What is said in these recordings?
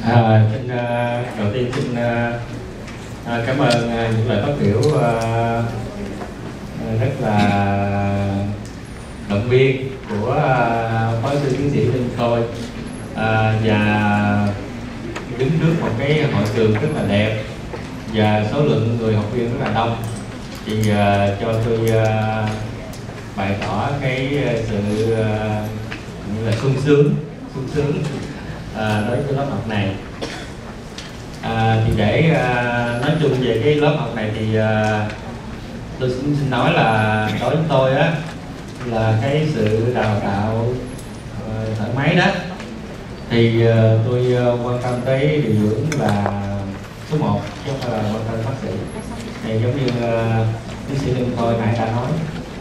Đầu tiên xin cảm ơn những lời phát biểu rất là động viên của phó sư tiến sĩ Linh Khôi, và đứng trước một cái hội trường rất là đẹp và số lượng người học viên rất là đông, thì cho tôi bày tỏ cái sự như là sung sướng đối với lớp học này. Thì để nói chung về cái lớp học này thì tôi xin nói là đối với tôi á, là cái sự đào tạo thở máy đó thì tôi quan tâm tới điều dưỡng là số 1 chứ không phải là quan tâm bác sĩ. Thì giống như tiến sĩ Linh Khôi nãy đã nói,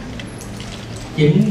chính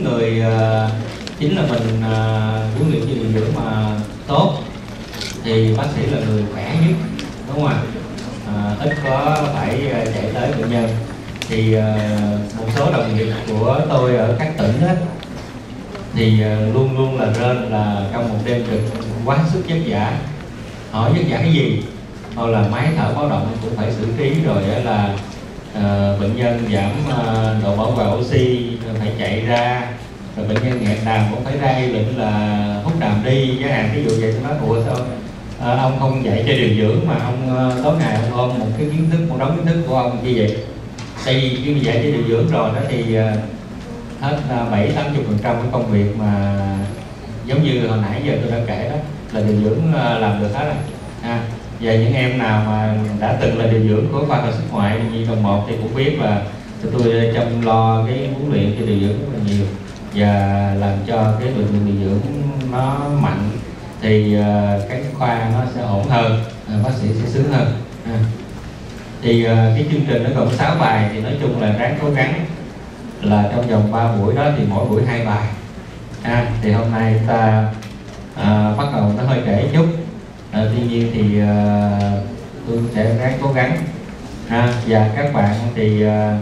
là mình huấn luyện cho điều dưỡng mà tốt thì bác sĩ là người khỏe nhất, đúng không ạ? Ít có phải chạy tới bệnh nhân. Thì một số đồng nghiệp của tôi ở các tỉnh đó, thì luôn luôn là rên là trong một đêm trực quá sức vất vả. Hỏi vất vả cái gì? Hoặc là máy thở báo động cũng phải xử trí, rồi là bệnh nhân giảm độ bảo hòa oxy phải chạy ra, rồi bệnh nhân nghẹt đàm cũng phải ra lệnh là hút đàm đi chẳng hạn. Ví dụ vậy tôi nói ủa sao ông không dạy cho điều dưỡng mà ông tối ngày ông ôm một cái kiến thức, một đống kiến thức của ông như vậy? Tại vì khi dạy cho điều dưỡng rồi đó thì hết 70-80% cái công việc mà giống như hồi nãy giờ tôi đã kể đó là điều dưỡng làm được hết rồi. Và những em nào mà đã từng là điều dưỡng của khoa hồi sức ngoại nhi đồng 1 thì cũng biết là tôi chăm lo cái huấn luyện cho điều dưỡng rất là nhiều và làm cho cái lực lượng điều dưỡng nó mạnh thì cái khoa nó sẽ ổn hơn, bác sĩ sẽ sướng hơn. Thì cái chương trình nó gồm 6 bài, thì nói chung là ráng cố gắng là trong vòng 3 buổi đó thì mỗi buổi 2 bài. Thì hôm nay ta bắt đầu nó hơi trễ chút, tuy nhiên thì tôi sẽ ráng cố gắng. Và các bạn thì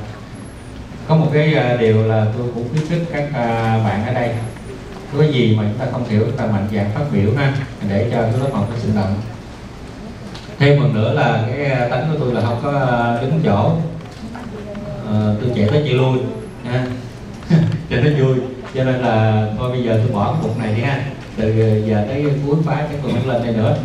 có một cái điều là tôi cũng khuyến khích các bạn ở đây, có cái gì mà chúng ta không hiểu chúng ta mạnh dạn phát biểu để cho cái lớp học nó sinh động. Thêm một nữa là cái tánh của tôi là không có đứng chỗ, tôi chạy tới chạy lui cho nó vui, cho nên là thôi bây giờ tôi bỏ cuộc này đi từ giờ tới cuối khóa cái tôi không lên đây nữa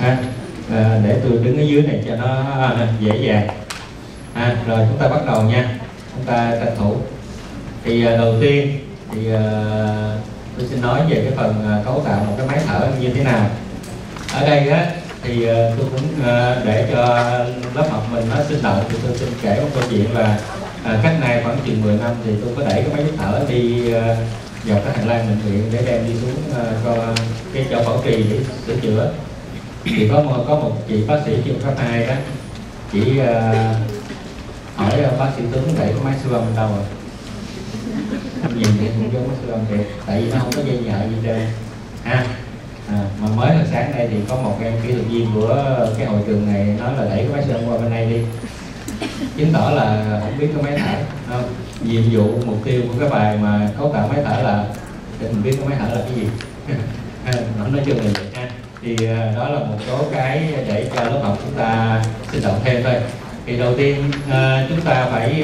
để tôi đứng ở dưới này cho nó dễ dàng. Rồi chúng ta bắt đầu nha, chúng ta tranh thủ. Thì đầu tiên thì tôi xin nói về cái phần cấu tạo một cái máy thở như thế nào. Ở đây á thì tôi cũng để cho lớp học mình nó sinh động thì tôi xin kể một câu chuyện là cách nay khoảng chừng 10 năm thì tôi có đẩy cái máy thở đi dọc cái hành lang bệnh viện để đem đi xuống cho cái chỗ bảo trì để sửa chữa. Thì có một chị bác sĩ chuyên cấp 2 đó, chỉ hỏi bác sĩ Tuấn đẩy cái máy siêu âm đâu rồi. Nhìn thì cũng giống máy siêu âm thiệt, tại vì nó không có dây nhợ gì trơn. Mà mới là sáng nay thì có một em kỹ thuật viên của cái hội trường này nói là đẩy cái máy siêu âm qua bên này đi, chứng tỏ là không biết cái máy thở. Nhiệm vụ mục tiêu của cái bài mà cấu tạo máy thở là để mình biết cái máy thở là cái gì. Nói chung là vậy thì đó là một số cái để cho lớp học chúng ta sinh động thêm thôi. Thì đầu tiên chúng ta phải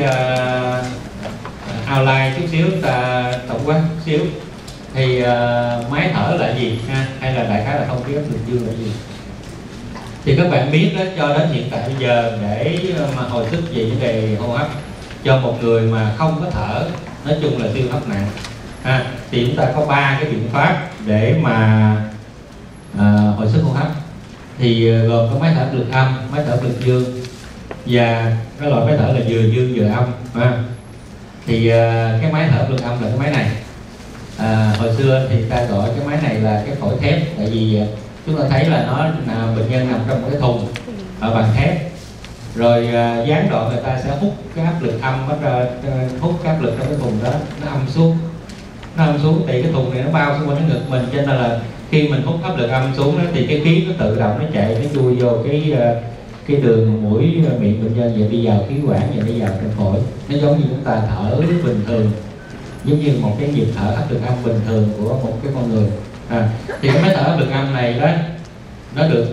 outline chút xíu, chúng ta tổng quát chút xíu. Thì máy thở là gì hay là đại khái là không khí áp lực dương là gì? Thì các bạn biết đó, cho đến hiện tại bây giờ để mà hồi sức về vấn đề hô hấp cho một người mà không có thở, nói chung là siêu hấp nặng, thì chúng ta có 3 cái biện pháp để mà hồi sức hô hấp. Thì gồm có máy thở áp lực âm, máy thở áp lực dương và cái loại máy thở là vừa dương vừa âm. Thì cái máy thở áp lực âm là cái máy này. Hồi xưa thì ta gọi cái máy này là cái phổi thép, tại vì chúng ta thấy là nó bệnh nhân nằm trong một cái thùng ở bằng thép, rồi gián đoạn người ta sẽ hút cái áp lực âm, hút cái áp lực trong cái thùng đó, nó âm xuống thì cái thùng này nó bao xung quanh cái ngực mình, cho nên là khi mình hút áp lực âm xuống đó, thì cái khí nó tự động nó chạy, nó chui vô cái đường mũi miệng bệnh nhân, vậy đi vào khí quản, vậy đi vào trong phổi. Nó giống như chúng ta thở bình thường, giống như một cái nhịp thở áp lực âm bình thường của một cái con người. Thì cái máy thở áp lực âm này đó nó được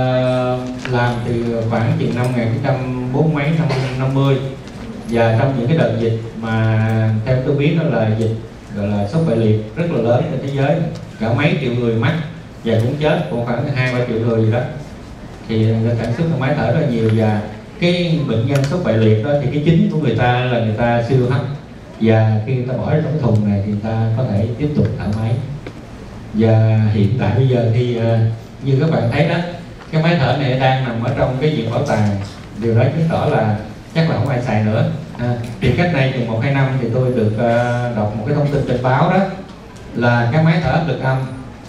làm từ khoảng chừng năm 1940 mấy, năm 50. Và trong những cái đợt dịch mà theo tôi biết đó là dịch gọi là sốt bại liệt rất là lớn trên thế giới, cả mấy triệu người mắc và cũng chết cũng khoảng 2-3 triệu người gì đó, thì người ta sản xuất máy thở rất là nhiều. Và cái bệnh nhân sốt bại liệt đó thì cái chính của người ta là người ta siêu hấp, và khi người ta bỏ trong cái thùng này thì người ta có thể tiếp tục thở máy. Và hiện tại bây giờ thì như các bạn thấy đó, cái máy thở này đang nằm ở trong cái viện bảo tàng, điều đó chứng tỏ là chắc là không ai xài nữa. Thì cách đây chừng 1-2 năm thì tôi được đọc một cái thông tin trên báo đó là cái máy thở áp lực âm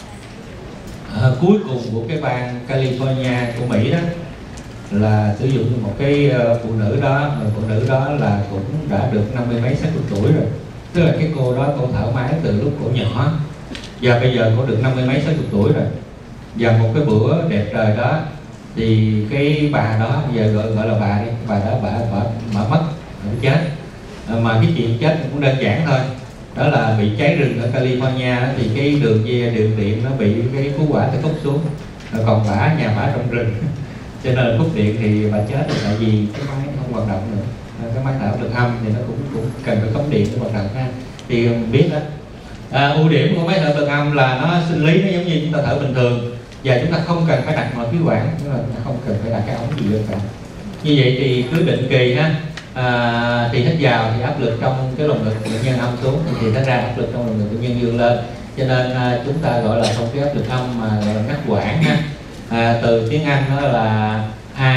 cuối cùng của cái bang California của Mỹ đó là sử dụng một cái phụ nữ đó là cũng đã được 50 mấy 60 tuổi rồi. Tức là cái cô đó cô thở máy từ lúc cô nhỏ, và bây giờ cô được 50 mấy 60 tuổi rồi. Và một cái bữa đẹp trời đó thì cái bà đó, giờ gọi là bà đi, bà đó bà mất, bà chết. Mà cái chuyện chết cũng đơn giản thôi, đó là bị cháy rừng ở California đó, thì cái đường dây đường điện nó bị cái cứu hỏa nó cúp xuống, rồi còn nhà bả trong rừng cho nên là cúp điện thì bà chết rồi, tại vì cái máy không hoạt động nữa. Cái máy thở áp lực âm thì nó cũng cần phải cắm điện để hoạt động ha. Thì mình biết đó, ưu điểm của máy thở áp lực âm là nó sinh lý nó giống như chúng ta thở bình thường, và chúng ta không cần phải đặt nội khí quản, tức là không cần phải đặt cái ống gì cả. Như vậy thì cứ định kỳ ha, thì hít vào thì áp lực trong cái lồng ngực bệnh nhân âm xuống, thì hít ra áp lực trong lồng ngực bệnh nhân dương lên, cho nên chúng ta gọi là không khí áp lực âm mà gọi là ngắt quãng ha. Từ tiếng Anh đó là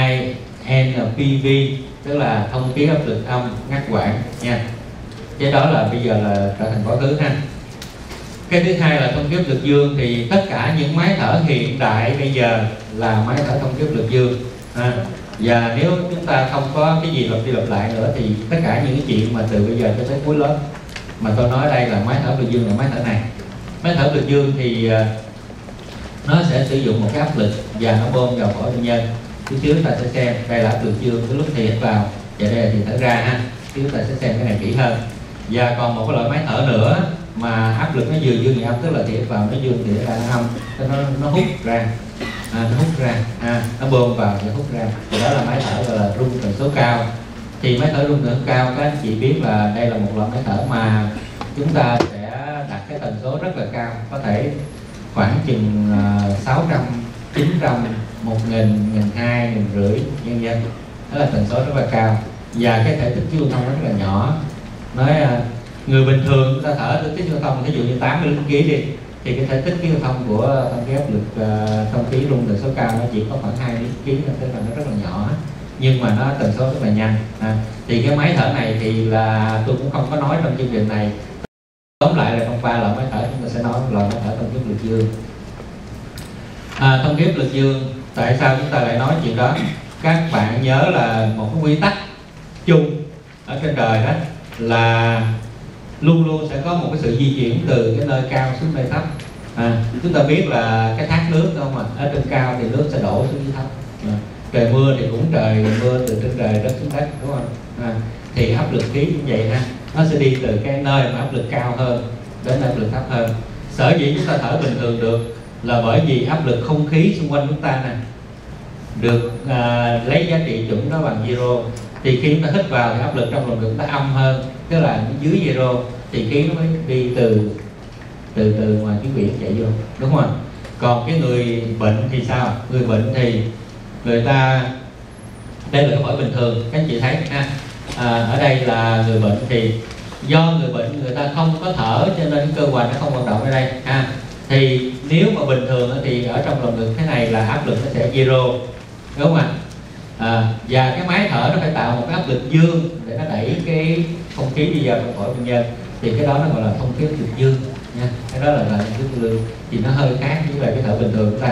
INPV, tức là thông khí áp lực âm ngắt quãng nha. Cái đó là bây giờ là trở thành quá khứ ha. Cái thứ hai là thông khí áp lực dương, thì tất cả những máy thở hiện đại bây giờ là máy thở thông khí áp lực dương ha. Và nếu chúng ta không có cái gì lặp đi lặp lại nữa thì tất cả những cái chuyện mà từ bây giờ cho tới cuối lớp mà tôi nói đây là máy thở áp lực dương là máy thở này. Máy thở áp lực dương thì nó sẽ sử dụng một cái áp lực và nó bơm vào phổi bệnh nhân. Phía trước ta sẽ xem đây là áp lực dương cái lúc thì hít vào, và đây là thì thở ra ha. Phía trước ta sẽ xem cái này kỹ hơn. Và còn một cái loại máy thở nữa mà áp lực nó vừa dương vừa âm, tức là thì hít vào nó dương thì nó ra âm, nó hút ra, nó hút ra, nó bơm vào và hút ra. Thì đó là máy thở gọi là rung tần số cao. Thì máy thở rung tần số cao các anh chị biết là đây là một loại máy thở mà chúng ta sẽ đặt cái tần số rất là cao, có thể khoảng chừng 600, 900, 1000, 1200, 1500 nhân dân. Đó là tần số rất là cao, và cái thể tích khí lưu thông rất là nhỏ. Nói người bình thường chúng ta thở thể tích khí lưu thông ví dụ như 80 kg đi, thì cái thể tích khí lưu thông của thông khí áp lực thông khí rung tần số cao nó chỉ có khoảng 2 kg, tức là nó rất là nhỏ, nhưng mà nó tần số rất là nhanh. Thì cái máy thở này thì là tôi cũng không có nói trong chương trình này. Tóm lại là trong 3 loại máy thở chúng ta sẽ nói loại máy thở thông khí áp lực dương. Thông khí áp lực dương, tại sao chúng ta lại nói chuyện đó? Các bạn nhớ là một cái quy tắc chung ở trên đời đó là luôn luôn sẽ có một cái sự di chuyển từ cái nơi cao xuống nơi thấp. Chúng ta biết là cái thác nước không, ở trên cao thì nước sẽ đổ xuống dưới thấp. Trời mưa thì cũng trời mưa từ trên trời rớt xuống đất, đúng không? Thì áp lực khí cũng vậy ha, nó sẽ đi từ cái nơi mà áp lực cao hơn đến áp lực thấp hơn. Sở dĩ chúng ta thở bình thường được là bởi vì áp lực không khí xung quanh chúng ta nè được lấy giá trị chuẩn đó bằng zero. Thì khi chúng ta hít vào thì áp lực trong lồng ngực nó âm hơn, tức là dưới zero, thì khí nó mới đi từ ngoài khí quyển chạy vô, đúng không? Còn cái người bệnh thì sao? Người bệnh thì người ta, đây là cái phổi bình thường các anh chị thấy ha. Ở đây là người bệnh, thì do người bệnh người ta không có thở cho nên cái cơ quan nó không hoạt động ở đây ha. Thì nếu mà bình thường thì ở trong lồng ngực thế này là áp lực nó sẽ zero, đúng không ạ? Và cái máy thở nó phải tạo một cái áp lực dương để nó đẩy cái không khí đi vào trong phổi bệnh nhân, thì cái đó nó gọi là thông khí áp lực dương nha. Cái đó là thông khí áp lực, thì nó hơi khác với cái thở bình thường của ta.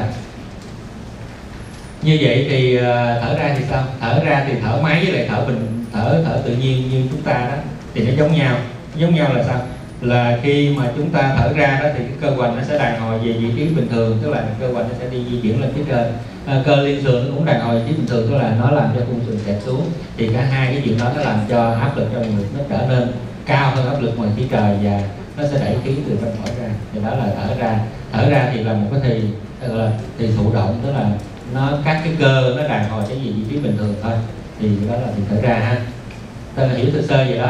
Như vậy thì thở ra thì sao? Thở ra thì thở máy với lại thở tự nhiên như chúng ta đó thì nó giống nhau. Giống nhau là sao? Là khi mà chúng ta thở ra đó thì cái cơ hoành nó sẽ đàn hồi về vị trí bình thường, tức là cơ hoành nó sẽ đi di chuyển lên phía trên. Cơ liên sườn nó cũng đàn hồi vị trí bình thường, tức là nó làm cho khung sườn xẹp xuống. Thì cả hai cái chuyện đó nó làm cho áp lực trong ngực nó trở nên cao hơn áp lực ngoài phía trời, và nó sẽ đẩy khí từ trong phổi ra. Thì đó là thở ra. Thở ra thì là một cái thì gọi là thì thụ động, tức là nó các cái cơ nó đàn hồi cái gì vị trí bình thường thôi, thì đó là thì thở ra ha. Tức là hiểu sơ sơ vậy đó.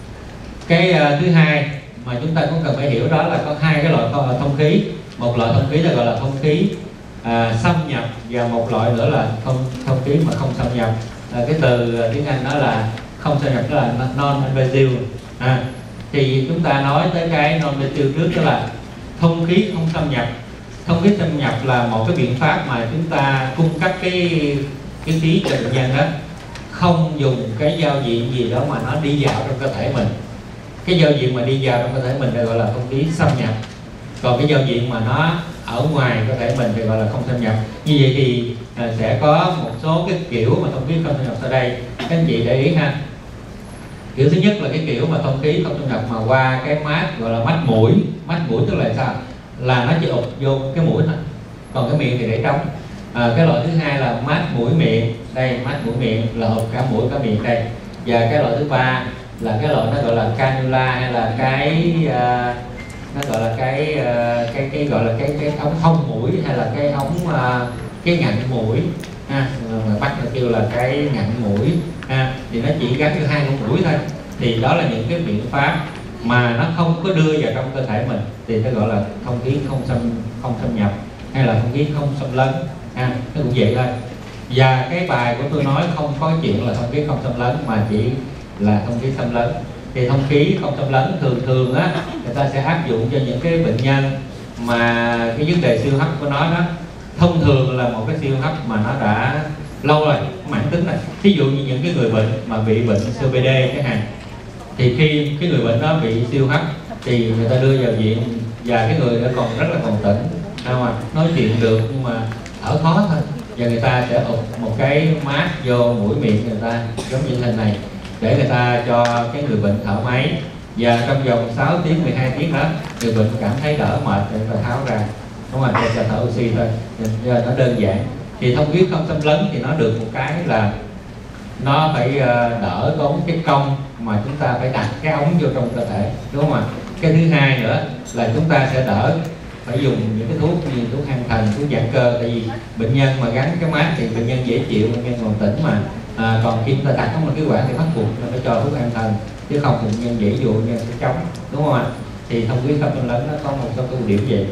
Cái thứ hai mà chúng ta cũng cần phải hiểu đó là có hai cái loại thông khí. Một loại thông khí là gọi là thông khí xâm nhập, và một loại nữa là thông khí mà không xâm nhập. Cái từ tiếng Anh đó là không xâm nhập, đó là non-invasive. Thì chúng ta nói tới cái non-invasive trước, đó là thông khí không xâm nhập. Thông khí xâm nhập là một cái biện pháp mà chúng ta cung cấp cái khí cho bệnh nhân đó, không dùng cái giao diện gì đó mà nó đi vào trong cơ thể mình. Cái giao diện mà đi vào trong cơ thể mình thì gọi là thông khí xâm nhập, còn cái giao diện mà nó ở ngoài cơ thể mình thì gọi là không xâm nhập. Như vậy thì sẽ có một số cái kiểu mà thông khí không xâm nhập sau đây, các anh chị để ý ha. Kiểu thứ nhất là cái kiểu mà thông khí không xâm nhập mà qua cái mát, gọi là mát mũi. Mát mũi tức là sao? Là nó chỉ ụp vô cái mũi thôi, còn cái miệng thì để trống. Cái loại thứ hai là mát mũi miệng, đây mát mũi miệng là ụp cả mũi cả miệng đây. Và cái loại thứ ba là cái loại nó gọi là cannula, hay là cái nó gọi là cái gọi là cái ống thông mũi, hay là cái ống cái ngặn mũi ha, mà bắt nó kêu là cái ngặn mũi ha. Thì nó chỉ gắn cho hai con mũi thôi. Thì đó là những cái biện pháp mà nó không có đưa vào trong cơ thể mình, thì nó gọi là thông khí không xâm nhập, hay là thông khí không xâm lấn ha. Nó cũng vậy thôi. Và cái bài của tôi nói không có chuyện là thông khí không xâm lấn, mà chỉ là thông khí xâm lấn. Thì thông khí không xâm lấn thường á, người ta sẽ áp dụng cho những cái bệnh nhân mà cái vấn đề siêu hấp của nó đó thông thường là một cái siêu hấp mà nó đã lâu rồi, mãn tính rồi. Ví dụ như những cái người bệnh mà bị bệnh COPD chẳng hạn, thì khi cái người bệnh đó bị siêu hấp thì người ta đưa vào viện, và cái người đó còn rất là còn tỉnh, mà nói chuyện được nhưng mà thở khó thôi, và người ta sẽ ụp một cái mát vô mũi miệng người ta giống như thế này, để người ta cho cái người bệnh thở máy. Và trong vòng 6 tiếng 12 tiếng đó, người bệnh cảm thấy đỡ mệt thì người ta tháo ra, đúng không? Cho thở oxy thôi, nó đơn giản. Thì thông khí không xâm lấn thì nó được một cái là nó phải đỡ tốn cái công mà chúng ta phải đặt cái ống vô trong cơ thể, đúng không ạ? Cái thứ hai nữa là chúng ta sẽ đỡ phải dùng những cái thuốc như thuốc an thần, thuốc giãn cơ. Tại vì bệnh nhân mà gắn cái mát thì bệnh nhân dễ chịu, bệnh nhân còn tỉnh mà. Còn khi chúng ta đặt trong một cái quản thì bắt buộc nó phải cho thuốc an thần, chứ không thì bệnh nhân dễ dụ, bệnh nhân sẽ chống, đúng không ạ? Thì thông khí không xâm lấn nó có một số ưu điểm vậy.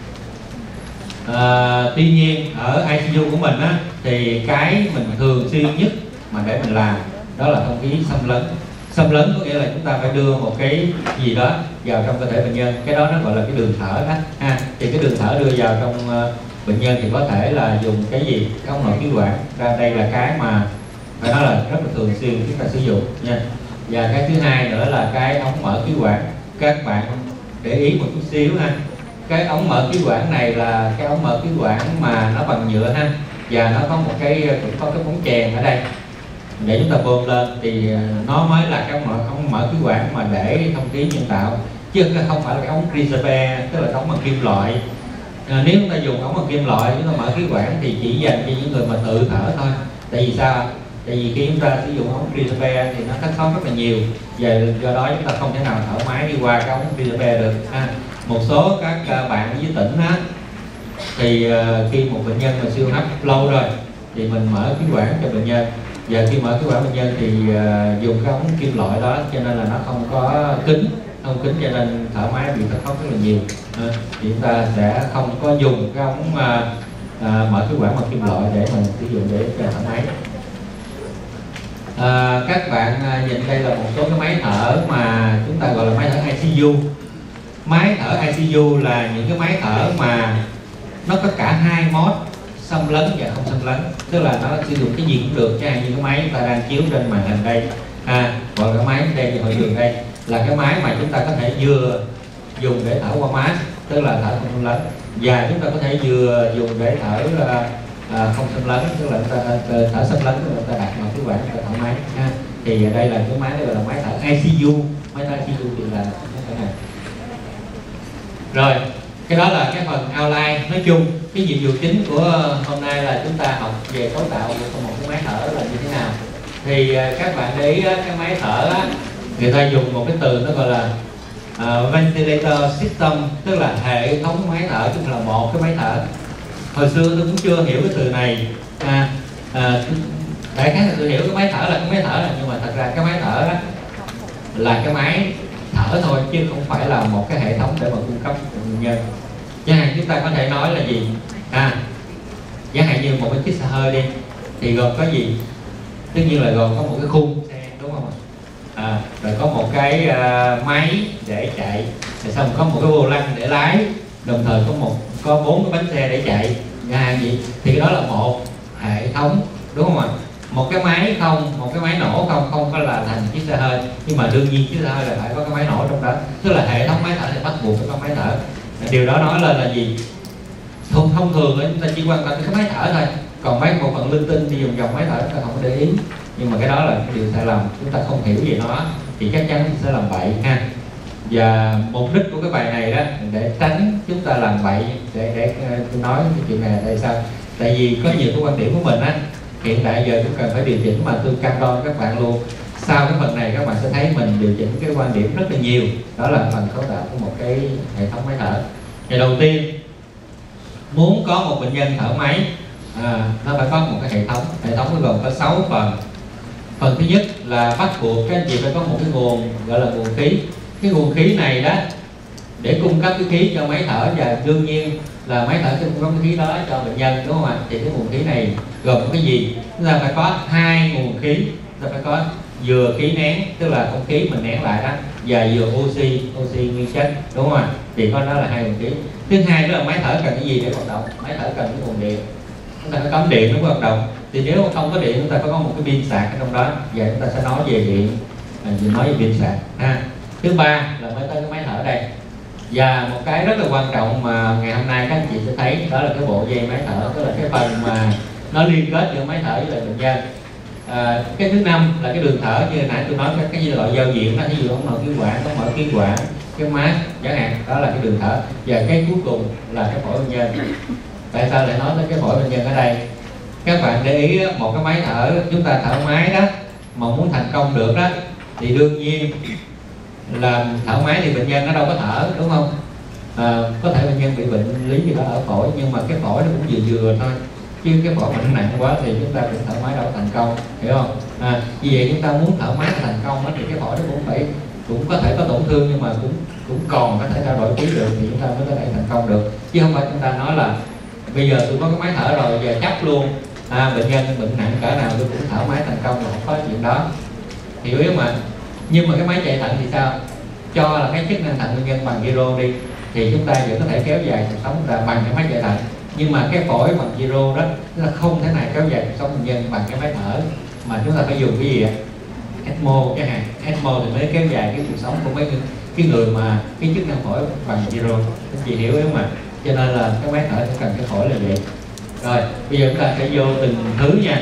Tuy nhiên ở ICU của mình á, thì cái mình thường xuyên nhất mà để mình làm đó là thông khí xâm lấn. Xâm lấn có nghĩa là chúng ta phải đưa một cái gì đó vào trong cơ thể bệnh nhân, cái đó nó gọi là cái đường thở đó ha. Thì cái đường thở đưa vào trong bệnh nhân thì có thể là dùng cái gì, cái ống nội khí quản. Đây là cái mà phải nói là rất là thường xuyên chúng ta sử dụng nha. Và cái thứ hai nữa là cái ống mở khí quản. Các bạn để ý một chút xíu ha, cái ống mở khí quản này là cái ống mở khí quản mà nó bằng nhựa ha, và nó có một cái, cũng có cái ống chèn ở đây để chúng ta bơm lên, thì nó mới là cái ống mở khí quản mà để thông khí nhân tạo, chứ không phải là cái ống Crisape, tức là ống bằng kim loại. Nếu chúng ta dùng ống bằng kim loại chúng ta mở khí quản thì chỉ dành cho những người mà tự thở thôi. Tại vì sao? Tại vì khi chúng ta sử dụng ống Crisape thì nó thất thoát rất là nhiều, và do đó chúng ta không thể nào thở máy đi qua cái ống Crisape được ha. Một số các bạn dưới tỉnh á, thì khi một bệnh nhân mà siêu hấp lâu rồi thì mình mở khí quản cho bệnh nhân, và khi mở khí quản bệnh nhân thì dùng cái ống kim loại đó, cho nên là nó không có kính, cho nên thở máy bị thất thoát rất là nhiều. Thì chúng ta sẽ không có dùng cái ống mở khí quản bằng kim loại để mình sử dụng để thở máy. Các bạn nhìn đây là một số cái máy thở mà chúng ta gọi là máy thở ICU. Máy thở ICU là những cái máy thở mà nó có cả hai mode, xâm lấn và không xâm lấn, tức là nó sử dụng cái gì cũng được, chẳng hạn như cái máy chúng ta đang chiếu trên màn hình đây, gọi cái máy đây như hội trường đây là cái máy mà chúng ta có thể vừa dùng để thở qua mask, tức là thở không xâm lấn, và chúng ta có thể vừa dùng để thở không xâm lấn, tức là chúng ta thở xâm lấn, chúng ta đặt vào khí quản chúng ta thở máy ha. Thì đây là cái máy đó gọi là máy thở ICU. Máy thở ICU thì là cái này. Rồi, cái đó là cái phần outline nói chung. Cái nhiệm vụ chính của hôm nay là chúng ta học về cấu tạo của một cái máy thở là như thế nào. Thì các bạn để ý cái máy thở á, người ta dùng một cái từ nó gọi là ventilator system, tức là hệ thống máy thở, tức là một cái máy thở. hồi xưa tôi cũng chưa hiểu cái từ này. Đại khái là tôi hiểu cái máy thở là cái máy thở, nhưng mà thật ra cái máy thở đó là cái máy thở thôi, chứ không phải là một cái hệ thống để mà cung cấp cho bệnh nhân. Chẳng hạn chúng ta có thể nói là gì, chẳng hạn như một cái chiếc xe hơi đi, thì gồm có gì? Tất nhiên là gồm có một cái khung xe, đúng không ạ? Rồi có một cái máy để chạy, rồi xong có một cái vô lăng để lái, đồng thời có 4 cái bánh xe để chạy, chẳng hạn gì. Thì cái đó là một hệ thống, đúng không ạ? Một cái máy không, một cái máy nổ không có là thành chiếc xe hơi. Nhưng mà đương nhiên chiếc xe hơi là phải có cái máy nổ trong đó, tức là hệ thống máy thở thì bắt buộc phải có máy thở. Điều đó nói lên là gì? Thông thường chúng ta chỉ quan tâm đến cái máy thở thôi, còn mấy bộ phận linh tinh đi vòng máy thở chúng ta không có để ý. Nhưng mà cái đó là cái điều sai lầm, chúng ta không hiểu về nó thì chắc chắn sẽ làm bậy ha. Và mục đích của cái bài này đó để tránh chúng ta làm bậy, để tôi nói cái chuyện này là tại sao? Tại vì có nhiều cái quan điểm của mình á, hiện tại giờ chúng cần phải điều chỉnh, mà tôi cam đoan các bạn luôn, sau cái phần này các bạn sẽ thấy mình điều chỉnh cái quan điểm rất là nhiều. Đó là phần cấu tạo của một cái hệ thống máy thở. Thì đầu tiên, muốn có một bệnh nhân thở máy, nó phải có một cái hệ thống. Hệ thống nó gồm có 6 phần. Phần thứ nhất là bắt buộc các anh chị phải có một cái nguồn gọi là nguồn khí. Cái nguồn khí này đó để cung cấp cái khí cho máy thở, và đương nhiên là máy thở sẽ cung cấp cái khí đó cho bệnh nhân, đúng không ạ? Thì cái nguồn khí này gồm có cái gì? Chúng ta phải có 2 nguồn khí. Chúng ta phải có vừa khí nén, tức là không khí mình nén lại đó, và vừa oxy nguyên chất, đúng không ạ? Thì có đó là 2 nguồn khí. Thứ hai đó là máy thở cần cái gì để hoạt động? Máy thở cần cái nguồn điện. Chúng ta phải cắm điện nó mới hoạt động. Thì nếu mà không có điện, chúng ta phải có một cái pin sạc ở trong đó. Và chúng ta sẽ nói về điện, nói về pin sạc ha. Thứ ba là mới tới cái máy thở đây. Và một cái rất là quan trọng mà ngày hôm nay các anh chị sẽ thấy, đó là cái bộ dây máy thở, tức là cái phần mà nó liên kết giữa máy thở với lại bệnh nhân. Cái thứ năm là cái đường thở, như nãy tôi nói cái loại giao diện đó, ví dụ ống nội khí quản, có mở khí quản, cái mask chẳng hạn, đó là cái đường thở. Và cái cuối cùng là cái phổi bệnh nhân. Tại sao lại nói tới cái phổi bệnh nhân ở đây? Các bạn để ý một cái máy thở, chúng ta thở máy đó mà muốn thành công được đó, thì đương nhiên là thở máy thì bệnh nhân nó đâu có thở, đúng không? Có thể bệnh nhân bị bệnh lý gì đó ở phổi, nhưng mà cái phổi nó cũng vừa thôi, chứ cái phổi bệnh nặng quá thì chúng ta cũng thở máy đâu có thành công, hiểu không? Vì vậy chúng ta muốn thở máy thành công đó, thì cái phổi nó cũng có thể có tổn thương, nhưng mà cũng còn có thể trao đổi khí được, thì chúng ta mới có thể thành công được. Chứ không phải chúng ta nói là bây giờ tôi có cái máy thở rồi, giờ chấp luôn, bệnh nhân bệnh nặng cỡ nào tôi cũng thở máy thành công, là không có chuyện đó, hiểu ý mà. Nhưng mà cái máy chạy thận thì sao? Cho là cái chức năng thận bệnh nhân bằng zero đi, thì chúng ta vẫn có thể kéo dài cuộc sống là bằng cái máy chạy thận. Nhưng mà cái phổi bằng zero đó là không thể nào kéo dài cuộc sống bệnh nhân bằng cái máy thở, mà chúng ta phải dùng cái gì ạ? ECMO cái hàng ECMO thì mới kéo dài cái cuộc sống của mấy cái người mà cái chức năng phổi bằng zero. Các chị hiểu không mà? Cho nên là cái máy thở cần cái phổi là vậy. Rồi bây giờ chúng ta sẽ vô từng thứ nha.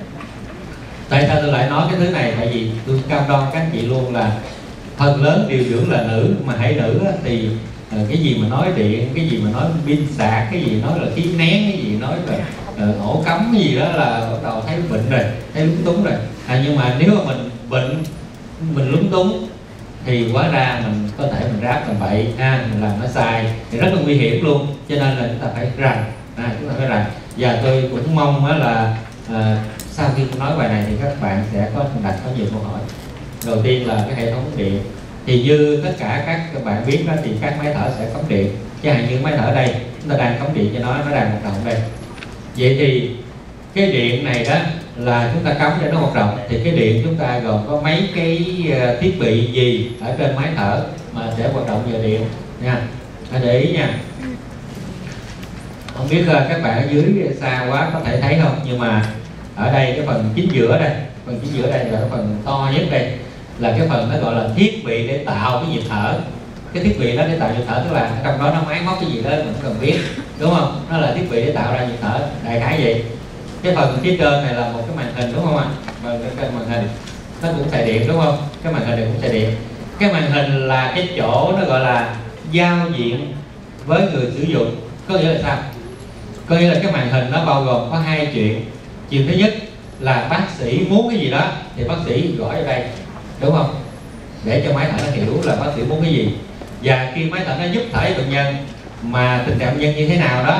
Tại sao tôi lại nói cái thứ này? Tại vì tôi cam đoan các anh chị luôn là phần lớn điều dưỡng là nữ, mà hãy nữ thì cái gì mà nói điện, cái gì mà nói pin sạc, cái gì nói là khí nén, cái gì nói là ổ cắm, cái gì đó là bắt đầu thấy bệnh rồi, thấy lúng túng rồi. Nhưng mà nếu mà mình bệnh, mình lúng túng thì hóa ra mình có thể mình ráp làm bậy, mình làm nó sai thì rất là nguy hiểm luôn. Cho nên là chúng ta phải rành, chúng ta phải rành. Và tôi cũng mong là sau khi tôi nói bài này thì các bạn sẽ có nhiều câu hỏi. Đầu tiên là cái hệ thống điện. Thì như tất cả các bạn biết đó, thì các máy thở sẽ cắm điện. Chẳng hạn như máy thở đây, chúng ta đang cắm điện cho nó đang hoạt động đây. Vậy thì cái điện này đó là chúng ta cắm để nó hoạt động, thì cái điện chúng ta gồm có mấy cái thiết bị gì ở trên máy thở mà sẽ hoạt động nhờ điện nha. Hãy để ý nha. Không biết các bạn ở dưới xa quá có thể thấy không, nhưng mà ở đây cái phần chính giữa đây, phần chính giữa đây là cái phần to nhất đây, là cái phần nó gọi là thiết bị để tạo cái nhịp thở. Cái thiết bị đó để tạo nhịp thở tức là trong đó nó máy móc cái gì đó mình không cần biết, đúng không? Nó là thiết bị để tạo ra nhịp thở, đại khái vậy. Cái phần phía trên này là một cái màn hình, đúng không ạ? Và cái màn hình nó cũng xài điện, đúng không? Cái màn hình này cũng xài điện. Cái màn hình là cái chỗ nó gọi là giao diện với người sử dụng. Có nghĩa là sao? Có nghĩa là cái màn hình nó bao gồm có 2 chuyện. Chuyện thứ nhất là bác sĩ muốn cái gì đó thì bác sĩ gõ ở đây, đúng không? Để cho máy thở nó hiểu là bác sĩ muốn cái gì. Và khi máy thở nó giúp thở bệnh nhân mà tình trạng bệnh nhân như thế nào đó,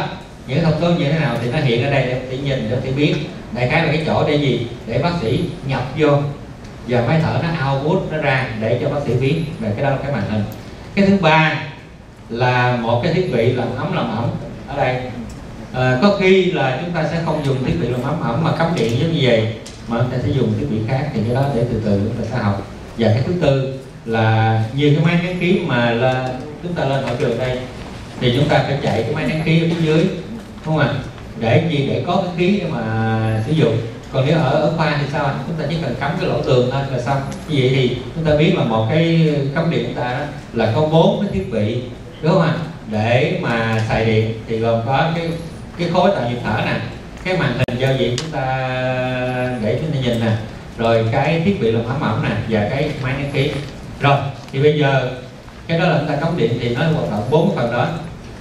những thông số như thế nào thì nó hiện ở đây để nhìn, để biết đại khái là cái chỗ để gì, để bác sĩ nhập vô và máy thở nó output nó ra để cho bác sĩ biết. Về cái đó là cái màn hình. Cái thứ ba là một cái thiết bị làm ấm ở đây. Có khi là chúng ta sẽ không dùng thiết bị làm ấm mà cắm điện giống như vậy, mà chúng ta sẽ dùng thiết bị khác, thì cái đó để từ từ chúng ta sẽ học. Và cái thứ tư là nhiều cái máy nén khí mà là chúng ta lên hội trường đây thì chúng ta phải chạy cái máy nén khí ở phía dưới, đúng không ạ? Để gì, để có cái khí để mà sử dụng. Còn nếu ở khoa thì sao? Chúng ta chỉ cần cắm cái lỗ tường thôi là xong. Như vậy thì chúng ta biết là một cái cắm điện chúng ta đó là có 4 cái thiết bị, đúng không ạ? Để mà xài điện thì gồm có cái khối tạo nhịp thở nè, cái màn hình giao diện chúng ta để chúng ta nhìn nè, rồi cái thiết bị làm ấm nè, và cái máy nén khí. Rồi thì bây giờ cái đó là chúng ta cắm điện thì nó hoạt động 4 phần đó.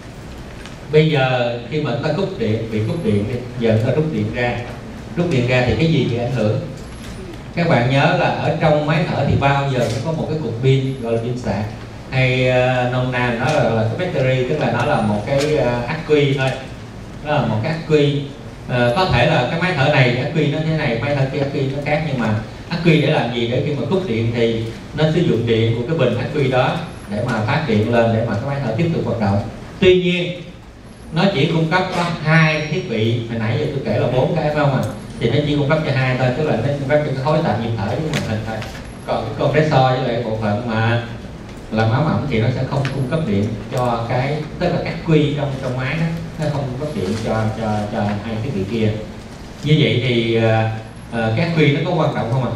Bây giờ khi mà chúng ta cúp điện, bị cúp điện, giờ chúng ta rút điện ra thì cái gì bị ảnh hưởng? Các bạn nhớ là ở trong máy thở thì bao giờ cũng có một cái cục pin gọi là pin sạc, hay nôm na nó là cái battery, tức là nó là một cái ắc quy thôi, nó là một cái ắc quy. Có thể là cái máy thở này ắc quy nó thế này, máy thở kia ắc quy nó khác, nhưng mà ắc quy để làm gì? Để khi mà cúp điện thì nó sử dụng điện của cái bình ắc quy đó để mà phát điện lên để mà cái máy thở tiếp tục hoạt động. Tuy nhiên nó chỉ cung cấp có 2 thiết bị, hồi nãy giờ tôi kể là 4 cái phải không ạ? Thì nó chỉ cung cấp cho 2 thôi, tức là nó cung cấp cho cái khối tạo nhịp thở với màn hình thôi. Còn cái compressor với lại bộ phận mà làm ấm thì nó sẽ không cung cấp điện cho cái, tức là các quy trong máy đó, nó không cung cấp điện cho 2 thiết bị kia. Như vậy thì các quy nó có quan trọng không ạ?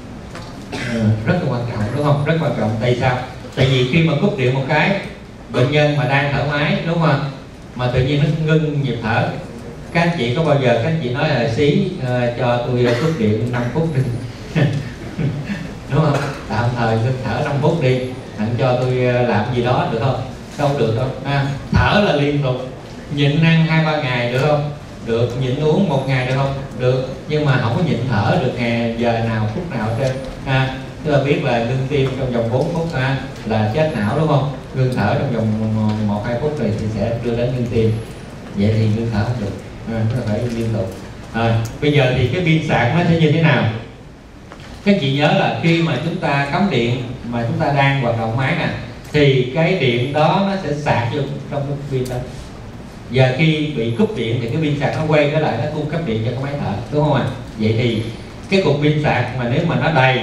Rất là quan trọng, đúng không? Rất quan trọng. Tại sao? Tại vì khi mà cúp điện một cái, bệnh nhân mà đang thở máy, đúng không, mà tự nhiên nó ngưng nhịp thở, các anh chị có bao giờ các anh chị nói là xí cho tôi cúp điện 5 phút đi đúng không? Tạm thời ngưng thở 5 phút đi, hẳn cho tôi làm gì đó được không? Không được đâu. Thở là liên tục, nhịn ăn 2-3 ngày được không? Được. Nhịn uống 1 ngày được không? Được. Nhưng mà không có nhịn thở được ngày giờ nào phút nào trên. Chúng ta biết là ngưng tim trong vòng 4 phút là chết não, đúng không? Ngưng thở trong vòng 1-2 phút rồi thì sẽ đưa đến ngưng tim. Vậy thì ngưng thở không được, chúng ta phải liên tục. Bây giờ thì cái pin sạc nó sẽ như thế nào? Các chị nhớ là khi mà chúng ta cắm điện mà chúng ta đang hoạt động máy nè, thì cái điện đó nó sẽ sạc vô trong cái pin đó. Và khi bị cúp điện thì cái pin sạc nó quay trở lại, nó cung cấp điện cho cái máy thở, đúng không ạ? Vậy thì cái cục pin sạc mà nếu mà nó đầy,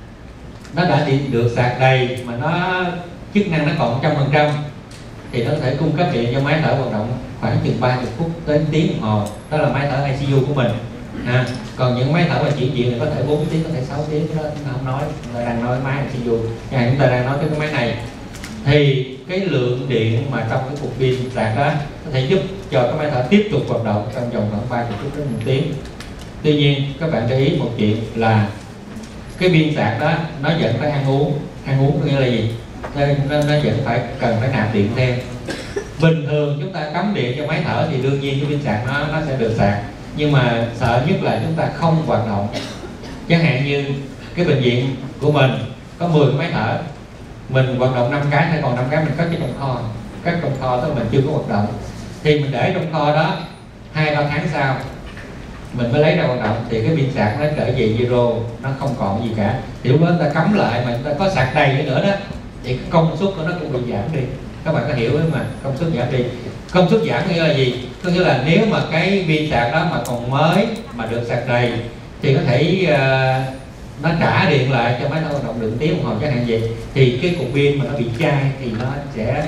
nó đã được sạc đầy mà nó chức năng nó còn 100% thì nó có thể cung cấp điện cho máy thở hoạt động khoảng chừng 30 phút đến tiếng đồng hồ. Đó là máy thở ICU của mình. Còn những máy thở mà chuyển viện thì có thể 4 tiếng, có thể 6 tiếng, đó chúng ta không nói, chúng ta đang nói máy ICU. Chúng ta đang nói cái máy này thì cái lượng điện mà trong cái cục pin sạc đó có thể giúp cho cái máy thở tiếp tục hoạt động trong vòng khoảng 30 phút đến 1 tiếng. Tuy nhiên các bạn để ý một chuyện là cái pin sạc đó nó vẫn phải ăn uống có nghĩa là gì? Nó vẫn cần phải nạp điện thêm. Bình thường chúng ta cắm điện cho máy thở thì đương nhiên cái pin sạc nó sẽ được sạc, nhưng mà sợ nhất là chúng ta không hoạt động. Chẳng hạn như cái bệnh viện của mình có 10 cái máy thở, mình hoạt động 5 cái hay còn 5 cái mình cất trong kho, cất trong kho đó mình chưa có hoạt động, thì mình để trong kho đó 2-3 tháng sau mình mới lấy ra hoạt động thì cái pin sạc nó trở về zero, nó không còn gì cả. Thì lúc đó chúng ta cắm lại mà chúng ta có sạc đầy nữa đó thì công suất của nó cũng bị giảm đi. Các bạn có hiểu không? Mà công suất giảm đi, công suất giảm nghĩa là gì? Có nghĩa là nếu mà cái pin sạc đó mà còn mới mà được sạc đầy thì có thể nó trả điện lại cho máy thở hoạt động được tiếng đồng hồ chẳng hạn vậy, thì cái cục pin mà nó bị chai thì nó sẽ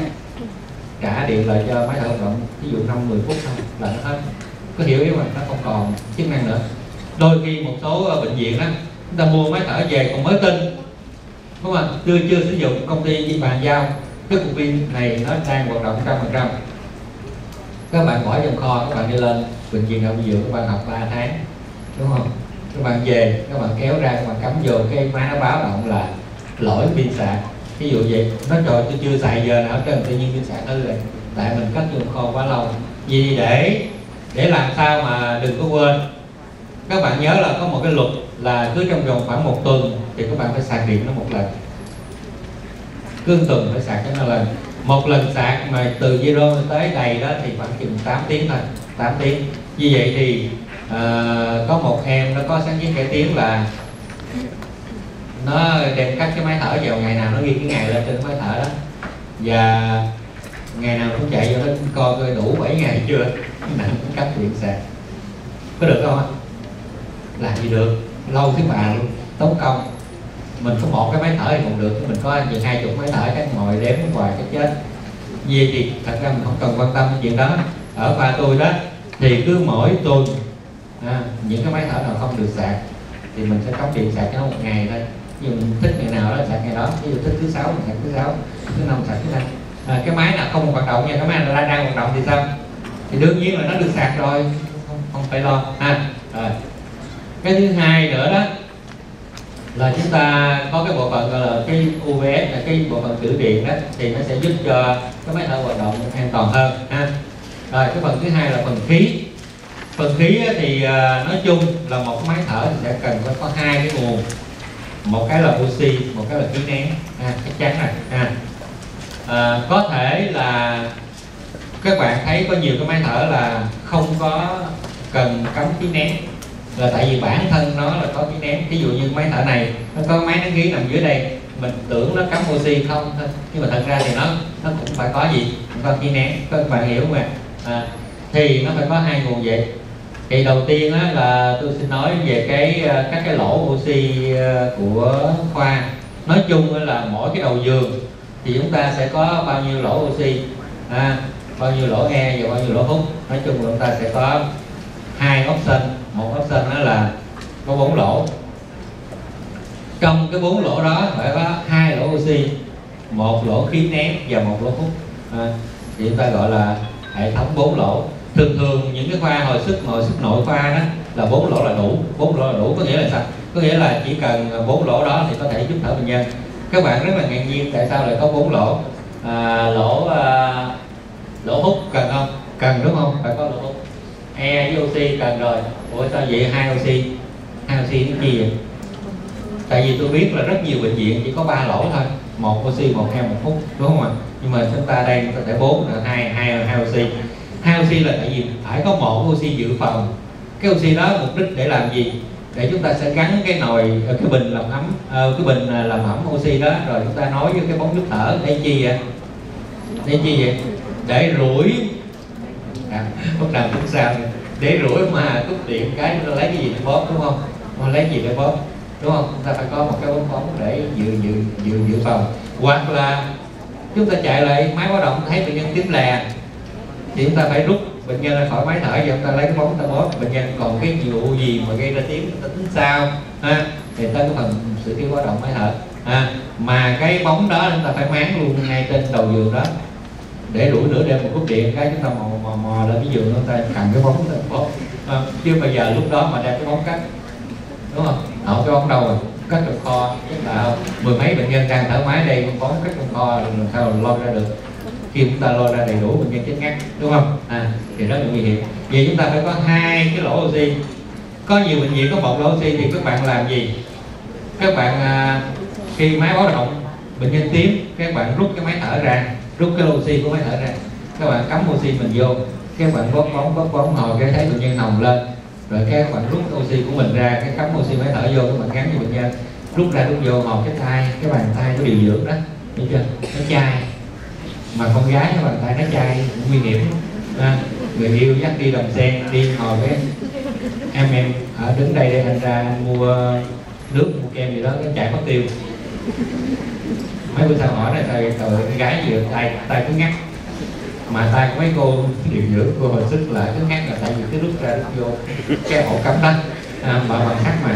trả điện lại cho máy thở hoạt động ví dụ 5-10 phút thôi là nó hết. Có hiểu không? Nó không còn chức năng nữa. Đôi khi một số bệnh viện đó chúng ta mua máy thở về còn mới tinh, đúng không? Chưa sử dụng, công ty chỉ bàn giao cái cục pin này nó đang hoạt động 100%. Các bạn bỏ trong kho, các bạn đi lên bệnh viện Đại học Dược, các bạn học 3 tháng, đúng không? Các bạn về, các bạn kéo ra, các bạn cắm vô cái máy nó báo động là lỗi pin sạc. Ví dụ vậy, nó trời tôi chưa xài giờ nào trên, tự nhiên pin sạc hư rồi, tại mình cất vô kho quá lâu. Vì để làm sao mà đừng có quên, các bạn nhớ là có một cái luật là cứ trong vòng khoảng 1 tuần thì các bạn phải sạc điện nó 1 lần. Cứ 1 tuần phải sạc cho nó lần. Một lần sạc mà từ 0 tới đầy đó thì khoảng chừng 8 tiếng thôi, 8 tiếng. Như vậy thì có một em nó có sáng kiến cải tiến là nó đem cắt cái máy thở vào ngày nào, nó ghi cái ngày lên trên cái máy thở đó, và ngày nào cũng chạy vô nó coi đủ 7 ngày chưa, nó cắt điện sạc. Có được không ạ? Làm gì được, lâu thứ bà luôn, tốn công. Mình có một cái máy thở thì còn được, mình có 20 máy thở chắc ngồi đếm hoài cái chết. Vì thì thật ra mình không cần quan tâm chuyện đó. Ở khoa tôi đó thì cứ mỗi tuần những cái máy thở nào không được sạc thì mình sẽ cắm điện sạc cho nó một ngày thôi. Ví dụ mình thích ngày nào đó sạc ngày đó, ví dụ thích thứ 6 mình sạc thứ 6, thứ 5 sạc thứ 5. Cái máy nào không hoạt động nha, cái máy nào đang hoạt động thì sao? Thì đương nhiên là nó được sạc rồi, không phải lo ha. Rồi. Cái thứ hai nữa đó là chúng ta có cái bộ phận gọi là cái UVS, là cái bộ phận trữ điện đó, thì nó sẽ giúp cho cái máy thở hoạt động an toàn hơn ha. Rồi cái phần thứ hai là phần khí. Phần khí thì nói chung là một cái máy thở thì sẽ cần phải có hai cái nguồn, một cái là oxy, một cái là khí nén, chắc chắn rồi. Có thể là các bạn thấy có nhiều cái máy thở là không có cần cắm khí nén, là tại vì bản thân nó là có khí nén. Ví dụ như máy thở này nó có máy nén khí nằm dưới đây, mình tưởng nó cắm oxy không thôi, nhưng mà thật ra thì nó cũng phải có gì, cũng có khí nén. Các bạn hiểu không ạ? Thì nó phải có hai nguồn vậy. Thì đầu tiên là tôi xin nói về các cái lỗ oxy của khoa. Nói chung là mỗi cái đầu giường thì chúng ta sẽ có bao nhiêu lỗ oxy, bao nhiêu lỗ e và bao nhiêu lỗ hút. Nói chung là chúng ta sẽ có hai option. Một option đó là có 4 lỗ. Trong cái 4 lỗ đó phải có 2 lỗ oxy, 1 lỗ khí nén và 1 lỗ hút. Thì chúng ta gọi là hệ thống 4 lỗ. Thường những cái khoa hồi sức nội khoa đó là 4 lỗ là đủ. 4 lỗ là đủ có nghĩa là sao? Có nghĩa là chỉ cần 4 lỗ đó thì có thể giúp đỡ bệnh nhân. Các bạn rất là ngạc nhiên tại sao lại có 4 lỗ. Lỗ hút cần không? Cần đúng không? Phải có lỗ hút. E với oxy cần rồi. Ủa sao vậy? Hai oxy nó chi vậy? Tại vì tôi biết là rất nhiều bệnh viện chỉ có 3 lỗ thôi, 1 oxy, 1 e, 1 hút, đúng không ạ? Nhưng mà chúng ta đây có thể 4 là hai oxy. 2 oxy là tại vì phải có 1 oxy dự phòng. Cái oxy đó mục đích để làm gì? Để chúng ta sẽ gắn cái nồi, cái bình làm ấm, cái bình làm ẩm oxy đó, rồi chúng ta nối với cái bóng nước thở. Để chi vậy? Để chi vậy? Để rủi bắt đầu cũng sao để rủi mà cúp điện cái nó lấy cái gì để bóp, đúng không? Nó lấy gì để bóp, đúng không? Chúng ta phải có một cái bóng để dự phòng. Hoặc là chúng ta chạy lại máy báo động thấy bệnh nhân tím lè thì chúng ta phải rút bệnh nhân ra khỏi máy thở và chúng ta lấy cái bóng ta bóp bệnh nhân. Còn cái vụ gì mà gây ra tím chúng ta tính sao thì tới cái phần sự thiếu báo động máy thở. Mà cái bóng đó chúng ta phải máng luôn ngay trên đầu giường đó, để rủi nửa đêm một cúp điện cái chúng ta mò lên cái giường, chúng ta cầm cái bóng ta bóp. Chứ bây giờ lúc đó mà đem cái bóng cắt, đúng không? Cái bóng đâu rồi? Cắt trong kho, chắc là mười mấy bệnh nhân đang thở máy đây, bóng cắt trong kho làm sao lôi ra được. Khi chúng ta lôi ra đầy đủ bệnh nhân chết ngắt, đúng không? Thì rất là nguy hiểm. Vậy chúng ta phải có 2 cái lỗ oxy. Có nhiều bệnh viện có 1 lỗ oxy thì các bạn làm gì? Các bạn khi máy báo động bệnh nhân tím, các bạn rút cái máy thở ra, rút cái oxy của máy thở ra, các bạn cắm oxy mình vô, các bạn bóp bóng hồi cái thấy bệnh nhân nồng lên, rồi các bạn rút oxy của mình ra, cái cắm oxy máy thở vô, các bạn gắn cho bệnh nhân, rút ra rút vô hồi cái tay, cái bàn tay của điều dưỡng đó, hiểu chưa? Nó chai, mà con gái cái bàn tay nó chai nguy hiểm. Người yêu dắt đi Đầm Sen đi hồi cái em ở đứng đây để anh ra anh mua nước mua kem gì đó nó chạy mất tiêu. Mấy bữa sau hỏi này trời con gái vừa tay cứ ngắt, mà tay của mấy cô điều dưỡng cô hồi sức lại cứ ngắt là tại vì cái rút ra rút vô cái ổ cắm đó bằng sắt mà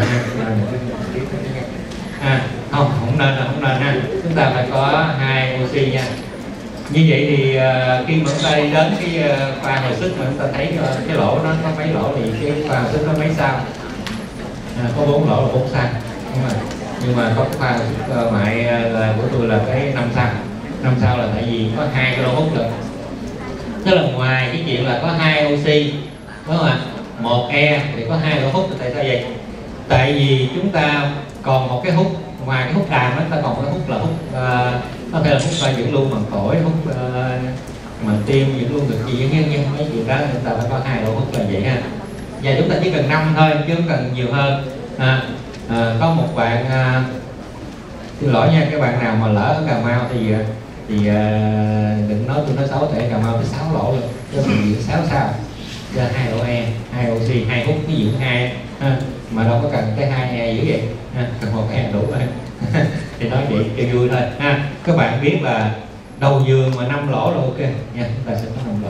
không nên ha. Chúng ta phải có 2 oxy nha. Như vậy thì khi mà chúng ta đi đến cái khoa hồi sức mà chúng ta thấy cái lỗ nó có mấy lỗ thì cái khoa hồi sức nó mấy sao? Có 4 lỗ là 4 sao. Nhưng mà có cái khoa hồi sức mại là của tôi là cái 5 sao. 5 sao là tại vì có 2 cái lỗ hút rồi. Tức là ngoài cái chuyện là có 2 oxy, đúng không ạ? 1 e thì có 2 lỗ hút. Tại sao vậy? Tại vì chúng ta còn một cái hút ngoài cái hút đàm ta còn cái hút là hút có thể là hút dưỡng lưu bằng phổi, hút bằng tim, dưỡng lưu ngực gì nhưng mấy chuyện đó người ta phải có 2 loại hút là vậy ha. Và chúng ta chỉ cần 5 thôi chứ không cần nhiều hơn. Có một bạn xin lỗi nha, cái bạn nào mà lỡ ở Cà Mau thì đừng nói tôi nói xấu, tại Cà Mau tới 6 lỗ luôn chứ mình diễn 6 sao cho 2 lỗ E, 2 oxy, 2 hút cái dưỡng 2 mà đâu có cần cái 2 E dữ vậy, cần 1 E đủ rồi. Thì nói vậy cho vui thôi ha. Các bạn biết là đầu giường mà 5 lỗ là ok nha, chúng ta sẽ có 5 lỗ.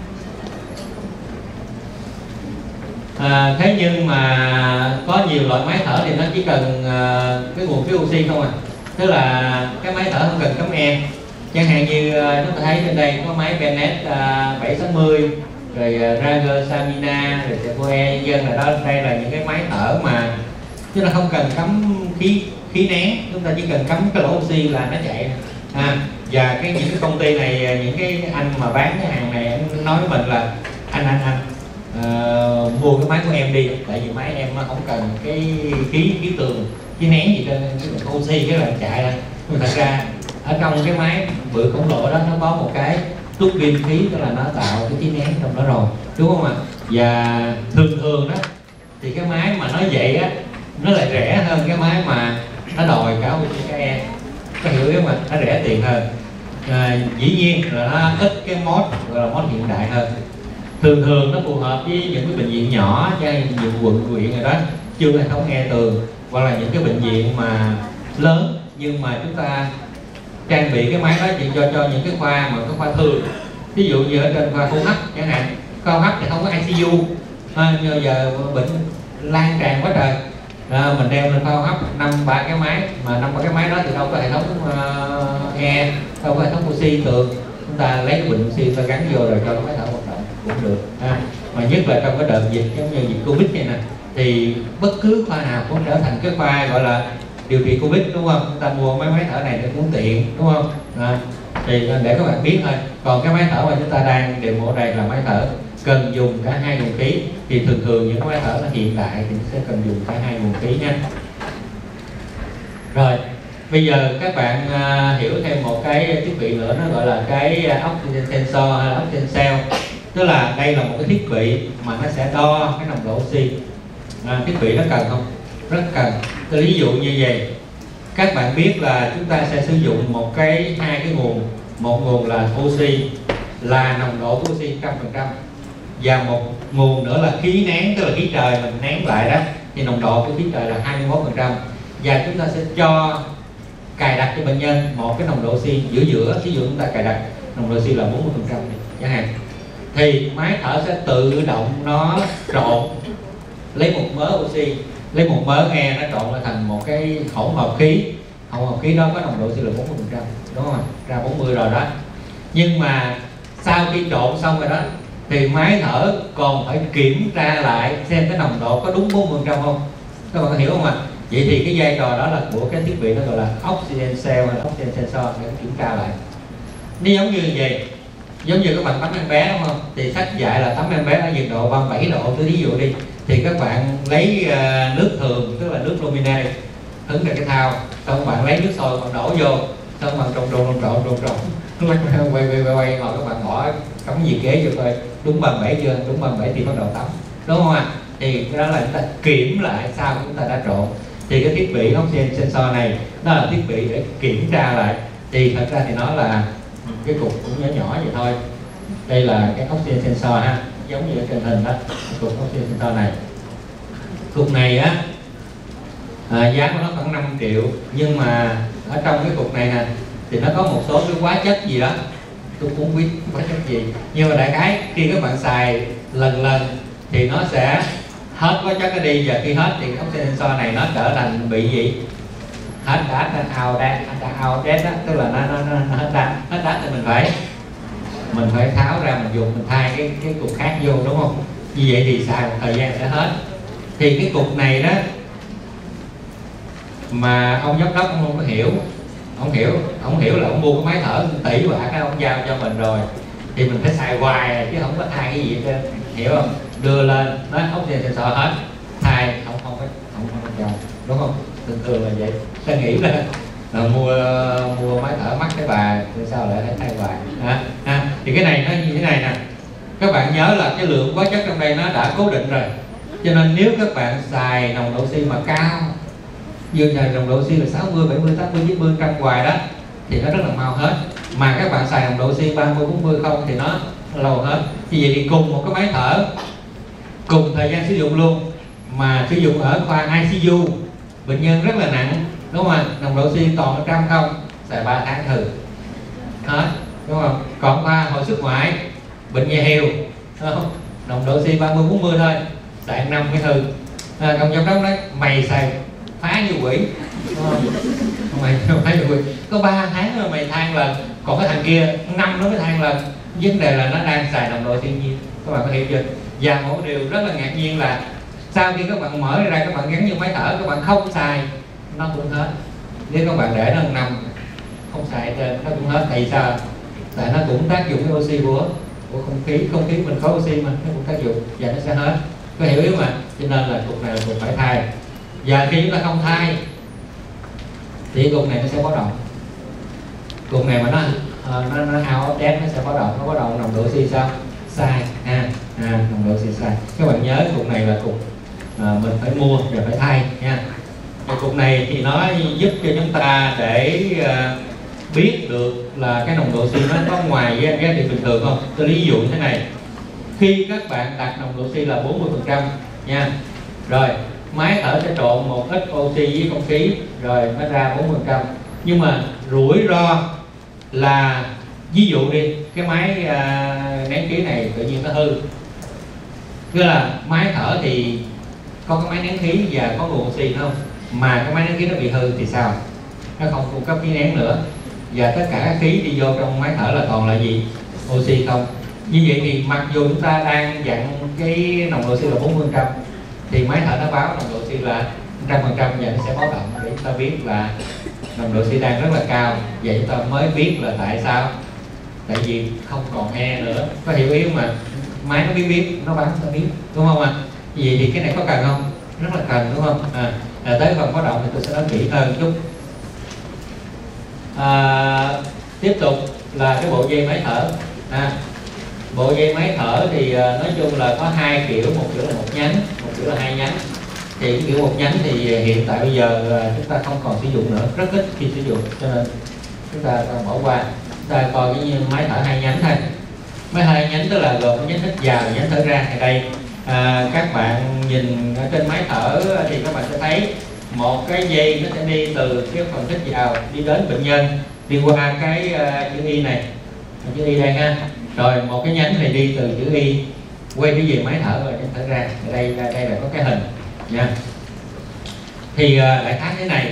Thế nhưng mà có nhiều loại máy thở thì nó chỉ cần cái nguồn khí oxy không à, tức là cái máy thở không cần cắm E. Chẳng hạn như chúng ta thấy trên đây có máy Bennett 760, rồi Rager Samina, rồi Sequoia dân là đó. Đây là những cái máy thở mà chúng ta không cần cắm khí nén, chúng ta chỉ cần cắm cái lỗ oxy là nó chạy. Và những cái công ty này, những cái anh mà bán cái hàng này, anh nói với mình là anh mua cái máy của em đi, tại vì máy em không cần cái khí tường, khí nén gì trên cái oxy cái là chạy thôi. Nhưng thật ra ở trong cái máy bự khổng lồ đó nó có một cái tút pin khí, tức là nó tạo cái khí nén trong đó rồi, đúng không ạ? Và thường đó thì cái máy mà nói vậy á nó lại rẻ hơn cái máy mà nó đòi cả oxy cả E, có hiểu không ạ? Nó rẻ tiền hơn. Dĩ nhiên là nó ít cái mod gọi là mod hiện đại hơn. Thường nó phù hợp với những cái bệnh viện nhỏ, cho những quận huyện rồi đó, chưa hệ thống E tường, hoặc là những cái bệnh viện mà lớn nhưng mà chúng ta trang bị cái máy đó chỉ cho những cái khoa mà cái khoa thường, ví dụ như ở trên khoa hô hấp chẳng hạn. Khoa hô hấp thì không có ICU, nhưng giờ bệnh lan tràn quá trời, mình đem lên khoa hô hấp 5-3 cái máy, mà 5-3 cái máy đó thì đâu có hệ thống E, đâu có hệ thống oxy tường, chúng ta lấy cái bình oxy ta gắn vô rồi cho cái máy thở hoạt động cũng được. Mà nhất là trong cái đợt dịch giống như dịch Covid này nè, thì bất cứ khoa nào cũng trở thành cái khoa gọi là điều trị Covid, đúng không? Chúng ta mua mấy máy thở này để cũng tiện, đúng không? Thì để các bạn biết thôi. Còn cái máy thở mà chúng ta đang demo đây là máy thở cần dùng cả 2 nguồn khí, thì thường những cái máy thở nó hiện đại thì sẽ cần dùng cả 2 nguồn khí nha. Rồi bây giờ các bạn hiểu thêm một cái thiết bị nữa, nó gọi là cái oxygen sensor hay là oxygen cell. Tức là đây là một cái thiết bị mà nó sẽ đo cái nồng độ oxy. Thiết bị nó cần không? Rất cần. Tôi ví dụ như vậy, các bạn biết là chúng ta sẽ sử dụng hai cái nguồn. Một nguồn là oxy, là nồng độ của oxy 100%, và một nguồn nữa là khí nén, tức là khí trời mình nén lại đó, thì nồng độ của khí trời là 21%. Và chúng ta sẽ cho cài đặt cho bệnh nhân một cái nồng độ oxy giữa, ví dụ chúng ta cài đặt nồng độ oxy là 40% chẳng hạn, thì máy thở sẽ tự động nó trộn, lấy một mớ oxy, lấy một mớ E, nó trộn lại thành một cái hỗn hợp khí. Hỗn hợp khí đó có nồng độ oxy là 40%, đúng không? Ra 40 rồi đó. Nhưng mà sau khi trộn xong rồi đó thì máy thở còn phải kiểm tra lại xem cái nồng độ có đúng 40% không. Các bạn có hiểu không ạ? Vậy thì cái vai trò đó là của cái thiết bị nó gọi là oxygen cell hay là oxygen sensor để kiểm tra lại. Nó giống như vậy, giống như các bạn tắm em bé, đúng không? Thì sách dạy là tắm em bé ở nhiệt độ 37 độ, tôi ví dụ đi, thì các bạn lấy nước thường, tức là nước luminary, hứng ra cái thao, xong bạn lấy nước sôi bạn đổ vô, xong bạn trộn quay rồi các bạn bỏ cắm nhiệt kế vô coi đúng 37 chưa, đúng 37 thì bắt đầu tắm, đúng không ạ? Thì cái đó là chúng ta kiểm lại sau chúng ta đã trộn. Thì cái thiết bị oxygen sensor này nó là thiết bị để kiểm tra lại. Thì thật ra thì nó là cái cục cũng nhỏ nhỏ vậy thôi. Đây là cái oxygen sensor ha, giống như ở trên hình đó, cục oxygen sensor này. Cục này á giá của nó khoảng 5 triệu, nhưng mà ở trong cái cục này nè thì nó có một số cái hóa chất gì đó, tôi cũng không biết hóa chất gì, nhưng mà đại khái khi các bạn xài lần thì nó sẽ hết hóa chất nó đi, và khi hết thì cái oxygen sensor này nó trở thành bị gì? Hết đá, out dead đó, tức là nó hết đá thì mình phải tháo ra, mình dùng, mình thay cái cục khác vô, đúng không? Như vậy thì xài một thời gian sẽ hết. Thì cái cục này đó mà ông giám đốc ông không có hiểu, ông hiểu là ông mua cái máy thở tỷ bạc đó, ông giao cho mình rồi thì mình phải xài hoài chứ không có thay cái gì hết trơn, hiểu không? Đưa lên nói oxygen sensor hết, thay không có cho, đúng không? Thường là vậy. Tất nghĩ là mua máy thở mắc cái bà sao lại phải thay hoài thì cái này nó như thế này nè, các bạn nhớ là cái lượng hóa chất trong đây nó đã cố định rồi, cho nên nếu các bạn xài nồng độ oxy mà cao, như là nồng độ oxy là 60, 70, 80, 90 trăm hoài đó thì nó rất là mau hết. Mà các bạn xài nồng độ oxy 30, 40 không thì nó lâu hết. Như vậy thì cùng một cái máy thở, cùng thời gian sử dụng luôn, mà sử dụng ở khoa ICU, bệnh nhân rất là nặng, đúng không ạ? Nồng độ oxy toàn 100 không, xài 3 tháng hư hết, đúng không? Còn khoa hồi sức ngoại, bệnh nhà hiệu, nồng độ oxy 30, 40 thôi, xài 5 cái hư. Còn trong đó đấy, mày xài phá như quỷ, đúng không? Mày phá như quỷ, có 3 tháng rồi mày than lần, còn cái thằng kia 5 nó mới than lần. Vấn đề là nó đang xài nồng độ oxy nhiêu, các bạn có hiểu chưa? Và một điều rất là ngạc nhiên là sau khi các bạn mở ra, các bạn gắn vô máy thở, các bạn không xài, nó cũng hết. Nếu các bạn để nó 1 năm không xài trên, nó cũng hết. Tại vì sao? Tại nó cũng tác dụng cái oxy của không khí mình có oxy mà nó cũng tác dụng và nó sẽ hết. Có hiểu ý mà? Cho nên là cục này là cục phải thay. Và khi chúng ta không thay thì cục này nó sẽ báo động. Cục này mà nó out of date, nó sẽ báo động nồng độ oxy sao? Sai nồng độ oxy sai. Các bạn nhớ cục này là cục mình phải mua và phải thay nha. Cái cục này thì nó giúp cho chúng ta để biết được là cái nồng độ oxy nó có ngoài giá trị bình thường không. Tôi lấy ví dụ như thế này, khi các bạn đặt nồng độ oxy là 40% nha, rồi máy thở sẽ trộn một ít oxy với không khí rồi nó ra 40%. Nhưng mà rủi ro là ví dụ đi, cái máy nén khí này tự nhiên nó hư, tức là máy thở thì có cái máy nén khí và có nguồn oxy không, mà cái máy nén khí nó bị hư thì sao? Nó không cung cấp khí nén nữa, và tất cả các khí đi vô trong máy thở là còn là gì? Oxy không. Như vậy thì mặc dù chúng ta đang dặn cái nồng độ oxy là 40%, thì máy thở nó báo nồng độ oxy là 100% và nó sẽ báo động để chúng ta biết là nồng độ oxy đang rất là cao. Và chúng ta mới biết là tại sao, tại vì không còn e nữa. Có hiểu ý không mà? Máy nó biết nó báo chúng ta biết, đúng không ạ? Vậy thì cái này có cần không? Rất là cần, đúng không? Tới phần báo động thì tôi sẽ nói kỹ hơn chút. Tiếp tục là cái bộ dây máy thở. Bộ dây máy thở thì nói chung là có 2 kiểu, một kiểu là 1 nhánh, một kiểu là 2 nhánh. Thì cái kiểu 1 nhánh thì hiện tại bây giờ chúng ta không còn sử dụng nữa, rất ít khi sử dụng, cho nên chúng ta bỏ qua. Chúng ta coi cái máy thở 2 nhánh thôi. Máy 2 nhánh tức là gồm cái nhánh hít vào và nhánh thở ra. Ở đây các bạn nhìn ở trên máy thở thì các bạn sẽ thấy một cái dây nó sẽ đi từ cái phần hít vào đi đến bệnh nhân, đi qua cái chữ Y này, chữ Y đây ha. Rồi một cái nhánh này đi từ chữ Y quay cái về máy thở rồi nhánh thở ra. Ở đây là có cái hình nha. Thì đại khái thế này,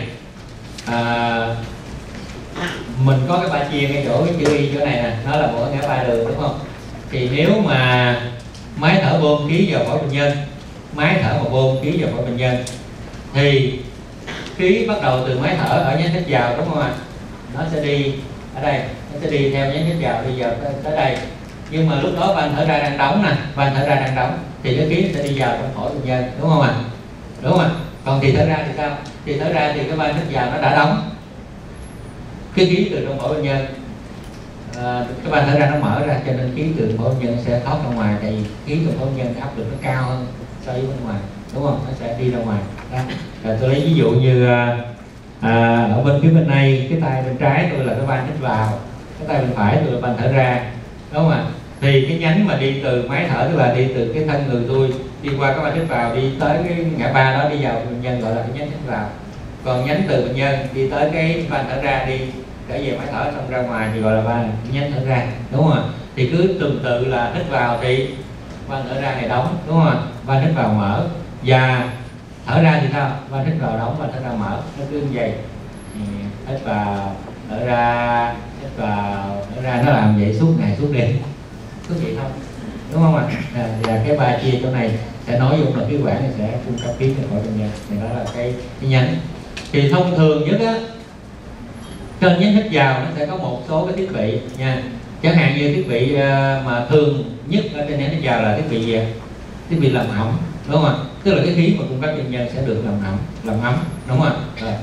mình có cái ba chia ngay chỗ cái chữ Y chỗ này nè, nó là một cái ngã ba đường, đúng không? Thì nếu mà máy thở bơm khí vào phổi bệnh nhân, máy thở mà bơm khí vào phổi bệnh nhân thì khí bắt đầu từ máy thở ở nhánh hít vào, đúng không ạ? Nó sẽ đi ở đây, nó sẽ đi theo nhánh hít vào đi vào tới đây. Nhưng mà lúc đó van thở ra đang đóng nè, van thở ra đang đóng thì cái khí sẽ đi vào trong phổi bệnh nhân, đúng không ạ? Đúng không ạ? Còn thì thở ra thì sao? Thì thở ra thì cái van hít vào nó đã đóng, cái khí từ trong phổi bệnh nhân, cái van thở ra nó mở ra, cho nên khí từ phổi bệnh nhân sẽ thoát ra ngoài, tại vì khí từ phổi bệnh nhân áp lực nó cao hơn so với bên ngoài, đúng không? Nó sẽ đi ra ngoài. Đó. Rồi tôi lấy ví dụ như ở bên phía bên này, cái tay bên trái tôi là cái van hít vào, cái tay bên phải tôi là van thở ra, đúng không ạ? Thì cái nhánh mà đi từ máy thở tức là đi từ cái thân người tôi đi qua cái van hít vào đi tới cái ngã ba đó đi vào bệnh nhân gọi là cái nhánh hít vào. Còn nhánh từ bệnh nhân đi tới cái van thở ra đi trở về máy thở xong ra ngoài thì gọi là van nhánh thở ra, đúng không ạ? Thì cứ tuần tự là hít vào thì van thở ra này đóng, đúng không ạ? Van hít vào mở, và thở ra thì sao? Van hít vào đóng, van thở ra mở, nó cứ như vậy. Hít vào thở ra, hít vào thở ra, nó làm vậy suốt ngày suốt đêm, cứ vậy thôi, đúng không ạ? Và cái ba chia chỗ này sẽ nói vô là khí quản này sẽ cung cấp khí cho phổi bệnh nhân, thì đó là cái nhánh. Thì thông thường nhất á, trên nhánh hít vào nó sẽ có một số cái thiết bị nha. Chẳng hạn như thiết bị mà thường nhất ở trên nhánh hít vào là thiết bị gì? Thiết bị làm ẩm, đúng không ạ? Tức là cái khí mà cung cấp cho bệnh nhân sẽ được làm ẩm, đúng không ạ? Rồi.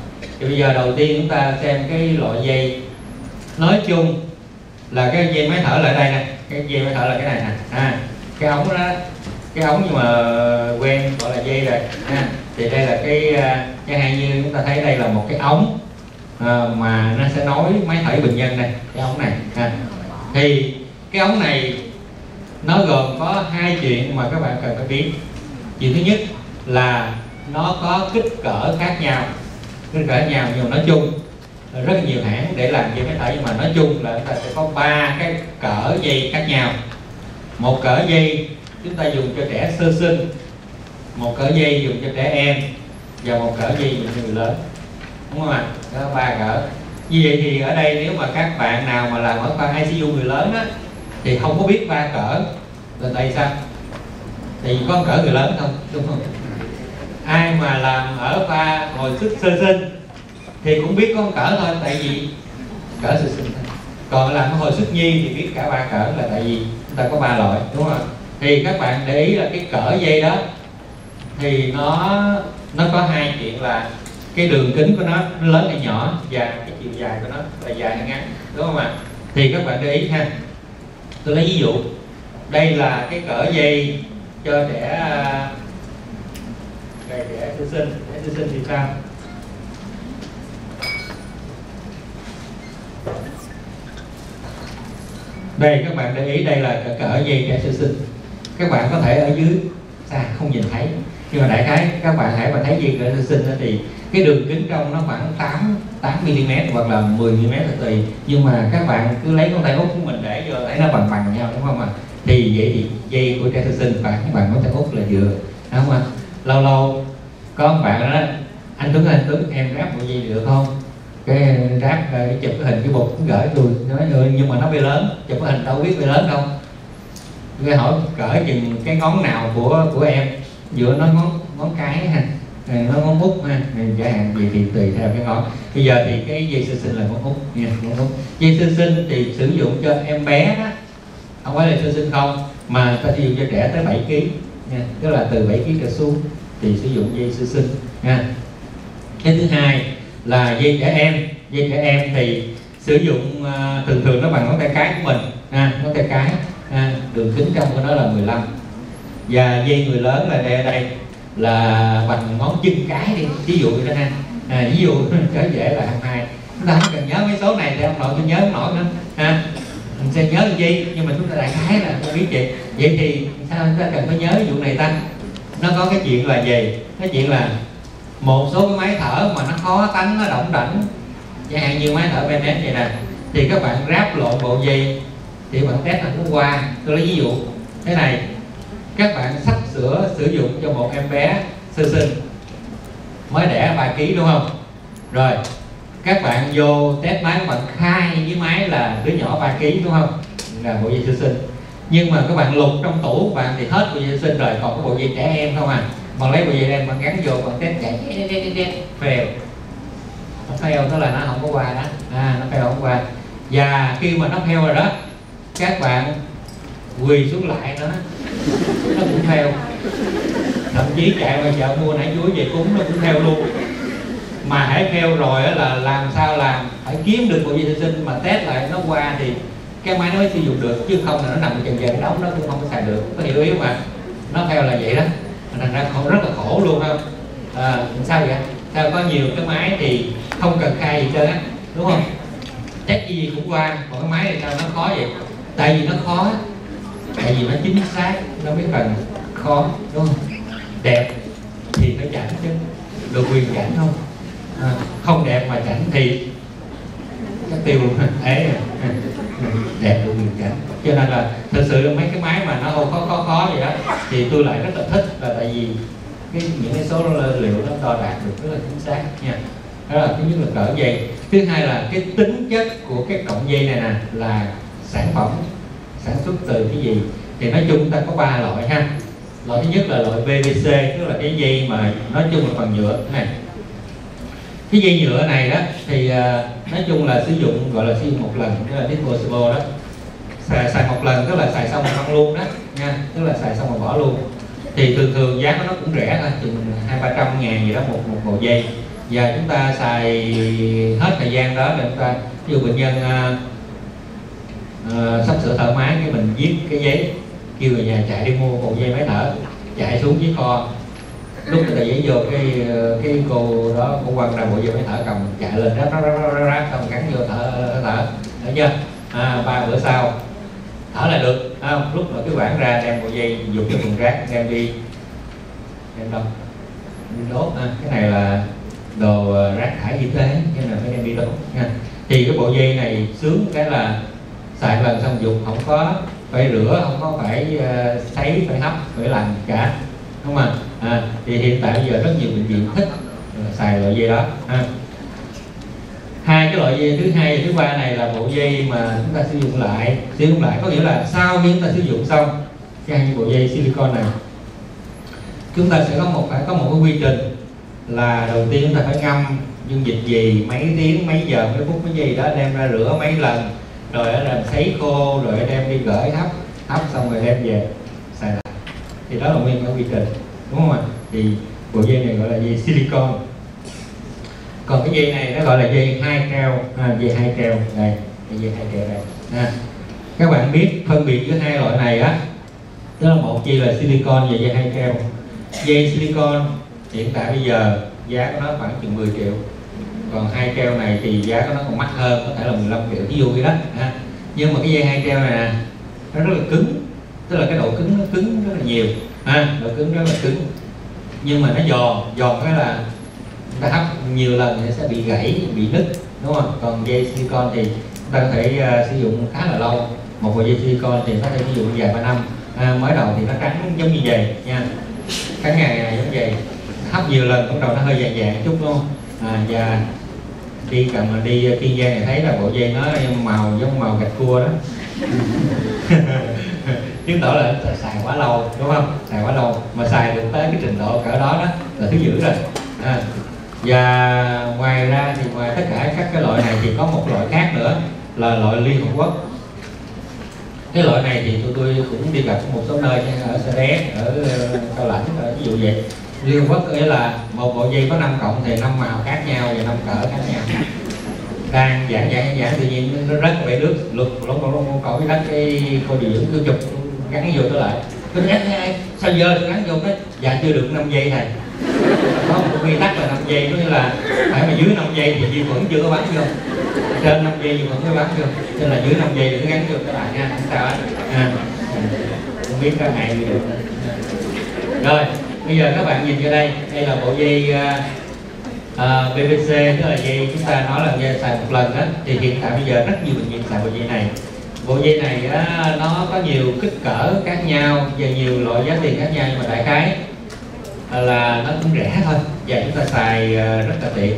Thì bây giờ đầu tiên chúng ta xem cái loại dây. Nói chung là cái dây máy thở lại đây nè, cái dây máy thở là cái này nè, cái ống đó, cái ống nhưng mà quen gọi là dây rồi ha. Thì đây là cái chẳng hạn như chúng ta thấy đây là một cái ống mà nó sẽ nối máy thở bệnh nhân này, cái ống này ha. Thì cái ống này nó gồm có hai chuyện mà các bạn cần phải biết. Chuyện thứ nhất là nó có kích cỡ khác nhau, kích cỡ nhau, nhưng mà nói chung rất là nhiều hãng để làm dây máy thở, nhưng mà nói chung là chúng ta sẽ có 3 cái cỡ dây khác nhau. Một cỡ dây chúng ta dùng cho trẻ sơ sinh, một cỡ dây dùng cho trẻ em, và một cỡ dây dùng cho người lớn, đúng không ạ? Có 3 cỡ. Như vậy thì ở đây nếu mà các bạn nào mà làm ở khoa ICU người lớn á thì không có biết 3 cỡ là tại sao? Thì có cỡ người lớn không, đúng không? Ai mà làm ở khoa hồi sức sơ sinh thì cũng biết có cỡ thôi, tại vì cỡ sơ sinh thôi. Còn làm ở hồi sức nhi thì biết cả 3 cỡ, là tại vì chúng ta có 3 loại, đúng không? Thì các bạn để ý là cái cỡ dây đó thì nó có hai chuyện là cái đường kính của nó lớn hay nhỏ, và cái chiều dài của nó là dài hay ngắn, đúng không ạ? Thì các bạn để ý ha. Tôi lấy ví dụ, đây là cái cỡ dây cho trẻ sơ sinh. Trẻ sơ sinh thì sao? Đây các bạn để ý, đây là cỡ dây trẻ sơ sinh. Các bạn có thể ở dưới xa không nhìn thấy, nhưng mà đại khái các bạn hãy mà thấy dây trẻ sơ sinh thì cái đường kính trong nó khoảng 8 mm hoặc là 10 mm là tùy. Nhưng mà các bạn cứ lấy con tay út của mình để vô thấy nó bằng bằng nhau, đúng không ạ? Thì vậy thì dây của trẻ sơ sinh và các bạn có tay út là vừa, đúng không ạ? Lâu lâu có bạn đó, anh Tuấn em ráp bộ dây được không? Cái ráp chụp cái hình cái bột gửi tôi, nói nhưng mà nó bị lớn, chụp cái hình đâu biết bị lớn đâu. Tôi hỏi cỡ chừng cái ngón nào của em, giữa nó ngón cái ha, nó ngón út ha, chẳng hạn gì thì tùy theo cái ngón. Bây giờ thì cái dây sơ sinh là ngón út nha, ngón út. Dây sơ sinh thì sử dụng cho em bé đó, không phải là sơ sinh không, mà ta sử dụng cho trẻ tới 7 kg nha, tức là từ 7 kg trở xuống thì sử dụng dây sơ sinh nha. Cái thứ hai là dây trẻ em. Dây trẻ em thì sử dụng thường nó bằng ngón tay cái của mình, ngón tay cái, đường kính trong của nó là 15. Và dây người lớn là đây là bằng ngón chân cái đi, ví dụ như thế này, ví dụ cho dễ là 22. Chúng ta không cần nhớ mấy số này thì ông nội tôi nhớ không nổi nữa ha. Mình sẽ nhớ làm gì, nhưng mà chúng ta đại khái là không biết gì. Vậy thì sao chúng ta cần phải nhớ vụ này ta? Nó có cái chuyện là gì? Cái chuyện là một số cái máy thở mà nó khó tánh, nó đỏng đảnh, chẳng hạn như máy thở Bennett vậy nè, thì các bạn ráp lộn bộ dây thì bạn test là nó qua. Tôi lấy ví dụ thế này, các bạn sắp sửa sử dụng cho một em bé sơ sinh mới đẻ 3 kg, đúng không? Rồi các bạn vô test máy, các bạn khai với máy là đứa nhỏ 3 kg, đúng không? Là bộ dây sơ sinh. Nhưng mà các bạn lục trong tủ của bạn thì hết bộ dây sơ sinh rồi, còn cái bộ dây trẻ em không à. Bạn lấy bộ dây em bạn gắn vô, bạn test chạy fail. Nó fail tức là nó không có qua đó, nó fail không qua. Và khi mà nó fail rồi đó, các bạn quỳ xuống lại nó cũng fail. Thậm chí chạy qua chợ mua nải chuối về cúng nó cũng fail luôn. Mà hãy fail rồi là làm sao làm, phải kiếm được bộ dây sơ sinh mà test lại nó qua thì cái máy nó mới sử dụng được, chứ không là nó nằm chần chờ cái đống nó cũng không có xài được. Có hiểu ý không ạ? Nó fail là vậy đó, thành ra rất là khổ luôn không? Sao vậy? Sao có nhiều cái máy thì không cần khai gì trơn á, đúng không? Test gì cũng qua, còn cái máy này sao nó khó vậy? Tại vì nó khó, tại vì nó chính xác, nó mới cần khó, đúng không? Đẹp thì phải chảnh chứ, được quyền chảnh không? Không đẹp mà chảnh thì chắc tiêu luôn ấy. Đẹp được quyền chảnh. Cho nên là thật sự là mấy cái máy mà nó khó vậy đó thì tôi lại rất là thích, là tại vì những cái số liệu nó đo đạt được rất là chính xác nha. Đó là thứ nhất là cỡ dây. Thứ hai là cái tính chất của cái cọng dây này nè, là sản phẩm sản xuất từ cái gì. Thì nói chung ta có 3 loại ha. Loại thứ nhất là loại PVC, tức là cái dây mà nói chung là bằng nhựa này. Cái dây nhựa này đó thì nói chung là sử dụng, gọi là sử dụng một lần, tức là disposable đó. Xài một lần tức là xài xong rồi không luôn đó nha, tức là xài xong rồi bỏ luôn. Thì thường giá của nó cũng rẻ thôi, chừng 200-300 ngàn gì đó một bộ dây. Và chúng ta xài hết thời gian đó để chúng ta, ví dụ bệnh nhân sắp sửa thở máy, cái mình viết cái giấy kêu về nhà chạy đi mua bộ dây máy thở, chạy xuống dưới kho, lúc cái tờ giấy vô cái cô đó cô quăng ra bộ dây máy thở, cầm chạy lên ráp xong gắn vô thở, thấy chưa? 3 bữa sau thở lại được, không? Lúc mà cái quản ra đem bộ dây dùng cái thùng rác đem đi, đem đâu đi đốt. Cái này là đồ rác thải y tế, cái này phải đem đi đốt nha. Thì cái bộ dây này sướng cái là xài lần xong dùng không có phải rửa, không có phải sấy, phải hấp, phải làm cả, đúng không ạ? Thì hiện tại bây giờ rất nhiều bệnh viện thích xài loại dây đó. Hai cái loại dây thứ hai và thứ ba này là bộ dây mà chúng ta sử dụng lại có nghĩa là sau khi chúng ta sử dụng xong cái bộ dây silicon này, chúng ta sẽ phải có một cái quy trình là đầu tiên chúng ta phải ngâm dung dịch gì mấy tiếng, mấy giờ, mấy phút, mấy giây đó, đem ra rửa mấy lần, rồi làm sấy khô, rồi đem đi gửi hấp xong rồi đem về xài lại. Thì đó là nguyên cái quy trình, đúng không ạ? Thì bộ dây này gọi là dây silicon. Còn cái dây này nó gọi là dây hai treo, dây hai treo đây, dây hai treo đây. Các bạn biết phân biệt giữa hai loại này á, tức là một dây là silicon và dây hai treo. Dây silicon hiện tại bây giờ giá của nó khoảng chừng 10 triệu, còn hai treo này thì giá của nó còn mắc hơn, có thể là 15 triệu ví dụ vậy đó. Nhưng mà cái dây hai treo này nè, nó rất là cứng, tức là cái độ cứng nó cứng rất là nhiều, độ cứng rất là cứng, nhưng mà nó giòn cái là ta hấp nhiều lần thì sẽ bị gãy, bị nứt, đúng không? Còn dây silicon thì ta có thể sử dụng khá là lâu. Một bộ dây silicon thì có thể sử dụng vài 3 năm. Mới đầu thì nó cắn giống như vậy nha, cắn ngày giống vậy, hấp nhiều lần bắt đầu nó hơi vàng chút, đúng không? Và đi Kiên Giang thì thấy là bộ dây nó màu giống màu gạch cua đó. Chứng tỏ là xài quá lâu, đúng không? Xài quá lâu mà xài được tới cái trình độ cỡ đó là thứ dữ rồi. Và ngoài ra thì ngoài tất cả các cái loại này thì có một loại khác nữa là loại Liên Hợp Quốc. Cái loại này thì tôi cũng đi gặp một số nơi ở Sa Đéc, ở Cao Lãnh, ví dụ vậy. Liên Hợp Quốc nghĩa là một bộ dây có 5 cọng thì 5 màu khác nhau và 5 cỡ khác nhau. Đang giảng tự nhiên nó rớt bể nước lục lông cậu cái đất, cái cô điều dưỡng cứ chụp gắn vô trở lại. Tôi nói sao giờ tôi gắn vô cái dạ chưa được 5 giây này. Có một quy tắc là 5 giây, có nghĩa là phải mà dưới 5 giây thì vi khuẩn chưa có bắn vô, trên 5 giây vi khuẩn mới bắn vô, nên là dưới 5 giây đừng gắn vô các bạn nha, không sao hết. Không biết có ngại gì được. Rồi bây giờ các bạn nhìn vô đây là bộ dây PVC, tức là dây chúng ta nói là dây xài một lần đó. Thì hiện tại bây giờ rất nhiều bệnh viện xài bộ dây này. Bộ dây này nó có nhiều kích cỡ khác nhau và nhiều loại giá tiền khác nhau, nhưng mà đại khái là nó cũng rẻ thôi và chúng ta xài rất là tiện.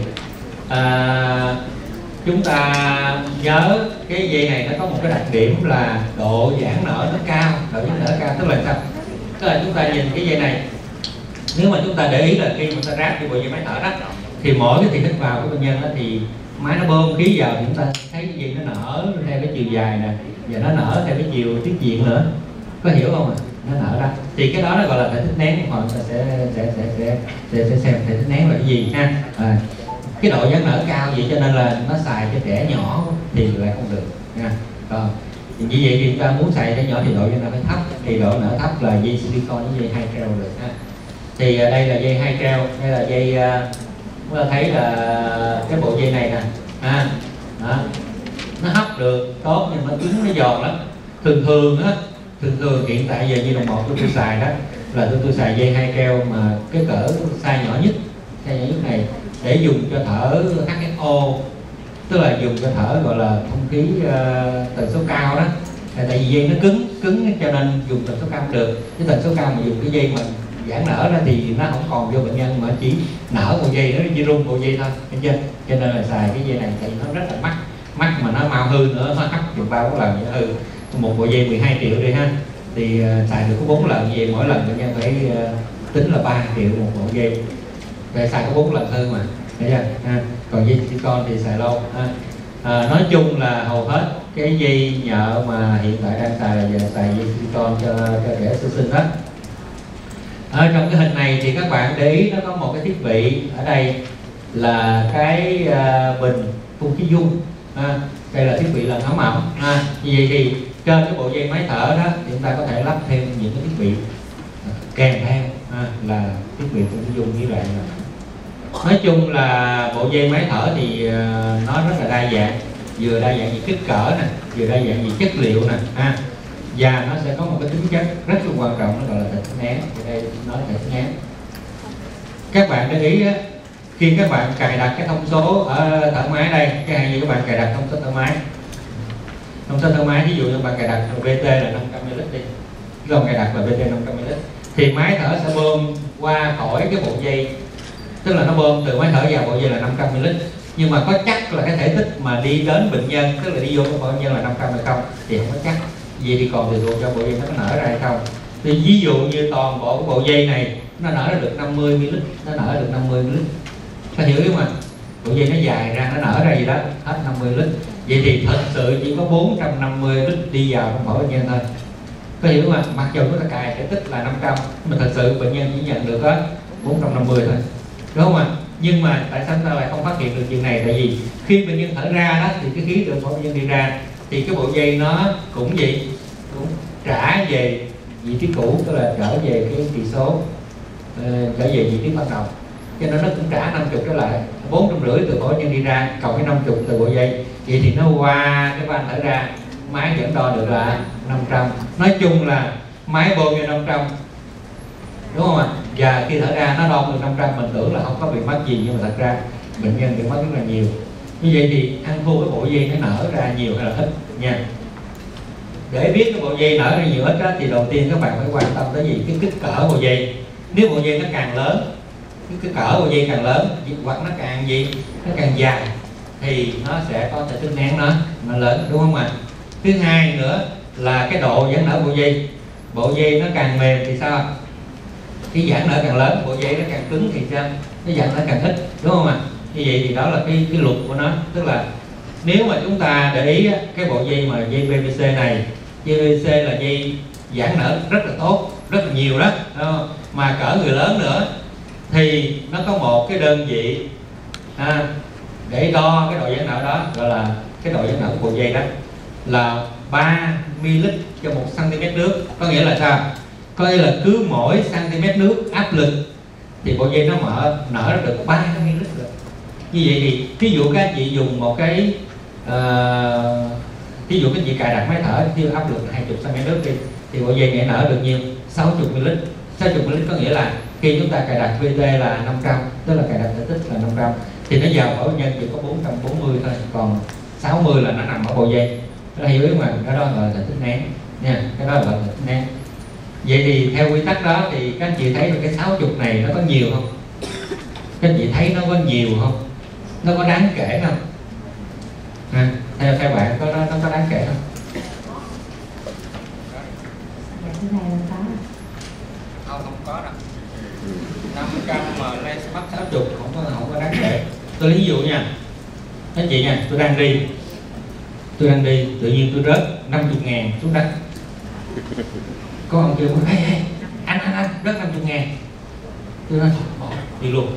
Chúng ta nhớ cái dây này nó có một cái đặc điểm là độ giãn nở nó cao, tức là sao? Tức là chúng ta nhìn cái dây này, nếu mà chúng ta để ý là khi mà ta ráp cái bộ dây máy thở đó, thì mỗi cái thì hít vào của bệnh nhân đó thì máy nó bơm khí vào thì chúng ta thấy cái dây nó nở theo cái chiều dài nè, và nó nở theo cái chiều tiết diện nữa, có hiểu không ạ? Nó nở ra thì cái đó nó gọi là thể tích nén, hoặc ta sẽ xem thể tích nén là cái gì ha. Cái độ giãn nở cao vậy cho nên là nó xài cho trẻ nhỏ thì lại không được nha. Thì như vậy thì chúng ta muốn xài trẻ nhỏ thì độ giãn nở phải thấp, thì độ nở thấp là dây silicon với dây hai treo được ha. Thì đây là dây hai treo, đây là dây chúng ta thấy là cái bộ dây này nè, nó hấp được tốt nhưng nó cứng, nó giòn lắm. Thường hiện tại giờ như đồng một tôi xài đó là tôi xài dây hai treo mà cái cỡ size nhỏ nhất này để dùng cho thở HFO, tức là dùng cho thở gọi là không khí tần số cao đó. Tại vì dây nó cứng cho nên dùng tần số cao không được. Cái tần số cao mà dùng cái dây mà giãn nở ra thì nó không còn vô bệnh nhân mà chỉ nở một dây, nó chỉ rung một dây thôi, thấy chưa? Cho nên là xài cái dây này thì nó rất là mắc mà nó mau hư nữa, nó hấp được 3 lần vậy hư. Một bộ dây 12 triệu đi ha, thì xài được có 4 lần vậy, mỗi lần bệnh nhân phải tính là 3 triệu một bộ dây, về xài có 4 lần hư mà, thấy chưa? Còn dây silicon thì xài lâu. Nói chung là hầu hết cái dây nhợ mà hiện tại đang xài là giờ xài dây silicon cho trẻ sơ sinh đó. Ở trong cái hình này thì các bạn để ý nó có một cái thiết bị ở đây là cái bình phun khí dung. Đây là thiết bị làm ấm ẩm. Như vậy thì trên cái bộ dây máy thở đó thì chúng ta có thể lắp thêm những cái thiết bị kèm theo là thiết bị phun khí dung như vậy. Nói chung là bộ dây máy thở thì nó rất là đa dạng, vừa đa dạng về kích cỡ nè, vừa đa dạng về chất liệu nè, và nó sẽ có một cái tính chất rất là quan trọng, nó gọi là thịt nén. Ở đây nói thịt nén. Các bạn để ý á, khi các bạn cài đặt cái thông số ở thở máy đây, cái hay như các bạn cài đặt thông số thở máy, ví dụ như bạn cài đặt VT là 500 ml đi, các bạn cài đặt là VT 500 ml, thì máy thở sẽ bơm qua khỏi cái bộ dây, tức là nó bơm từ máy thở vào bộ dây là 500 ml. Nhưng mà có chắc là cái thể tích mà đi đến bệnh nhân, tức là đi vô của bệnh nhân là 500 hay không thì không có chắc. Vậy thì còn tùy thuộc cho bộ dây nó có nở ra hay không. Thì ví dụ như toàn bộ cái bộ dây này nó nở ra được 50 ml, nó nở được 50 ml, ta hiểu không ạ? Bộ dây nó dài ra, nó nở ra gì đó hết 50 ml. Vậy thì thật sự chỉ có 450 ml đi vào trong phổi bệnh nhân thôi, có hiểu không ạ? Mặc dù chúng ta cài thể tích là 500, nhưng mà thật sự bệnh nhân chỉ nhận được hết 450 thôi, đúng không ạ? Nhưng mà tại sao ta lại không phát hiện được chuyện này? Tại vì khi bệnh nhân thở ra đó thì cái khí từ phổi bệnh nhân đi ra thì cái bộ dây nó cũng gì, cũng trả về vị trí cũ, tức là trở về cái chỉ số, trở về vị trí ban đầu, cho nên nó cũng trả 50 trở lại, 450 từ phổi nhân đi ra cộng với 50 từ bộ dây. Vậy thì nó qua cái van thở ra, máy vẫn đo được là 500. Nói chung là máy bơm vô 500, đúng không ạ? Và khi thở ra nó đo được 500, mình tưởng là không có bị mất gì, nhưng mà thật ra bệnh nhân bị mất rất là nhiều. Như vậy thì ăn thua cái bộ dây nó nở ra nhiều hay là ít nha. Để biết cái bộ dây nở ra nhiều ít đó, thì đầu tiên các bạn phải quan tâm tới gì? Cái kích cỡ bộ dây. Nếu bộ dây nó càng lớn, cái cỡ bộ dây càng lớn, hoặc nó càng gì, nó càng dài, thì nó sẽ có thể tích nén nó lớn, đúng không ạ? Thứ hai nữa là cái độ giãn nở bộ dây. Bộ dây nó càng mềm thì sao? Cái giãn nở càng lớn, bộ dây nó càng cứng thì sao? Nó giãn nở càng ít, đúng không ạ? Như vậy thì đó là cái luật của nó. Tức là nếu mà chúng ta để ý cái bộ dây mà dây PVC này, dây PVC là dây giãn nở rất là tốt, rất là nhiều đó, mà cỡ người lớn nữa, thì nó có một cái đơn vị để đo cái độ giãn nở đó, gọi là cái độ giãn nở của bộ dây đó là 3 ml cho 1 cm nước. Có nghĩa là sao? Có nghĩa là cứ mỗi cm nước áp lực thì bộ dây nó nở ra được 3 ml được. Như vậy thì ví dụ các chị dùng một cái ví dụ các chị cài đặt máy thở tiêu áp lực 20 cm nước đi, thì bộ dây này nở được nhiêu? 60 ml. 60 ml có nghĩa là khi chúng ta cài đặt VT là 500, tức là cài đặt thể tích là 500, thì nó vào phổi nhân chỉ có 440 thôi, còn 60 là nó nằm ở bộ dây. Nó hiểu mà, cái đó là tích nén nha, cái đó là tích nén. Vậy thì theo quy tắc đó thì các anh chị thấy được cái 60 này nó có nhiều không? Các anh chị thấy nó có nhiều không? Nó có đáng kể không? Theo bạn nó có đáng kể không? Không có đâu. 500 mà lên mắc 60 không có đáng kể. Tôi lấy ví dụ nha, anh chị nha, tôi đang đi, tự nhiên tôi rớt 50.000 xuống đất. Có ông kêu hey, anh rớt 50.000. Tôi nói đi luôn.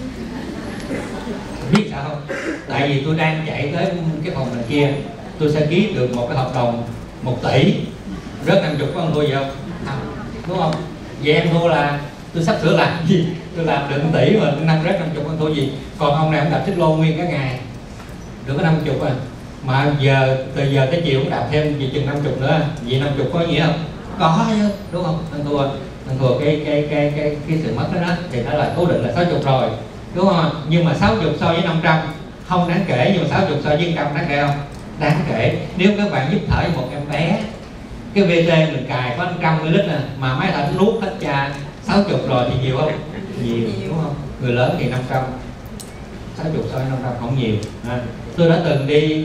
Biết sao không? Tại vì tôi đang chạy tới cái phòng này kia, tôi sẽ ký được một cái hợp đồng 1 tỷ, rớt 50 có ăn thua gì không? Đúng không? Vậy em thua là tôi sắp sửa làm gì? Tôi làm được 1 tỷ mà năm rớt 50 ăn thua gì? Còn ông này ông đạp xích lô nguyên cả ngày, được có 50 à. Mà từ giờ tới chiều cũng đạp thêm gì chừng 50 nữa, vậy 50 có nghĩa không? Có chứ, đúng không? Anh thua cái sự mất đó, thì nó là cố định là 60 rồi, đúng không? Nhưng mà 60 so với 500 không đáng kể, nhưng mà 60 so với 100 đáng kể không? Đáng kể. Nếu các bạn giúp thở cho một em bé, cái VT mình cài có 100 ml mà máy thở nuốt hết cha 60 rồi thì nhiều không? Nhiều, đúng không? Người lớn thì 500, 60 so với 500 không nhiều. Tôi đã từng đi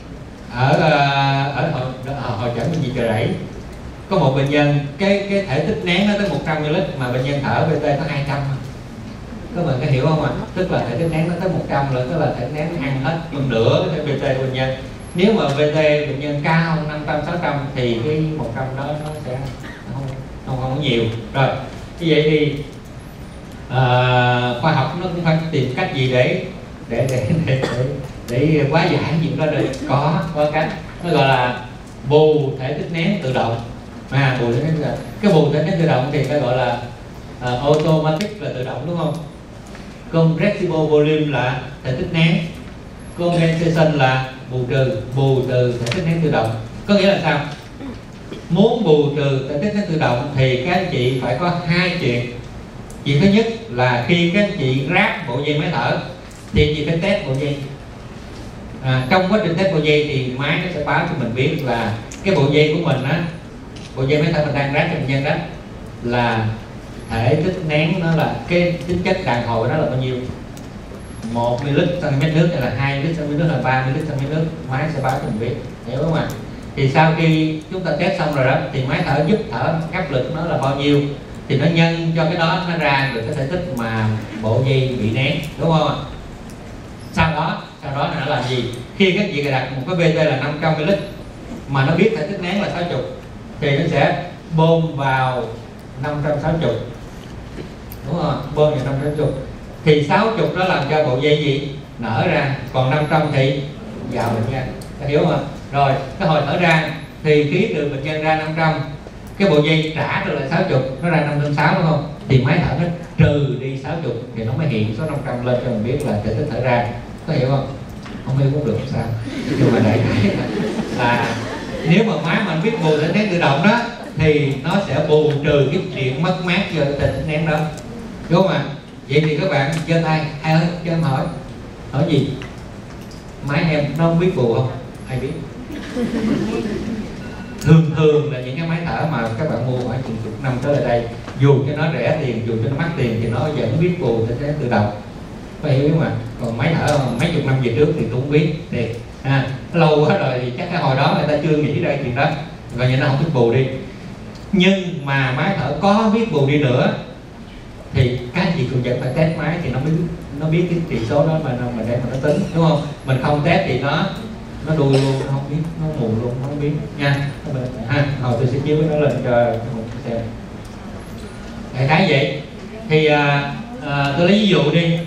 ở hội chẩn bệnh viện Chợ Rẫy, có một bệnh nhân cái thể tích nén nó tới 100 ml mà bệnh nhân thở VT có 200. Các bạn có hiểu không ạ? Tức là thể tích nén nó tới 100 rồi, tức là thể nén nó ăn hết một nửa cái VT của bệnh nhân. Nếu mà VT bệnh nhân cao 500 600 thì cái 100 đó nó sẽ không có nhiều. Rồi, như vậy thì khoa học nó cũng phải tìm cách gì để để hóa giải chuyện đó được. Có cách nó gọi là bù thể tích nén tự động. Bù thể tích tự động. Cái bù thể tích tự động thì ta gọi là automatic là tự động, đúng không? Compressible volume là thể tích nén, compensation là bù trừ thể tích nén tự động. Có nghĩa là sao? Muốn bù trừ thể tích nén tự động thì các anh chị phải có hai chuyện. Chuyện thứ nhất là khi các anh chị ráp bộ dây máy thở thì chị phải test bộ dây. Trong quá trình test bộ dây thì máy nó sẽ báo cho mình biết là cái bộ dây của mình á, bộ dây máy thở mình đang ráp cho bệnh nhân đó, là thể tích nén nó là cái tính chất đàn hồi nó là bao nhiêu, 1 ml cm nước hay là 2 ml cm nước hay là 3 ml cm nước, máy sẽ báo cho mình biết, hiểu không ạ? Thì sau khi chúng ta test xong rồi đó thì máy thở giúp thở áp lực nó là bao nhiêu thì nó nhân cho cái đó nó ra được cái thể tích mà bộ dây bị nén, đúng không ạ? Sau đó nó làm gì? Khi các chị đặt một cái VT là 500 ml mà nó biết thể tích nén là 60 thì nó sẽ bơm vào 560, đúng không? Bơm vào 560 thì 60 nó làm cho bộ dây gì nở ra, còn 500 thì vào bệnh nhân, ta hiểu không ạ? Rồi cái hồi thở ra thì khí từ bệnh nhân ra 500, cái bộ dây trả trở lại 60, nó ra 560, đúng không? Thì máy thở nó trừ đi 60 thì nó mới hiện số 500 lên cho mình biết là thể tích thở ra, có hiểu không? Không hiểu cũng được sao, nhưng mà đại khái là nếu mà máy mà biết bù thể nén tự động đó thì nó sẽ bù trừ cái chuyện mất mát do thể tích nén đó, đúng không ạ? Vậy thì các bạn giơ tay, ai ơi cho em hỏi gì? Máy em nó không biết bù không? Ai biết? Thường là những cái máy thở mà các bạn mua khoảng chục năm trở lại đây, dù cho nó rẻ tiền, dù cho nó mắc tiền thì nó vẫn biết bù thể nén tự động, có hiểu không ạ? Còn máy thở mấy chục năm về trước thì tôi không biết thì lâu quá rồi thì chắc cái hồi đó người ta chưa nghĩ ra chuyện đó, coi như nó không biết bù đi. Nhưng mà máy thở có biết bù đi nữa thì các anh chị cũng vẫn phải test máy thì nó biết cái chỉ số đó mà để mà nó tính, đúng không? Mình không test thì nó đuôi luôn, nó không biết, nó mù luôn, nó không biết nha. Hồi tôi sẽ chiếu cái đó lên cho mọi người xem. Đại khái vậy thì tôi lấy ví dụ đi,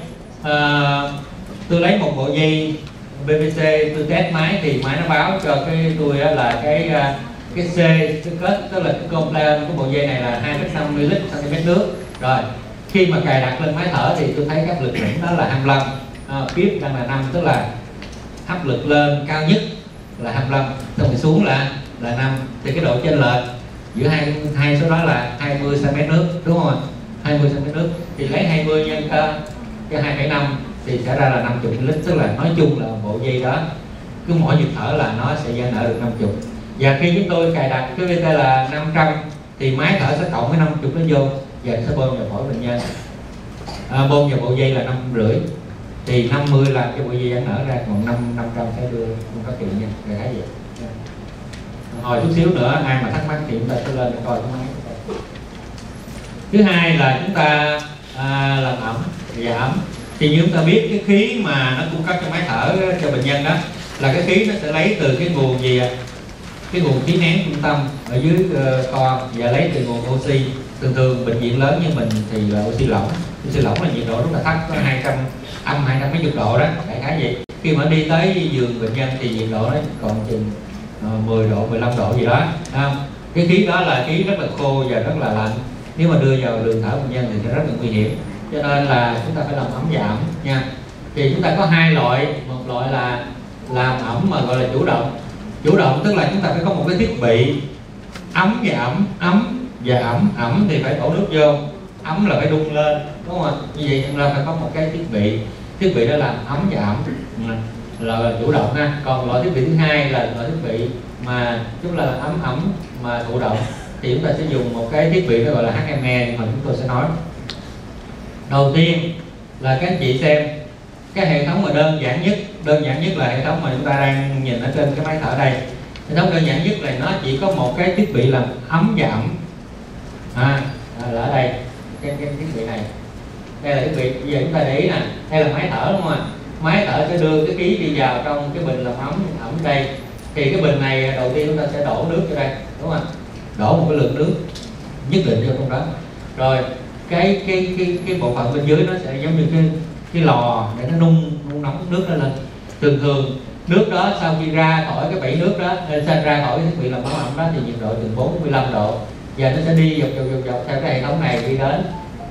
tôi lấy một bộ dây PVC, tôi test máy thì máy nó báo cho cái tôi là cái C, cái kết, tức là cái compliance của bộ dây này là 2,5 ml cm nước. Rồi khi mà cài đặt lên máy thở thì tôi thấy cái áp lực đỉnh đó là 25, PIP đang là 5, tức là áp lực lên cao nhất là 25, xong rồi xuống là 5, thì cái độ chênh lệch giữa hai số đó là 20 cm nước, đúng không ạ? 20 cm nước thì lấy 20 nhân cho 2,5 thì sẽ ra là 50 ml, tức là nói chung là bộ dây đó cứ mỗi nhịp thở là nó sẽ giãn nở được 50. Và khi chúng tôi cài đặt cái VT là 500 thì máy thở sẽ cộng với 50 nó vô và sẽ bơm vào phổi bệnh nhân, bơm vào bộ dây là 5,5 thì 50 là cái bộ dây giãn nở ra, còn 500 sẽ đưa không có chuyện nha, cái cái gì. Hồi chút xíu nữa ai mà thắc mắc thì chúng ta sẽ lên để coi cái máy. Thứ hai là chúng ta làm ẩm và ẩm. Thì như chúng ta biết cái khí mà nó cung cấp cho máy thở cho bệnh nhân đó là cái khí nó sẽ lấy từ cái nguồn gì ạ? Cái nguồn khí nén trung tâm ở dưới co và lấy từ nguồn oxy. Thường bệnh viện lớn như mình thì là oxy lỏng. Oxy lỏng là nhiệt độ rất là thấp, có 200 mấy chục độ đó, đại khái vậy. Khi mà đi tới giường bệnh nhân thì nhiệt độ nó còn chừng 10 độ, 15 độ gì đó. Cái khí đó là khí rất là khô và rất là lạnh. Nếu mà đưa vào đường thở bệnh nhân thì sẽ rất là nguy hiểm. Cho nên là chúng ta phải làm ẩm và ẩm nha. Thì chúng ta có hai loại, một loại là làm ẩm mà gọi là chủ động. Chủ động tức là chúng ta phải có một cái thiết bị ấm và ẩm, ấm và ẩm thì phải đổ nước vô, ấm là phải đun lên, đúng không ạ? Như vậy chúng ta phải có một cái thiết bị đó là ấm và ẩm là chủ động ha. Còn loại thiết bị thứ hai là loại thiết bị mà chúng là ấm mà thụ động thì chúng ta sẽ dùng một cái thiết bị đó gọi là HME, nhưng mà chúng tôi sẽ nói. Đầu tiên là các anh chị xem cái hệ thống mà đơn giản nhất là hệ thống mà chúng ta đang nhìn ở trên cái máy thở đây. Hệ thống đơn giản nhất là nó chỉ có một cái thiết bị làm ấm và ẩm, là ở đây cái thiết bị này. Đây là thiết bị, bây giờ chúng ta để ý nè, đây là máy thở đúng không ạ? Máy thở sẽ đưa cái khí đi vào trong cái bình làm ẩm đây. Thì cái bình này đầu tiên chúng ta sẽ đổ nước vô đây, đúng không ạ? Đổ một cái lượng nước nhất định vô trong đó. Rồi cái bộ phận bên dưới nó sẽ giống như cái lò để nó nung nóng nước nó lên. Thường thường nước đó sau khi ra khỏi cái bẫy nước đó, ra khỏi cái thiết bị làm nóng ẩm đó thì nhiệt độ từ 45 độ, và nó sẽ đi dọc theo cái hệ thống này đi đến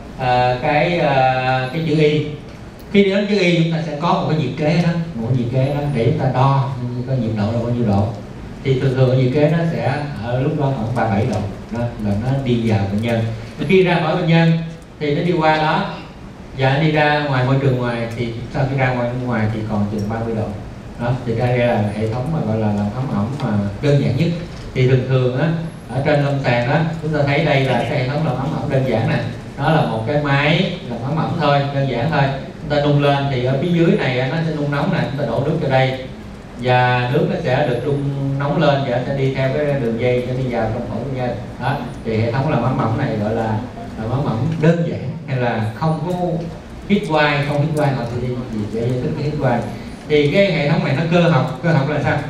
cái chữ Y. Khi đi đến chữ Y chúng ta sẽ có một cái nhiệt kế đó, để chúng ta đo có nhiệt độ là bao nhiêu độ. Thì thường thường nhiệt kế nó sẽ ở lúc đó khoảng 37 độ, đó là nó đi vào bệnh nhân. Khi ra khỏi bệnh nhân thì nó đi qua đó và đi ra ngoài môi trường ngoài, thì sau khi ra ngoài thì còn chừng 30 độ. Đó, thì đây là hệ thống mà gọi là làm ấm mà đơn giản nhất. Thì thường á ở trên lâm sàng đó chúng ta thấy đây là cái hệ thống làm ấm đơn giản này, nó là một cái máy làm ấm thôi, đơn giản thôi. Chúng ta nung lên thì ở phía dưới này nó sẽ nung nóng này, chúng ta đổ nước vào đây và nước nó sẽ được nung nóng lên và sẽ đi theo cái đường dây sẽ đi vào trong phổi bệnh nhân. Đó, thì hệ thống làm ấm này gọi là làm ấm đơn giản, hay là không có hít quai, không hít quai, hoặc thì gì để giải thích cái hít quai. Thì cái hệ thống này nó cơ học là sao?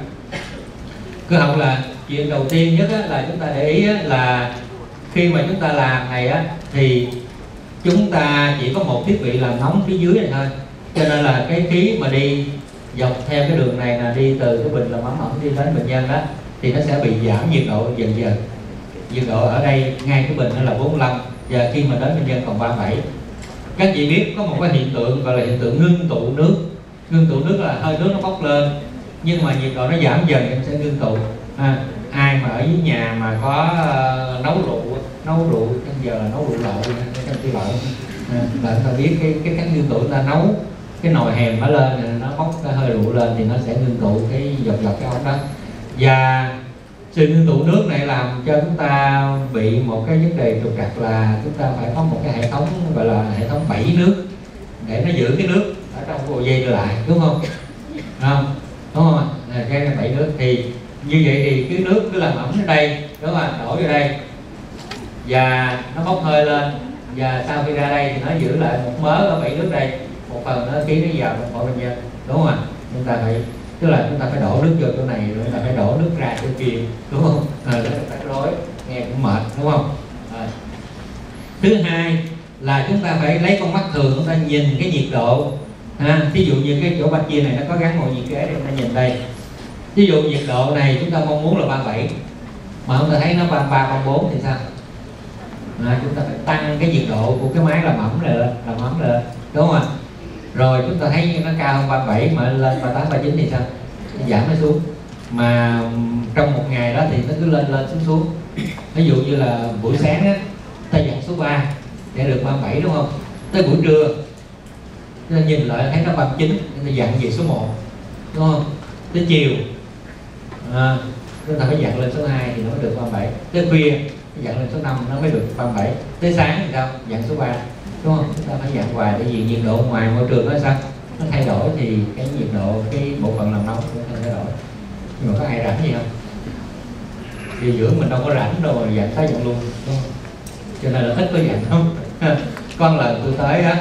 Cơ học là chuyện đầu tiên nhất là chúng ta để ý là khi mà chúng ta làm này thì chúng ta chỉ có một thiết bị làm nóng phía dưới này thôi, cho nên là cái khí mà đi dọc theo cái đường này là đi từ cái bình làm ấm đi đến bệnh nhân đó thì nó sẽ bị giảm nhiệt độ dần dần. Nhiệt độ ở đây ngay cái bình nó là 45 và khi mà đến bệnh nhân còn 37. Các chị biết có một cái hiện tượng gọi là hiện tượng ngưng tụ nước. Ngưng tụ nước là hơi nước nó bốc lên nhưng mà nhiệt độ nó giảm dần thì nó sẽ ngưng tụ. Ai mà ở dưới nhà mà có nấu rượu bây giờ là nấu rượu lậu, là ta biết cái cách ngưng tụ, ta nấu cái nồi hèm nó lên, nó bốc cái hơi rượu lên thì nó sẽ ngưng tụ cái dọc cái ống đó. Và sự ngưng tụ nước này làm cho chúng ta bị một cái vấn đề trục trặc là chúng ta phải có một cái hệ thống gọi là hệ thống bẫy nước để nó giữ cái nước ở trong cái dây lại, đúng không? Đúng không? Cái bẫy nước thì như vậy thì cái nước cứ làm ẩm ở đây, đúng không? Đổ vô đây và nó bốc hơi lên, và sau khi ra đây thì nó giữ lại một mớ ở bẫy nước đây, một phần nó khí nó vào trong phổi bệnh nhân, đúng không ạ? Chúng ta phải, tức là chúng ta phải đổ nước vô chỗ này rồi chúng ta phải đổ nước ra chỗ kia, đúng không? Rất là rắc rối, nghe cũng mệt, đúng không? Thứ hai là chúng ta phải lấy con mắt thường chúng ta nhìn cái nhiệt độ. Ví dụ như cái chỗ bạch chia này nó có gắn một nhiệt kế để chúng ta nhìn đây. Ví dụ nhiệt độ này chúng ta mong muốn là 37 mà chúng ta thấy nó 33, 34 thì sao? Chúng ta phải tăng cái nhiệt độ của cái máy làm ẩm lên, đúng không ạ? Rồi chúng ta thấy nó cao hơn 37 mà lên 38, 39 thì sao? Giảm nó xuống. Mà trong một ngày đó thì nó cứ lên xuống. Ví dụ như là buổi sáng á, ta dặn số 3 để được 37, đúng không? Tới buổi trưa ta nhìn lại thấy nó 39, ta dặn về số 1, đúng không? Tới chiều chúng ta phải dặn lên số 2 thì nó mới được 37. Tới khuya dặn lên số 5 nó mới được 37. Tới sáng thì sao? Dặn số 3, đúng không? Chúng ta phải dặn hoài, bởi vì nhiệt độ ngoài môi trường nó sao? Nó thay đổi thì cái nhiệt độ, cái bộ phận làm nóng cũng thay đổi. Nhưng mà có ai rảnh gì không? Điều dưỡng mình đâu có rảnh đâu mà dặn tới dặn luôn, đúng không? Cho nên là thích có dặn không? Con lần tôi tới đó,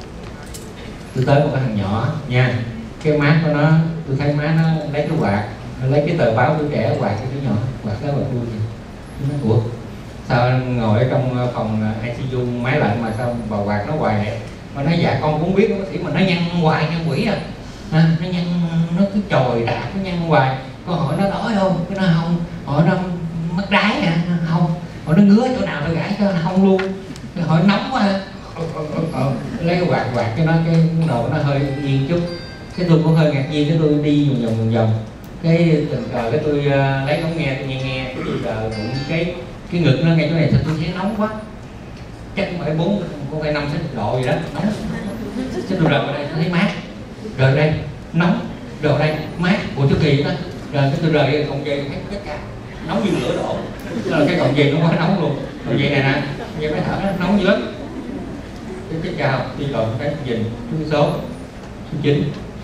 tôi tới một cái thằng nhỏ nha, cái má của nó, tôi thấy má nó lấy cái quạt, nó lấy cái tờ báo tuổi trẻ quạt cái nhỏ, quạt đó quạt luôn. Nó nói ủa sao ngồi ở trong phòng ICU máy lạnh mà sao bà quạt nó hoài vậy? Mà nói dạ con cũng biết bác sĩ mà nó nhăn hoài, nhăn quỷ nó nhăn, nó cứ chồi đạp nó nhăn hoài. Con hỏi nó đói không? Cái nó không. Hỏi nó mất đái hả? Không. Hỏi nó ngứa chỗ nào nó gãi cho nó không luôn. Cái hỏi nóng quá. Lấy cái quạt cho nó, cái đầu nó hơi nghiêng chút. Cái tôi cũng hơi ngạc nhiên, cái tôi đi vòng cái tình cờ cái tôi lấy ống nghe tôi nghe cái tôi chờ đụng cái ngực nó ngay chỗ này thì tôi thấy nóng quá, chắc cũng phải 4 cũng phải 5-6 độ gì đó, nóng. Cái tôi rời vào đây tôi thấy mát, rời đây nóng, rời đây mát. Ủa trước kỳ đó, rồi cái tôi rời cọng dây thấy tất cả nóng như lửa đổ. Đó là cái cọng dây nó quá nóng luôn, cọng dây này nè, dây máy thở nó nóng dữ lắm. Cái chào đi còn cái nhìn cái số 9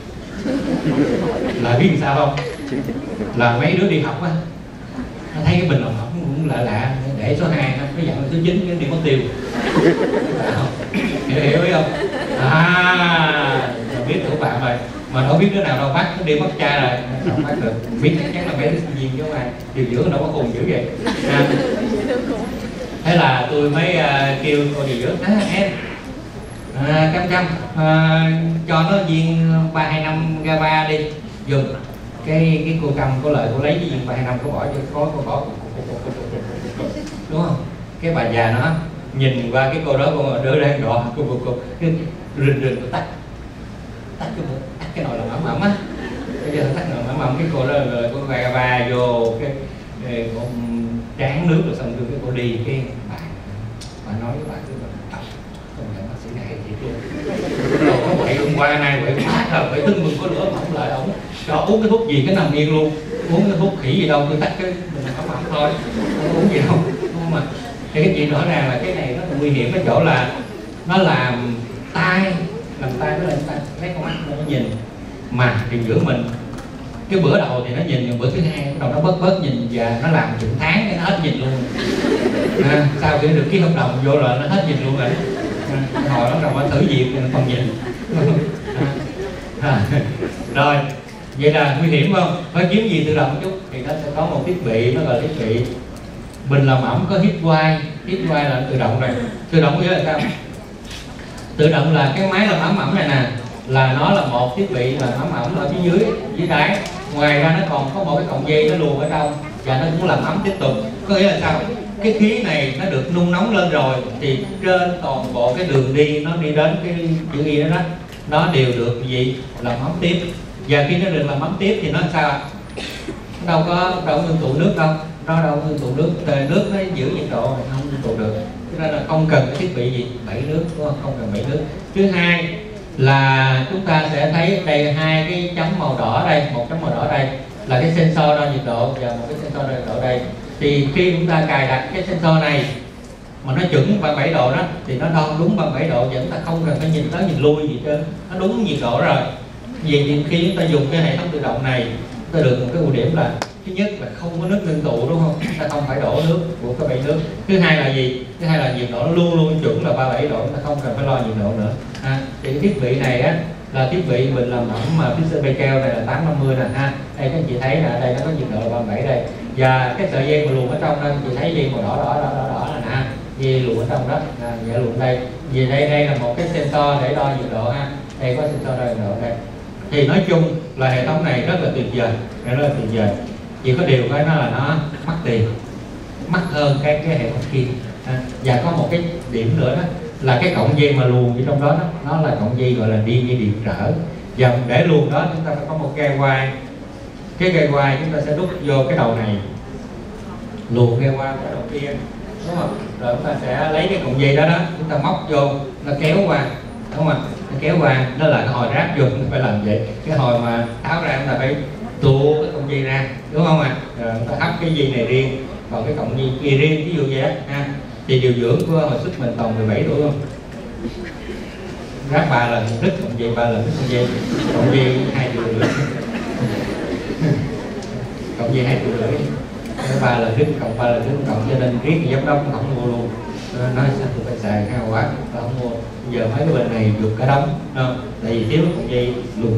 là biết làm sao không? Là mấy đứa đi học á, nó thấy cái bình đồng học cũng lạ, để số 2 nó dặn số 9 cái đi mất tiêu. Hiểu ý không? Biết tụi bạn rồi, mà đâu biết đứa nào đâu bắt, nó đi mất cha rồi, không bắt được. Biết chắc chắn là mấy đứa sinh viên chứ không ai, điều dưỡng đâu có khùng dữ vậy. Thế là tôi mới kêu cô điều dưỡng, em Cam cho nó viên 325 GABA đi, dùng cái cô Cam có lợi cô lấy cái viên 325 cô bỏ cho cô bỏ, đúng không? Cái bà già nó nhìn qua cái cô đó, cô đứa đang đỏ, cô cái rình cô tắt cái nồi làm ẩm á, bây giờ tắt nồi ẩm cái cô đó rồi cô GABA vô cái cô tráng nước rồi xong rồi cái cô đi cái bà nói với bà không nhận bác sĩ này thì luôn rồi có quậy hôm qua nay quậy quá rồi quậy tưng mừng có lửa mà không lại ổng cho uống cái thuốc gì cái nằm yên luôn, uống cái thuốc khỉ gì đâu tôi tắt cái mình ẩm thôi, không uống gì đâu. Nhưng mà thì cái chuyện rõ ràng là cái này nó nguy hiểm cái chỗ là nó làm tai nó làm tai lấy con mắt nó nhìn mà thì giữa mình cái bữa đầu thì nó nhìn, nhưng bữa thứ hai bắt đầu nó bớt nhìn và nó làm chừng tháng cái nó hết nhìn luôn. Sau khi được ký hợp đồng vô là nó hết nhìn luôn rồi. Hồi đó rồi thử việc thì còn nhìn. Rồi vậy là nguy hiểm không? Phải kiếm gì tự động một chút thì nó sẽ có một thiết bị, nó gọi là thiết bị bình làm ẩm có hít quay là tự động rồi. Tự động có nghĩa là sao? Tự động là cái máy làm ẩm này nè, là nó là một thiết bị là ẩm ở phía dưới đáy, ngoài ra nó còn có một cái cọng dây nó luồn ở trong và nó cũng làm ấm tiếp tục. Có nghĩa là sao? Cái khí này nó được nung nóng lên rồi thì trên toàn bộ cái đường đi nó đi đến cái chữ Y đó nó đều được gì làm ấm tiếp, và khi nó được làm ấm tiếp thì nó sao? Nó đâu ngưng tụ nước đâu, nó đâu ngưng tụ nước, nước nó giữ nhiệt độ mà không ngưng tụ được, cho nên là không cần cái thiết bị gì đẩy nước, đúng không? Không cần đẩy nước. Thứ hai là chúng ta sẽ thấy đây hai cái chấm màu đỏ đây, một chấm màu đỏ đây là cái sensor đo nhiệt độ và một cái sensor đo nhiệt độ đây. Thì khi chúng ta cài đặt cái sensor này mà nó chuẩn 37 độ đó thì nó đo đúng 37 độ và chúng ta không cần phải nhìn tới nhìn lui gì trơn, nó đúng nhiệt độ rồi. Vì thì khi chúng ta dùng cái hệ thống tự động này, chúng ta được một cái ưu điểm là thứ nhất là không có nước ngưng tụ, đúng không? Chúng ta không phải đổ nước của cái bể nước. Thứ hai là gì? Thứ hai là nhiệt độ nó luôn luôn chuẩn là 37 độ, chúng ta không cần phải lo nhiệt độ nữa. Thì cái thiết bị này á là thiết bị mình làm ẩm mà Fisher Keo này là 850 nè ha. Đây các anh chị thấy là đây nó có nhiệt độ là 37 đây. Và cái sợi dây mà luồn ở trong đó, chị thấy dây màu đỏ là nè, dây luồn ở trong đó, dây luồn đây. Vì đây là một cái sensor để đo nhiệt độ ha. Đây có sensor đo nhiệt độ đây. Thì nói chung là hệ thống này rất là tuyệt vời, chỉ có điều cái nó là nó mắc tiền, mắc hơn cái hệ thống kia. Và có một cái điểm nữa đó là cái cọng dây mà luồn ở trong đó nó là cọng dây gọi là dây điện trở, và để luồn đó chúng ta phải có một gai quai. Cái gai quai chúng ta sẽ đút vô cái đầu này, luồn gai quai cái đầu kia, đúng không? Rồi chúng ta sẽ lấy cái cọng dây đó chúng ta móc vô, nó kéo qua, đúng không? Nó kéo qua, nó là cái hồi ráp vô, chúng ta phải làm vậy. Cái hồi mà tháo ra chúng ta phải tụ cái cọng dây ra, đúng không ạ? Rồi chúng ta hấp cái dây này riêng, còn cái cọng dây kia riêng, ví dụ vậy ha. Thì điều dưỡng của hồi sức mình toàn 17 tuổi không? Ráp 3 lần đứt cọng dây, 3 lần đứt cọng dây 2 triệu rưỡi. Cọng dây 2 triệu rưỡi, 3 lần đứt cộng, 3 lần đứt cộng, cho nên riết giám đốc cũng không mua luôn. Nói sao tôi phải xài hao quá, tôi không mua. Bây giờ mấy cái bệnh này vượt cả đống, không? Tại vì thiếu cọng dây luôn.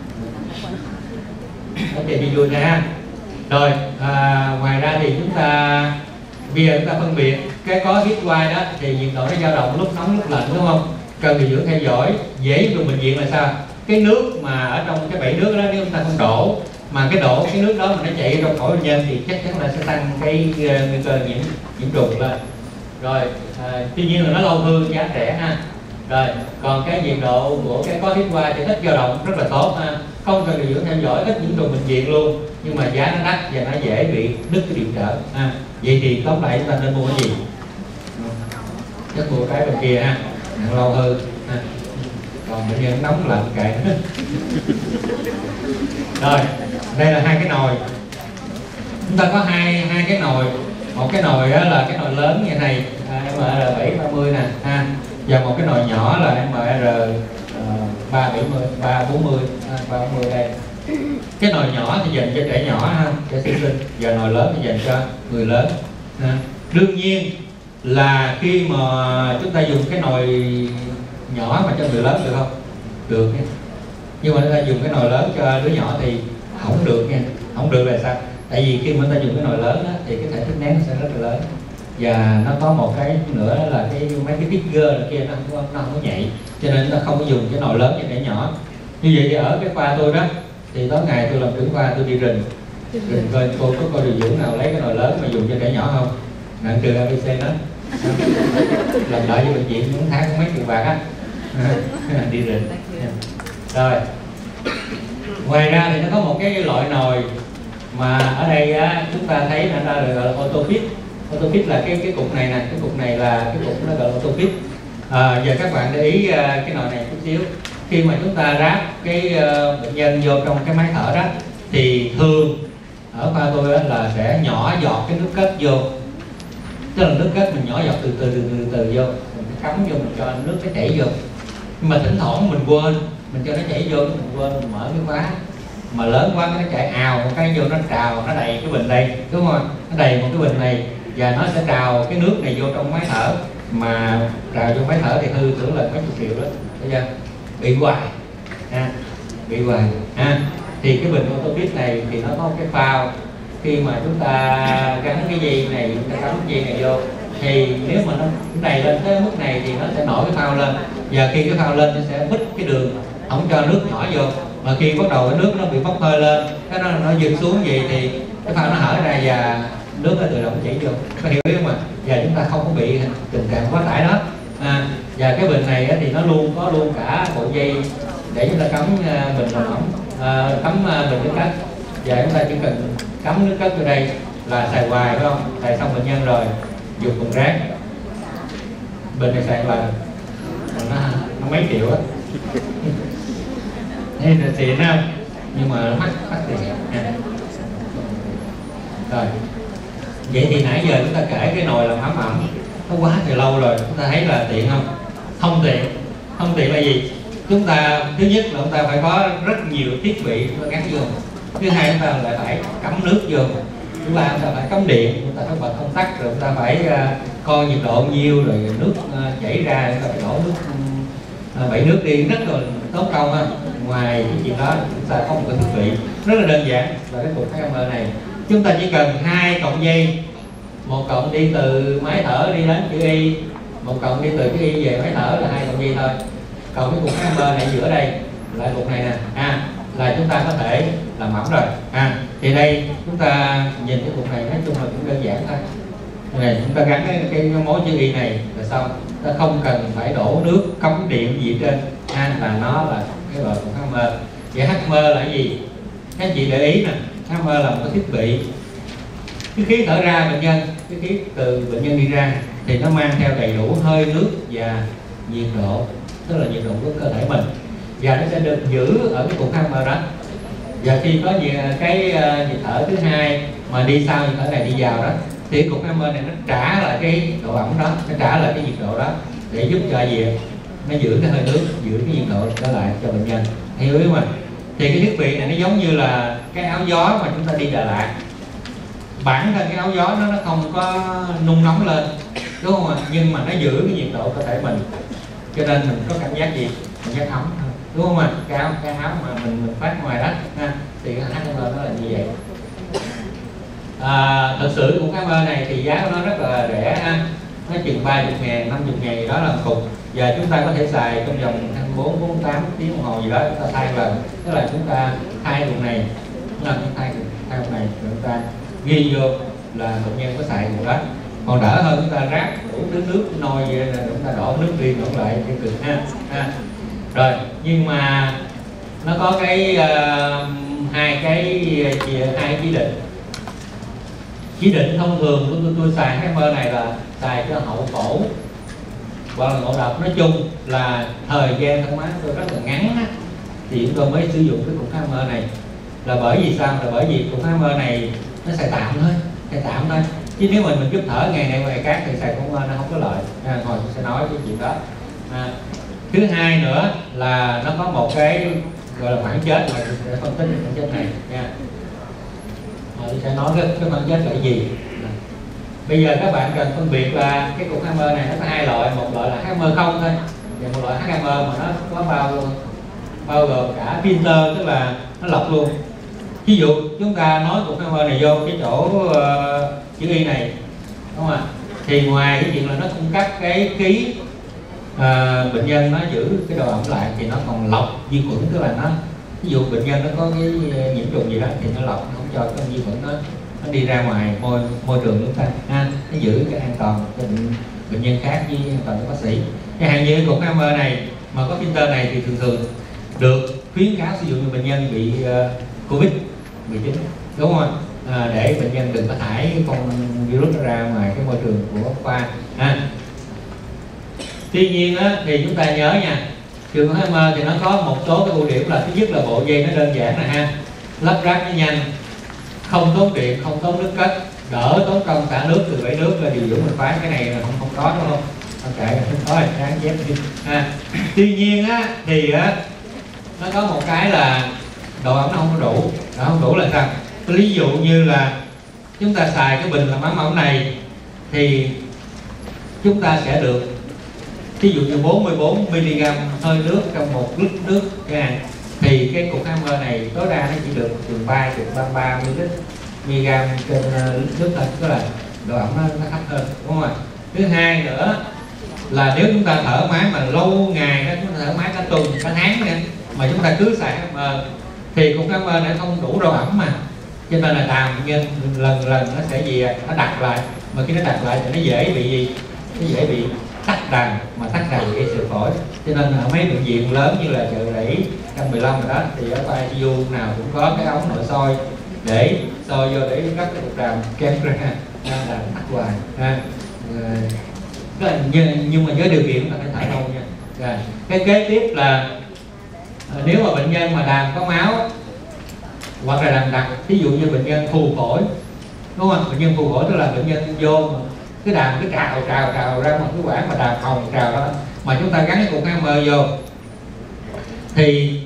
Ok, đi vui nha. Rồi, ngoài ra thì chúng ta bây giờ chúng ta phân biệt cái có hít quai đó thì nhiệt độ nó dao động lúc nóng lúc lạnh, đúng không? Cần điều dưỡng theo dõi. Dễ dùng bệnh viện là sao? Cái nước mà ở trong cái bể nước đó nếu chúng ta không đổ, mà cái nước đó mà nó chạy trong phổi bệnh nhân thì chắc chắn là sẽ tăng cái nguy cơ nhiễm trùng lên. Rồi, tuy nhiên là nó lâu hư, giá rẻ ha. Rồi, còn cái nhiệt độ của cái có hít quai thì ít dao động, rất là tốt ha. Không cần điều dưỡng theo dõi, ít nhiễm trùng bệnh viện luôn, nhưng mà giá nó đắt và nó dễ bị đứt cái điện trở ha. Vậy thì tóm lại chúng ta nên mua cái gì? Chắc mua cái bên kia ha, nặng lâu hư ha. Còn bệnh nhân nóng lạnh kệ. Rồi, đây là hai cái nồi. Chúng ta có hai cái nồi. Một cái nồi đó là cái nồi lớn như này, MR730 nè ha, và một cái nồi nhỏ là MR 340 đây. Cái nồi nhỏ thì dành cho trẻ nhỏ ha, cho sinh sinh, và nồi lớn thì dành cho người lớn ha. Đương nhiên là khi mà chúng ta dùng cái nồi nhỏ mà cho người lớn được không? Được nha. Nhưng mà chúng ta dùng cái nồi lớn cho đứa nhỏ thì không được nha. Không được là sao? Tại vì khi mà chúng ta dùng cái nồi lớn đó, thì cái thể tích nén nó sẽ rất là lớn. và nó có một cái nữa là mấy cái trigger kia nó không có nhạy, cho nên nó không có dùng cái nồi lớn cho trẻ nhỏ. Như vậy thì ở cái khoa tôi đó thì tối ngày tôi làm trưởng khoa, tôi đi rình coi cô có coi điều dưỡng nào lấy cái nồi lớn mà dùng cho trẻ nhỏ không, nặng trừ ABC đó. Làm đợi cho bệnh viện những tháng mấy triệu bạc á. Đi rình. Rồi ngoài ra thì nó có một cái loại nồi mà ở đây á, chúng ta thấy là ta gọi là autofit. Autofit là cái cục này nè, cái cục này là cái cục nó gọi là autofit. Giờ các bạn để ý cái nồi này chút xíu. Khi mà chúng ta ráp cái bệnh nhân vô trong cái máy thở đó thì thường ở khoa tôi đó là sẽ nhỏ giọt cái nước cất vô, tức là nước cất mình nhỏ giọt từ từ vô, mình cắm vô, mình cho nước nó chảy vô. Nhưng mà thỉnh thoảng mình quên, mình cho nó chảy vô, mình quên, mình mở cái khóa mà lớn quá nó chạy ào một cái vô, nó trào, nó đầy cái bình đây, đúng không? Nó đầy một cái bình này và nó sẽ trào cái nước này vô trong máy thở, mà trào vô máy thở thì hư tưởng là mấy chục triệu đó, thấy chưa? Bị hoài, bị hoài. Thì cái bình autofit này thì nó có một cái phao, khi mà chúng ta gắn cái dây này, chúng ta cắm cái dây này vô thì nếu mà nó đầy lên tới mức này thì nó sẽ nổi cái phao lên, và khi cái phao lên nó sẽ bít cái đường, không cho nước nhỏ vô. Mà khi bắt đầu cái nước nó bị bốc hơi lên, cái nó dừng xuống gì thì cái phao nó hở ra và nước nó tự động chảy vô, có hiểu không ạ? Và chúng ta không có bị tình trạng quá tải đó. Và cái bình này thì nó có luôn cả bộ dây để chúng ta cắm bình làm ẩm, cắm bình nước cất, và chúng ta chỉ cần cắm nước cất vô đây là xài hoài, phải không? Xài xong bệnh nhân rồi dùng cùng rác. Bình này xài là nó mấy triệu á. Đây là tiền không? Nhưng mà mắc tiền. Rồi. Vậy thì nãy giờ chúng ta kể cái nồi làm ẩm nó quá thì lâu rồi, chúng ta thấy là tiện không? Không tiện. Không tiện là gì? Chúng ta thứ nhất là chúng ta phải có rất nhiều thiết bị gắn vô. Thứ hai chúng ta lại phải cắm nước vô. Thứ ba chúng ta phải cắm điện, chúng ta phải bật công tắc, rồi chúng ta phải coi nhiệt độ nhiêu, rồi nước chảy ra, chúng ta phải đổ nước, bậy nước đi, rất là tốn công ha. Ngoài cái chuyện đó chúng ta có một cái thiết bị rất là đơn giản là cái cục HMR này. Chúng ta chỉ cần 2 cọng dây, một cọng đi từ máy thở đi đến chữ Y, một cọng đi từ chữ Y về máy thở là 2 cọng dây thôi. Còn cái cục HMR này giữa đây lại cục này nè, là chúng ta có thể làm ẩm rồi. Thì đây chúng ta nhìn cái cục này nói chung là cũng đơn giản thôi. Này chúng ta gắn cái mối chữ Y này là xong, ta không cần phải đổ nước cắm điện gì trên, là nó là cái loại cục HMR. Vậy HMR là cái gì? Các anh chị để ý nè, HMR là một cái thiết bị, cái khí thở ra bệnh nhân, cái khí từ bệnh nhân đi ra thì nó mang theo đầy đủ hơi nước và nhiệt độ, tức là nhiệt độ của cơ thể mình, và nó sẽ được giữ ở cái cục HMR đó. Và khi có cái nhịp thở thứ hai mà đi sau nhịp thở này đi vào đó thì cục HMR này nó trả lại cái độ ẩm đó, nó trả lại cái nhiệt độ đó để giúp cho gì? Nó giữ cái hơi nước, giữ cái nhiệt độ trở lại cho bệnh nhân, hiểu không ạ? Thì cái thiết bị này nó giống như là cái áo gió mà chúng ta đi Đà Lạt. Bản thân cái áo gió nó không có nung nóng lên, đúng không ạ? Nhưng mà nó giữ cái nhiệt độ cơ thể mình, cho nên mình có cảm giác gì? Cảm giác ấm thôi, đúng không ạ? Cái áo mà mình phát ngoài đó thì cái HMR nó là như vậy. Thật sự cục HMR này thì giá của nó rất là rẻ, nó chừng 30.000, 50.000 gì đó là một cục, và chúng ta có thể xài trong vòng 24, 48 tiếng đồng hồ gì đó, chúng ta thay lần. Tức là chúng ta thay cục này, chúng ta thay cục này, rồi chúng ta ghi vô là bệnh nhân có xài cục đó. Còn đỡ hơn chúng ta ráp đủ nước nôi vậy là chúng ta đổ nước đi đổ lại cái cực ha. Rồi nhưng mà nó có cái hai chỉ định thông thường của tôi xài HMR này là xài cho hậu phẫu hoặc là ngộ độc. Nói chung là thời gian thở máy tôi rất là ngắn á, thì chúng tôi mới sử dụng cái cục HMR này. Là bởi vì sao? Là bởi vì cục HMR này nó xài tạm thôi, chứ nếu mình giúp thở ngày này ngày khác thì xài cục HMR nó không có lợi. Hồi tôi sẽ nói cái chuyện đó. Thứ hai nữa là nó có một cái gọi là phản chết, là sẽ phân tích phản chết này nha. Tôi sẽ nói cái phản chết là cái gì. Bây giờ các bạn cần phân biệt là cái cục HMR này nó có hai loại, một loại là HMR không thôi, và một loại HMR mà nó có bao gồm cả filter, tức là nó lọc luôn. Ví dụ chúng ta nói cục HMR này vô cái chỗ chữ Y này, đúng không ạ? Thì ngoài cái chuyện là nó cung cấp cái khí bệnh nhân nó giữ cái độ ẩm lại, thì nó còn lọc vi khuẩn, tức là nó ví dụ bệnh nhân nó có cái nhiễm trùng gì đó thì nó lọc, nó không cho cái vi khuẩn nó đi ra ngoài môi trường chúng ta, nó giữ cái an toàn cho bệnh nhân khác với an toàn cho bác sĩ. Cái hàng như cục Hammer này mà có filter này thì thường thường được khuyến cáo sử dụng cho bệnh nhân bị Covid-19, đúng không? Để bệnh nhân đừng có thải cái con virus nó ra ngoài cái môi trường của khoa. Tuy nhiên thì chúng ta nhớ nha, trường Hammer thì nó có một số cái ưu điểm là thứ nhất là bộ dây nó đơn giản nè lắp ráp nó nhanh, không tốn điện, không tốn nước cất, đỡ tốn công xả nước từ bể nước là điều dưỡng mình phái. Cái này là không có, đúng không? Ok, không có thì sáng dép đi. Tuy nhiên thì nó có một cái là độ ẩm nó không có đủ. Độ không đủ là sao? Ví dụ như là chúng ta xài cái bình làm ấm này thì chúng ta sẽ được ví dụ như 44 mg hơi nước trong 1 lít nước nha. Thì cái cục Hammer này tối đa nó chỉ được từ 33 mg trên lít nước thôi, tức là độ ẩm nó thấp hơn, đúng không ạ? Thứ hai nữa là nếu chúng ta thở máy mà lâu ngày đó, chúng ta thở máy cả tuần, cả tháng nữa, mà chúng ta cứ xài Hammer thì cục Hammer nó không đủ độ ẩm mà, cho nên là đàm nhân lần nó sẽ gì, nó đặt lại, mà khi nó đặt lại thì nó dễ bị gì, nó dễ bị tắc đàm, mà tắc đàm gây sự phổi. Cho nên ở mấy bệnh viện lớn như là Chợ Rẫy 115 rồi đó, thì ở ICU nào cũng có cái ống nội soi để soi vô để gấp cái cục đàm kem ra đàm tắc hoài nhưng mà với điều kiện là phải thở lâu nha. Cái kế tiếp là nếu mà bệnh nhân mà đàm có máu hoặc là đàm đặc, ví dụ như bệnh nhân phù phổi, đúng không? Bệnh nhân phù phổi tức là bệnh nhân vô mà cái đàm cứ trào ra một cái quản mà đàm hồng trào đó, mà chúng ta gắn cái cục Hammer vô thì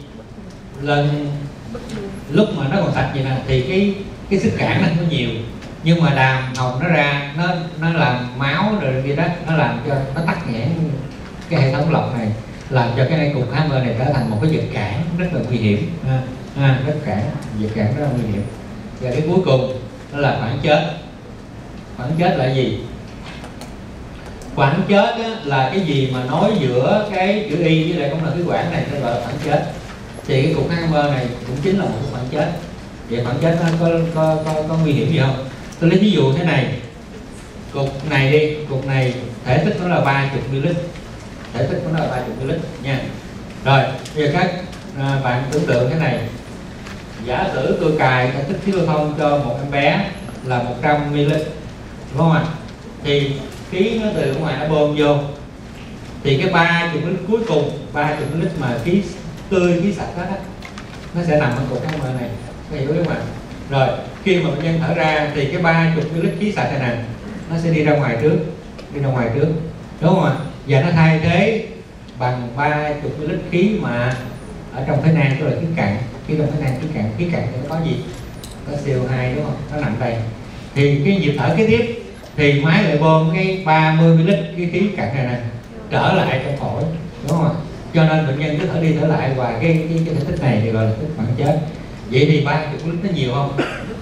lúc mà nó còn sạch vậy nè thì cái sức cản nó không nhiều, nhưng mà đàm hồng nó ra nó làm máu rồi kia đó, nó làm cho nó tắc nghẽn cái hệ thống lọc này, làm cho cái cục Hammer này trở thành một cái vật cản rất là nguy hiểm. Vật cản rất là nguy hiểm. Và cái cuối cùng đó là khoảng chết. Khoảng chết là gì? Khoảng chết là cái gì mà nối giữa cái chữ Y với lại cũng là cái quản này, nó gọi là khoảng chết. Thì cái cục Hammer này cũng chính là một cái khoảng chết. Vậy khoảng chết nó có nguy hiểm gì không? Tôi lấy ví dụ thế này, cục này đi, cục này thể tích nó là 30 ml, thể tích của nó là 30 ml nha. Rồi bây giờ các bạn tưởng tượng thế này, giả sử tôi cài cái tích khí lưu thông cho một em bé là 100 ml, đúng không ạ? Thì khí nó từ ngoài nó bơm vô, thì cái 30 ml cuối cùng, 30 ml mà khí tươi, khí sạch đó, nó sẽ nằm ở cục Hammer này, có hiểu không ạ? Rồi khi mà bệnh nhân thở ra thì cái 30 ml khí sạch này nè, nó sẽ đi ra ngoài trước, đúng không ạ? Và nó thay thế bằng 30 ml khí mà ở trong phế nang, tức là khí cặn. Khí trong phế nang, khí cặn thì nó có gì? Có CO2, đúng không? Nó nằm đây. Thì cái nhịp thở kế tiếp thì máy lại bơm cái 30 ml cái khí cặn này nè trở lại trong phổi, đúng không ạ? Cho nên bệnh nhân cứ thở đi thở lại và cái thể tích này thì gọi là tích khoảng chết. Vậy thì 30 ml nó nhiều không?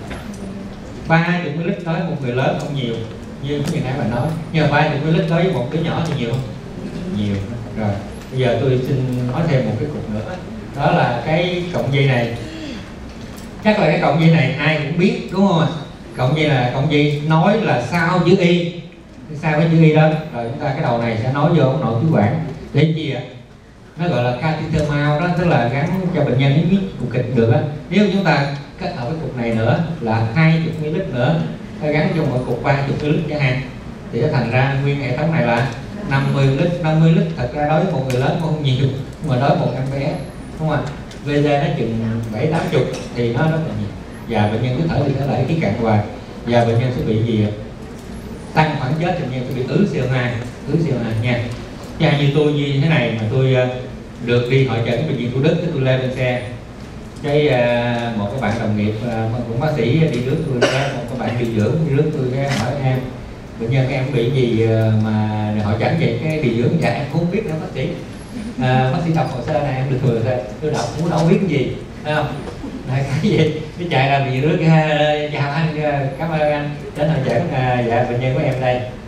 30 ml đối với một người lớn không nhiều, như cái nãy bạn nói, nhưng mà 30 ml đối với một đứa nhỏ thì nhiều không? Nhiều. Rồi bây giờ tôi xin nói thêm một cái cục nữa, đó là cái cọng dây này. Chắc là cái cọng dây này ai cũng biết, đúng không ạ? Cọng dây là cọng dây nối là sau chữ Y, sau cái chữ Y đó, rồi chúng ta cái đầu này sẽ nối vô ống nội khí quản để chi ạ? Nó gọi là catheter mount đó, tức là gắn cho bệnh nhân biết cục kịch được á. Nếu chúng ta kết hợp với cục này nữa là 20 ml nữa, ta gắn cho một cục 30 ml chẳng hạn, thì nó thành ra nguyên hệ thống này là 50 ml. 50 lít thật ra đối với một người lớn cũng không nhiều, nhưng mà đối với một em bé, đúng không ạ? VG nó chừng 7-80 thì nó rất là nhiều, và bệnh nhân cứ thở đi thở lại khí cạn hoài, và bệnh nhân sẽ bị gì? Tăng khoảng chết, bệnh nhân sẽ bị ứ CO2 nha. Cha như tôi như thế này mà tôi được đi hội chẩn bệnh viện Thủ Đức, tôi lên xe, cái một cái bạn đồng nghiệp cũng bác sĩ đi trước tôi, một cái bạn điều dưỡng đi trước tôi, cái hỏi em bệnh nhân em bị gì mà hội chẩn vậy? Cái điều dưỡng dạ em không biết nữa bác sĩ. Bác sĩ đọc hồ sơ này em được thừa thôi, tôi đọc muốn đâu biết cái gì, thấy không? Cái gì cái chạy ra bị rước, chào anh, cảm ơn anh đến hội chẩn, dạ bệnh nhân của em đây.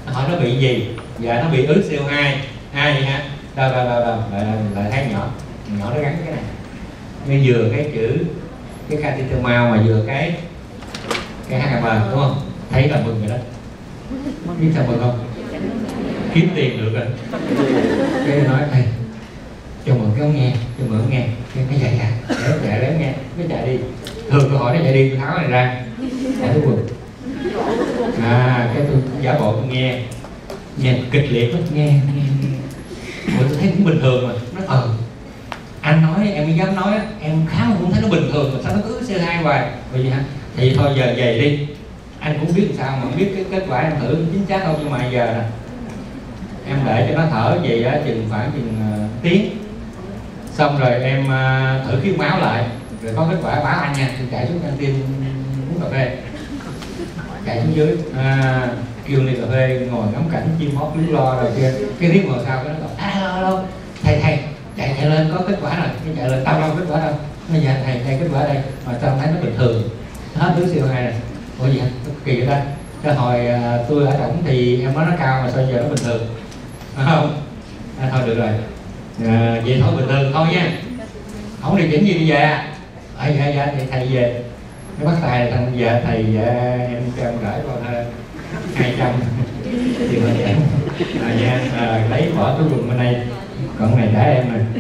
hỏi nó bị gì? Dạ nó bị ứ CO2. Vậy hả? Đâu lại thấy nhỏ nó gắn cái này, nó vừa cái chữ cái catheter mount mà vừa cái HM, đúng không? Thấy là mừng rồi đó. Biết sao mừng không? Kiếm tiền được rồi. Cái nói thầy cho mượn cái ống nghe, cho mượn ống nghe. Cái nó chạy lấy nghe, nó chạy đi. Thường tôi hỏi nó chạy đi, tôi tháo này ra, tháo cái quần. Cái tôi giả bộ tôi nghe kịch liệt lắm, nghe. Ủa, tôi thấy cũng bình thường mà. Nó anh nói em mới dám nói á, em khá mà cũng thấy nó bình thường mà sao nó cứ CO2 hoài. Bởi vì hả? Thì thôi giờ về đi. Anh cũng biết làm sao mà biết cái kết quả em thử chính xác không, nhưng mà giờ nè em để cho nó thở về á khoảng chừng tiếng, xong rồi em thử khí máu lại, rồi có kết quả báo anh nha. Thì chạy xuống căng tin uống cà phê, chạy xuống dưới kêu ly cà phê, ngồi ngắm cảnh chim hót líu lo rồi kia. Cái riết ngồi sau cái nó gọi alo thầy chạy lên có kết quả rồi. Cái chạy lên tao đâu kết quả đâu. Nó dạ thầy kết quả đây mà tao thấy nó bình thường, hết thứ CO2 này. Ủa gì hả? Kỳ vậy ta? Cái hồi tôi ở Đổng thì em nói nó cao mà sao giờ nó bình thường, phải không? Thôi được rồi, vậy thôi bình thường thôi nha, không điều chỉnh gì đi về à? Dạ thì thầy về. Nó bắt tay thằng dạ thầy em cho em gửi con 200 thì mình em lấy bỏ túi quần bên đây, còn cái này trả em nè.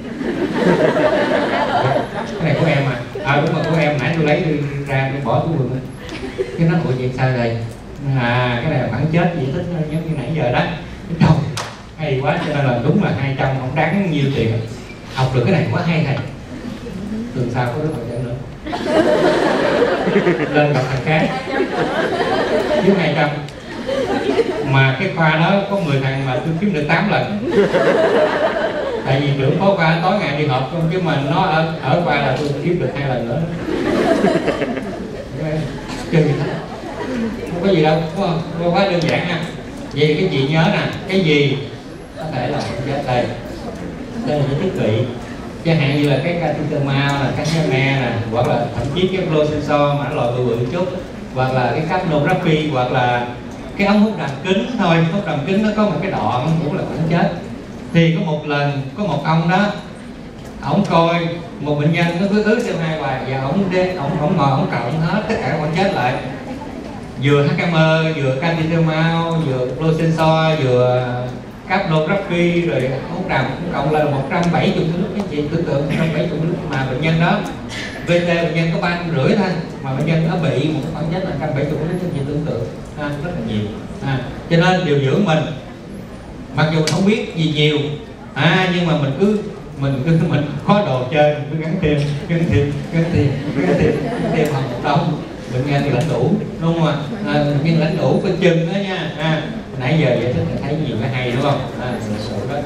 Cái này của em đúng rồi, của em, nãy tôi lấy ra tôi bỏ túi quần. Cái nó ủa vậy sao đây? Cái này là khoản chết gì thích giống như nãy giờ đó. Đâu hay quá, cho nên là đúng là 200 không đáng nhiêu tiền. Học được cái này quá hay thầy, tuần sau có đứa hội trợ nữa lên gặp thằng khác với 200. Mà cái khoa đó có 10 thằng mà tôi kiếm được 8 lần. Tại vì trưởng phó khoa tối ngày đi họp không, chứ mà nó ở khoa là tôi kiếm được 2 lần nữa. Chơi gì hết, không có gì đâu, đúng không? Quá đơn giản nha. Vậy cái chị nhớ nè, cái gì có thể là đây là những thiết bị, chẳng hạn như là cái catheter mount nè, cái HME nè, hoặc là thậm chí cái flow sensor mà nó loại bự chút, hoặc là cái capnography, hoặc là cái ống hút đàm kính thôi. Hút đàm kính nó có một cái đoạn cũng là khoảng chết. Thì có một lần có một ông đó, ổng coi một bệnh nhân nó cứ ứ CO2 hoài, và ổng ngồi ổng cộng hết tất cả khoảng chết lại, vừa HME, vừa catheter mount, vừa flow sensor, vừa capnography, rồi hút đàm cũng cộng là 170 ml. Cái chị tưởng tượng 170 ml mà bệnh nhân đó VT bệnh nhân có 350 thôi, mà bệnh nhân nó bị một cái khoảng chết là 170 ml. Các chị tưởng tượng rất là nhiều. Cho nên điều dưỡng mình mặc dù mình không biết gì nhiều nhưng mà mình có đồ chơi, mình cứ gắn thêm học đông. Bệnh nhân thì lãnh đủ, đúng không ạ? Bệnh nhân lãnh đủ coi chừng đó nha. Nãy giờ giải thích là thấy nhiều cái hay, đúng không? Đó.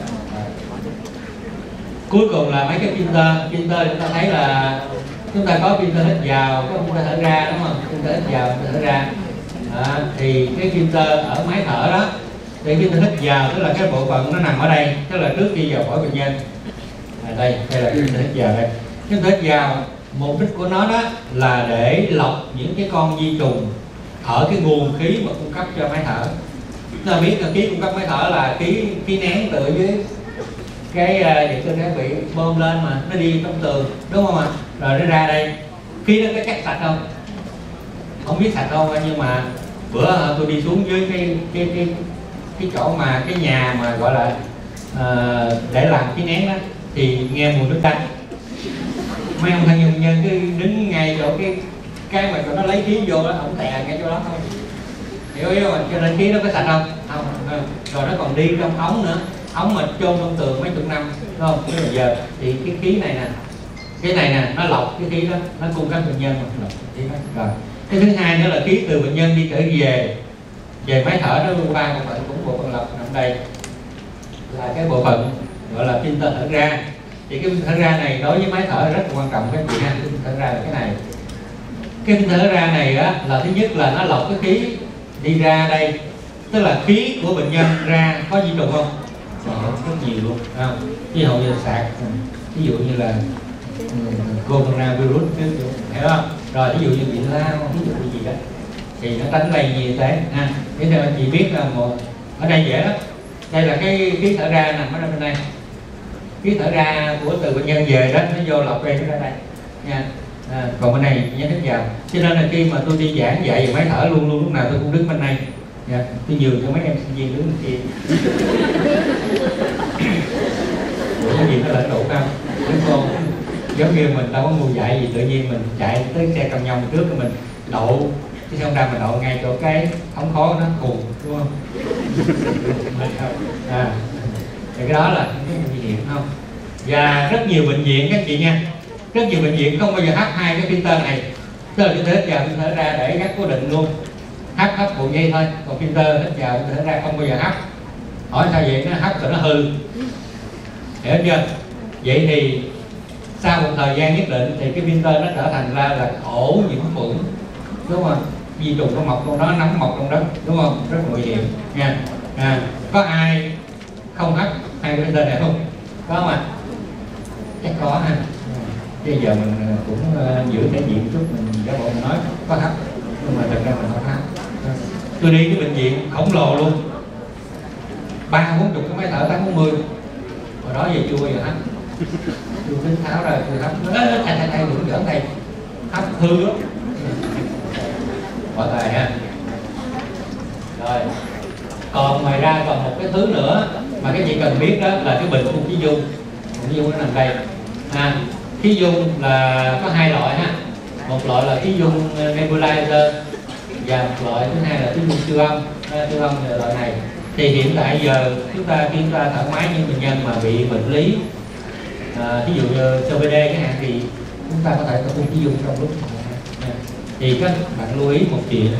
Cuối cùng là mấy cái filter chúng ta thấy là chúng ta có filter hít vào, có filter thở ra, đúng không? Filter hít vào, filter thở ra. Thì cái filter ở máy thở đó, thì filter hít vào tức là cái bộ phận nó nằm ở đây, tức là trước khi vào phổi bệnh nhân. Đây là filter hít vào đây. Filter hít vào, mục đích của nó đó là để lọc những cái con vi trùng ở cái nguồn khí mà cung cấp cho máy thở. Chúng ta biết là khí cung cấp máy thở là khí nén tựa dưới cái điện cơ thể bị bơm lên mà nó đi trong tường, đúng không ạ? Rồi nó ra đây, khí đó có chắc sạch không? Không biết sạch không, nhưng mà bữa tôi đi xuống dưới cái chỗ mà cái nhà mà gọi là để làm khí nén đó, thì nghe mùi nước tanh. Mấy ông thân nhân cứ đứng ngay chỗ cái mà nó lấy khí vô đó, ổng tè ngay chỗ đó thôi. Hiểu không? Cho nên khí nó có sạch không? Không. Rồi nó còn đi trong ống nữa, ống mà chôn trong tường mấy chục năm, đúng không? Bây giờ thì cái khí này nè, cái này nè, nó lọc cái khí đó, nó cung cấp bệnh nhân mà lọc khí đó. Rồi cái thứ hai nữa là khí từ bệnh nhân đi trở về máy thở, nó qua bộ phận cũng bộ phận lọc nằm đây, là cái bộ phận gọi là filter thở ra. Thì cái filter thở ra này đối với máy thở rất là quan trọng các chị ha. Cái filter thở ra là cái này. Cái filter thở ra này á, là thứ nhất là nó lọc cái khí đi ra đây, tức là khí của bệnh nhân ra có vi trùng không? Rất nhiều luôn, không? Ví dụ như sạc, ví dụ như là coronavirus, hiểu không? Rồi ví dụ như bị lao, ví dụ như gì đó, thì nó tránh lây như thế. Thế theo anh chị biết là Ở đây dễ lắm. Đây là cái khí thở ra nằm ở bên đây. Khí thở ra của từ bệnh nhân về đó nó vô lọc đây, nó ra đây nha. Còn bên này nhé, đứng vào. Cho nên là khi mà tôi đi giảng dạy về máy thở luôn lúc nào tôi cũng đứng bên này. Tôi nhường cho mấy em sinh viên đứng bên kia. Ủa cái gì nó lãnh độ không? Đúng không? Giống như mình đâu có mua dạy gì, tự nhiên mình chạy tới xe cầm nhông trước của mình đậu cái xe Honda mình đậu ngay chỗ cái ống khói nó cùng, đúng không? Thì cái đó là cái nguy hiểm không? Và rất nhiều bệnh viện các chị nha, rất nhiều bệnh viện không bao giờ hấp hai cái filter này, tức là filter hít vào filter ra để gác cố định luôn, hấp bộ dây thôi, còn filter hít vào filter ra không bao giờ hấp. Hỏi sao vậy? Nó hấp rồi nó hư, hiểu chưa? Vậy thì sau một thời gian nhất định thì cái filter nó trở thành ra là ổ nhiễm khuẩn, đúng không? Vi trùng nó mọc trong đó, nấm mọc trong đó, đúng không? Rất nguy hiểm nha. Có ai không hấp hai cái filter này không? Có không ạ? Chắc có ha. Bây giờ mình cũng giữ thể diện chút, mình giả bộ mình nói có hấp, nhưng mà thật ra mình không hấp. Tôi đi cái bệnh viện khổng lồ luôn, 30-40 cái máy thở 840, hồi đó giờ chưa bao giờ hấp. Tôi tính tháo ra tôi hấp, thầy đừng giỡn thầy, hấp hư lắm, bỏ tài ha. Rồi còn ngoài ra còn một cái thứ nữa mà các chị cần biết, đó là cái bình phun khí dung. Khí dung nó nằm đây. Khí dung là có hai loại ha, một loại là khí dung nebulizer và một loại thứ hai là khí dung siêu âm. Siêu âm là loại này. Thì hiện tại giờ khi chúng ta thở máy những bệnh nhân mà bị bệnh lý, ví dụ như COPD chẳng hạn, thì chúng ta có thể phun khí dung trong lúc. Thì các bạn lưu ý một chuyện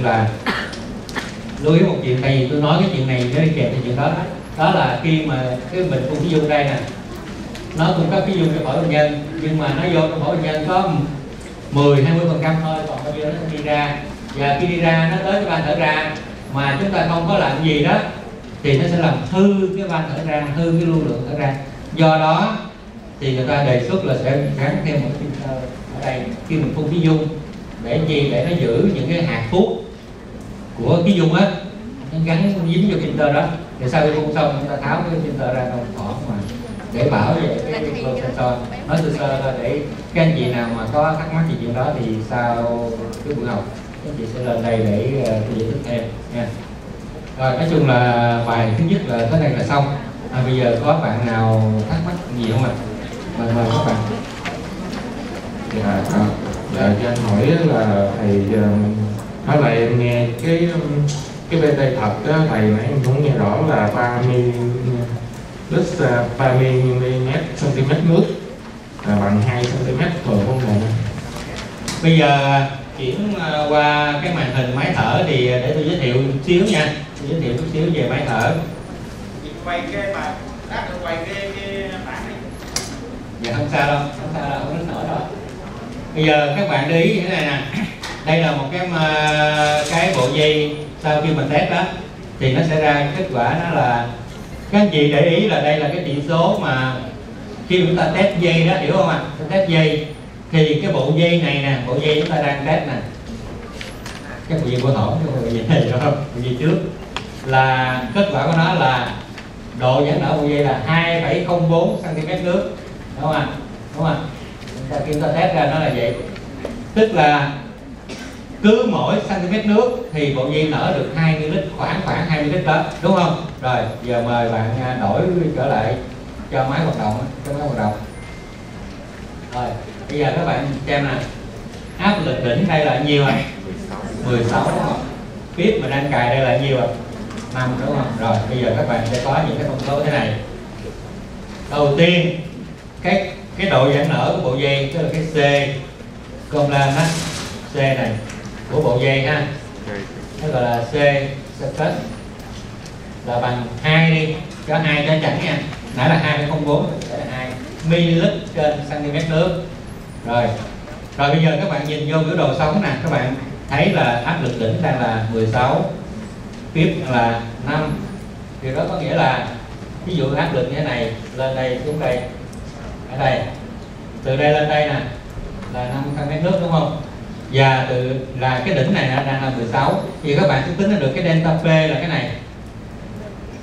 tại vì tôi nói cái chuyện này nó đi kèm theo chuyện đó. Đó là khi mà cái bình phun khí dung đây nè, nó cung cấp khí dung cho phổi bệnh nhân, nhưng mà nó vô trong phổi bệnh nhân có 10-20% thôi, còn bao nhiêu nó sẽ đi ra. Và khi đi ra nó tới cái van thở ra mà chúng ta không có làm gì đó thì nó sẽ làm hư cái van thở ra, hư cái lưu lượng thở ra. Do đó thì người ta đề xuất là sẽ gắn thêm một cái filter ở đây khi mình phun khí dung, để chi? Để nó giữ những cái hạt thuốc của khí dung á, nó gắn dính vô filter đó. Thì sau khi phun xong chúng ta tháo cái filter ra trong phổi mà để bảo vệ cái flow sensor. Nói sơ thôi để các anh chị nào mà có thắc mắc gì chuyện đó thì sau cái buổi học các anh chị sẽ lên đây để tôi giải thích thêm nha. Rồi nói chung là bài thứ nhất là tới đây là xong. Bây giờ có bạn nào thắc mắc gì không ạ? Mời các bạn. Dạ, cho anh hỏi là thầy nói lại em nghe cái BT thật đó thầy, nãy em cũng nghe rõ là 30 cm nước là bằng 2 cm thường không thầy? Bây giờ chuyển qua cái màn hình máy thở thì để tôi giới thiệu một xíu nha. Tôi giới thiệu chút xíu về máy thở. Quay cái mà lát nữa quay cái bảng này. Dạ không sao đâu, không đến nổi đâu. Bây giờ các bạn để ý như thế này nè. Đây là một cái bộ dây sau khi mình test đó thì nó sẽ ra kết quả đó là, các anh chị để ý là đây là cái chỉ số mà khi chúng ta test dây đó, hiểu không ạ? Test dây thì cái bộ dây này nè, bộ dây chúng ta đang test nè, cái bộ dây của thỏ, cái bộ dây này không? Bộ dây trước là kết quả của nó là độ giãn nở bộ dây là 2,04 cm nước, đúng không ạ? Đúng không ạ? Khi chúng ta test ra nó là vậy, tức là cứ mỗi cm nước thì bộ dây nở được 20 lít, khoảng 20 lít đó, đúng không? Rồi giờ mời bạn đổi trở lại cho máy hoạt động, Rồi bây giờ các bạn xem nè, áp lực đỉnh đây là nhiêu ạ? 16 đúng không? Tiếp mình đang cài đây là nhiêu ạ? 5 đúng không? Rồi bây giờ các bạn sẽ có những cái thông số thế này. Đầu tiên cái độ giãn nở của bộ dây, tức là cái C con lên á, C này của bộ dây ha, nó gọi là C surface là bằng 2 đi, cho 2 cho chẳng nha, nãy là 2,04 sẽ là 2 ml trên cm nước. Rồi bây giờ các bạn nhìn vô biểu đồ sống nè, các bạn thấy là áp lực đỉnh đang là 16, tiếp là 5. Điều đó có nghĩa là ví dụ áp lực như thế này, lên đây xuống đây, ở đây, từ đây lên đây nè là 5 cm nước, đúng không? Và cái đỉnh này đang là 16, thì các bạn sẽ tính được cái delta P là cái này,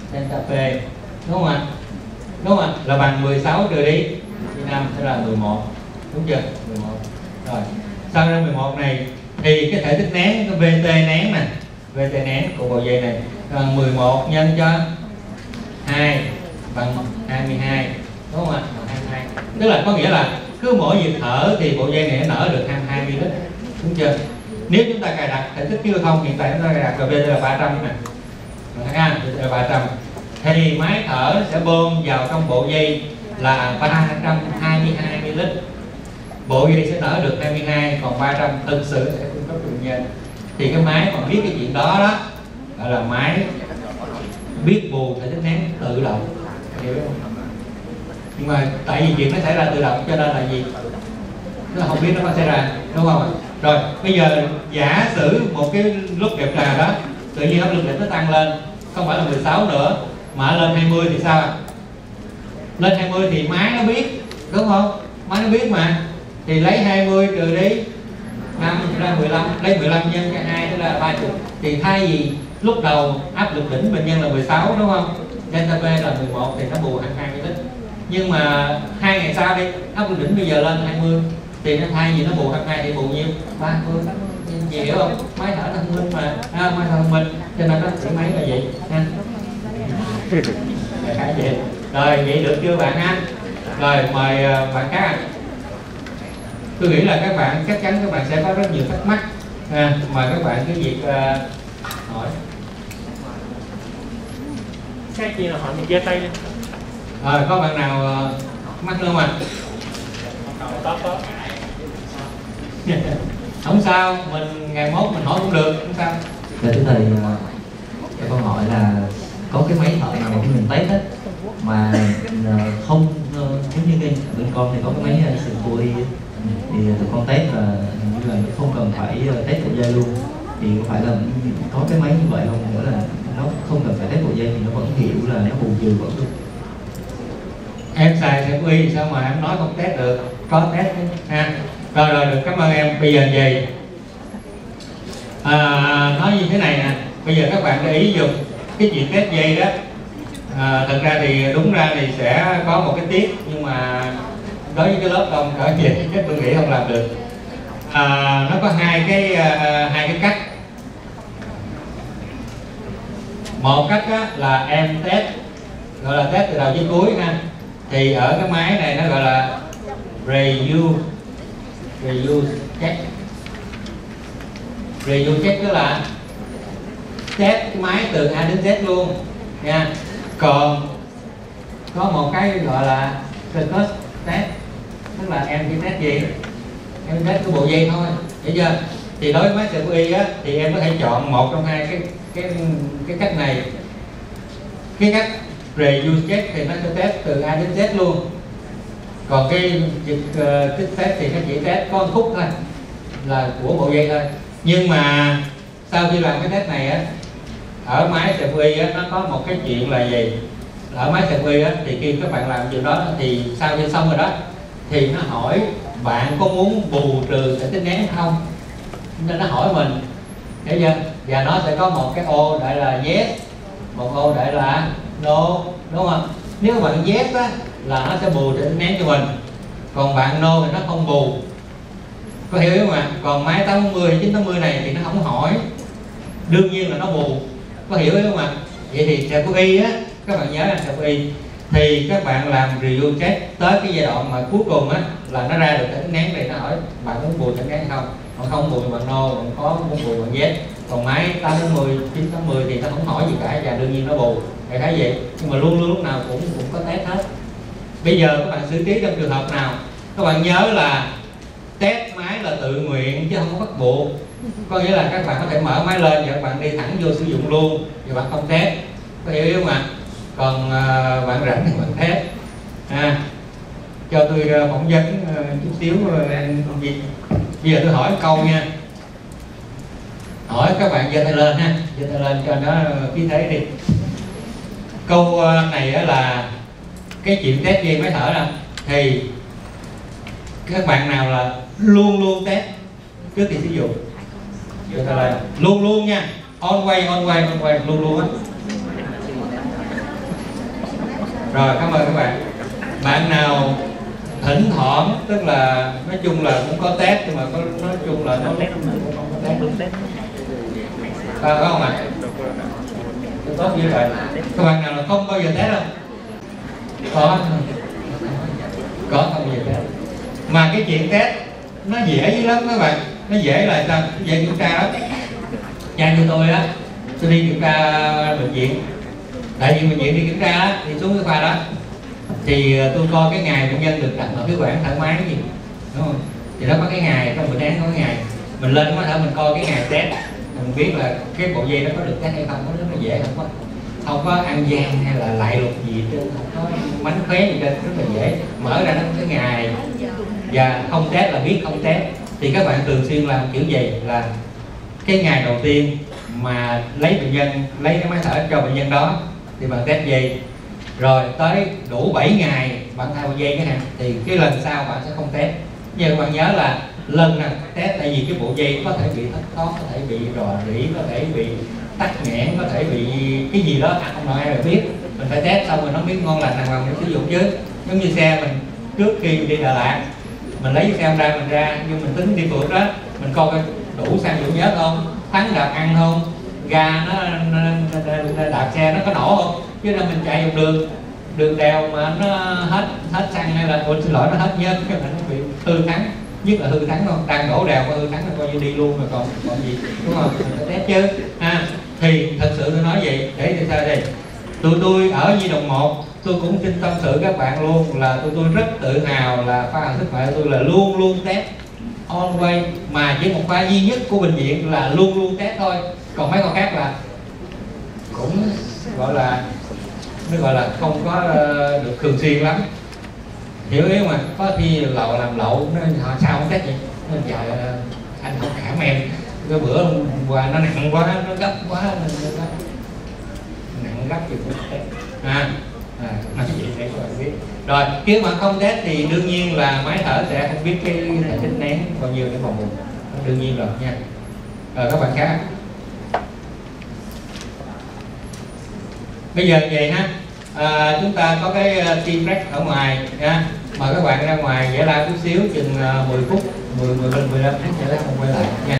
delta P, đúng không ạ? Đúng không ạ? Là bằng 16 trừ đi 5 sẽ là 11, đúng chưa? 11. Rồi sau ra 11 này thì cái thể tích nén, cái VT nén nè, VT nén của bộ dây này là 11 nhân cho 2 bằng 22, đúng không ạ? Bằng 22. Tức là có nghĩa là cứ mỗi nhịp thở thì bộ dây này nó nở được 22 ml, đúng chưa? Nếu chúng ta cài đặt thể tích khí lưu thông hiện tại chúng ta cài đặt VT là 300 nè, VT là 300, thì máy thở sẽ bơm vào trong bộ dây là 322 ml. Bộ dây sẽ nở được 22, còn 300 thực sự sẽ cung cấp tự nhiên. Thì cái máy mà biết cái chuyện đó đó gọi là máy biết bù thể tích nén tự động, hiểu không? Nhưng mà tại vì chuyện nó xảy ra tự động cho nên là gì? Nó không biết nó có xảy ra, đúng không? Rồi bây giờ giả sử một cái lúc đẹp trời đó tự nhiên áp lực đỉnh nó tăng lên, không phải là 16 nữa mà lên 20 thì sao ạ? Lên 20 thì máy nó biết, đúng không? Máy nó biết mà, thì lấy 20 trừ đi 5 ra 15, lấy 15 nhân cho 2 tức là 30. Thì thay vì lúc đầu áp lực đỉnh bệnh nhân là 16, đúng không? Delta P là 11 thì nó bù 22 ml. Nhưng mà 2 ngày sau đi, áp lực đỉnh bây giờ lên 20 thì nó thay vì nó bù 22 thì bù nhiêu? 30. Chị hiểu không? Máy thở thông minh mà, máy thở thông minh cho nên nó chỉ máy là vậy ha. Vậy. Rồi vậy được chưa bạn ha? Rồi mời bạn khác. Tôi nghĩ là các bạn chắc chắn các bạn sẽ có rất nhiều thắc mắc. Mời các bạn cái việc hỏi. Cái gì là hỏi mình giơ tay lên. Rồi có bạn nào mắc không ạ? Có. Không sao, mình ngày mốt mình hỏi cũng được, không sao. Dạ thưa thầy, câu hỏi là có cái máy thở nào mà khi mình test á mà không giống như bên con thì có cái máy Symphony thì tụi con test là như là không cần phải test bộ dây luôn, thì có phải là có cái máy như vậy không? Nghĩa là nó không cần phải test bộ dây thì nó vẫn hiểu là nó bù trừ vẫn được. Em xài Symphony sao mà em nói không test được? Có test ha. Rồi được, cảm ơn em. Bây giờ về nói như thế này nè, bây giờ các bạn để ý dùng cái chuyện test dây đó. Thật ra thì đúng ra thì sẽ có một cái tiết, nhưng mà đối với cái lớp đông cỡ vậy chắc tôi nghĩ không làm được. Nó có hai cái cách. Một cách là em test, gọi là test từ đầu đến cuối ha. Thì ở cái máy này nó gọi là review check. Review check tức là test cái máy từ A đến Z luôn nha. Còn có một cái gọi là status test, tức là em chỉ test gì? Em test cái bộ dây thôi, hiểu chưa? Thì đối với máy CPI á thì em có thể chọn một trong hai cái cách này. Cái cách review check thì nó sẽ test từ A đến Z luôn. Còn cái test thì nó chỉ test có một khúc thôi, là của bộ dây thôi. Nhưng mà sau khi làm cái test này á, ở máy CPI á nó có một cái chuyện là gì? Ở máy CPI á thì khi các bạn làm chuyện đó thì sau khi xong rồi đó thì nó hỏi bạn có muốn bù trừ thể tích nén không, nên nó hỏi mình, hiểu chưa? Và nó sẽ có một cái ô đại là yes, một ô đại là no, đúng không? Nếu bạn yes á là nó sẽ bù thể tích nén cho mình, còn bạn no thì nó không bù, có hiểu không ạ? Còn máy 840 hay 980 này thì nó không hỏi, đương nhiên là nó bù, có hiểu không ạ? Vậy thì CPI á, các bạn nhớ là CPI thì các bạn làm review check tới cái giai đoạn mà cuối cùng á là nó ra được thể tích nén, thì nó hỏi bạn muốn bù thể tích nén không, còn không bù thì bạn no, còn có muốn bù bạn yes. Còn máy 840, 980 thì nó không hỏi gì cả và đương nhiên nó bù, thầy thấy vậy. Nhưng mà luôn lúc nào cũng có test hết. Bây giờ các bạn xử trí trong trường hợp nào, các bạn nhớ là test máy là tự nguyện chứ không có bắt buộc. Có nghĩa là các bạn có thể mở máy lên và các bạn đi thẳng vô sử dụng luôn và bạn không test, có hiểu không ạ? Còn bạn rảnh thì bạn test. Cho tôi phỏng vấn chút xíu công việc. Bây giờ tôi hỏi câu nha, hỏi các bạn giơ tay lên ha, giơ tay lên cho nó khí thế đi. Câu này là cái chuyện test dây máy thở đâu, thì các bạn nào là luôn luôn test trước khi sử dụng? Giơ tay lên, luôn luôn nha, on way luôn luôn á. Rồi, cảm ơn các bạn. Bạn nào thỉnh thoảng, tức là nói chung là cũng có test, nhưng mà nói chung là nó cũng không có test. Có không ạ? Tốt như vậy. Các bạn nào là không bao giờ test không? Có không bao giờ test. Mà cái chuyện test nó dễ dữ lắm các bạn. Nó dễ là sao? Dễ kiểm tra lắm. Cha như tôi á, tôi đi kiểm tra bệnh viện. Tại vì bệnh viện đi kiểm tra á, đi xuống cái khoa đó thì tôi coi cái ngày bệnh nhân được đặt ở cái quản thở máy gì, đúng không? Thì nó có cái ngày, trong bệnh án có cái ngày mình lên có thể mình coi cái ngày test, mình biết là cái bộ dây nó có được test hay không. Nó rất là dễ, không có ăn gian hay là lại luật gì chứ, không có mánh khóe gì trên, rất là dễ. Mở ra nó có cái ngày và không test là biết không test. Thì các bạn thường xuyên làm kiểu gì là cái ngày đầu tiên mà lấy bệnh nhân, lấy cái máy thở cho bệnh nhân đó thì bạn test gì, rồi tới đủ 7 ngày bạn thay bộ dây cái hạn thì cái lần sau bạn sẽ không test. Nhưng bạn nhớ là lần nào test, tại vì cái bộ dây có thể bị thất thoát, có thể bị rò rỉ, có thể bị tắc nghẽn, có thể bị cái gì đó không nói ai mà biết. Mình phải test xong rồi nó biết ngon lành đàng hoàng mình sử dụng chứ. Giống như xe mình trước khi đi Đà Lạt mình lấy cái xe ra mình ra, nhưng mình tính đi phượt đó mình coi đủ xăng đủ nhớt không, thắng đạp ăn không, ga nó đạp xe nó có nổ không. Chứ là mình chạy dọc đường đèo mà nó hết xăng hay là xin lỗi nó hết nhớt cái nó bị hư thắng, nhất là hư thắng không, đang đổ đèo có hư thắng là coi như đi luôn rồi còn gì, đúng không? Mình phải test chứ ha. Thì thật sự tôi nói vậy để thì sao đây, tôi ở Nhi Đồng 1 tôi cũng xin tâm sự các bạn luôn là tôi rất tự hào là khoa sức khỏe tôi là luôn luôn test always, mà chỉ một khoa duy nhất của bệnh viện là luôn luôn test thôi. Còn mấy khoa khác là cũng gọi là không có được thường xuyên lắm, hiểu ý mà. Có khi làm lậu họ sao không test vậy nên giờ anh không cảm em, cái bữa hôm qua nó nặng quá, nó gấp quá nên nặng gấp thì cũng test nói vậy để các bạn biết. Rồi nếu mà không test thì đương nhiên là máy thở sẽ không biết cái thể tích nén bao nhiêu để phòng bụng, đương nhiên rồi nha. Rồi các bạn khác bây giờ vậy ha, chúng ta có cái tea break ở ngoài nha. Mời các bạn ra ngoài giải lao chút xíu, chừng 10 phút, 15 phút giải lao không quay lại nha.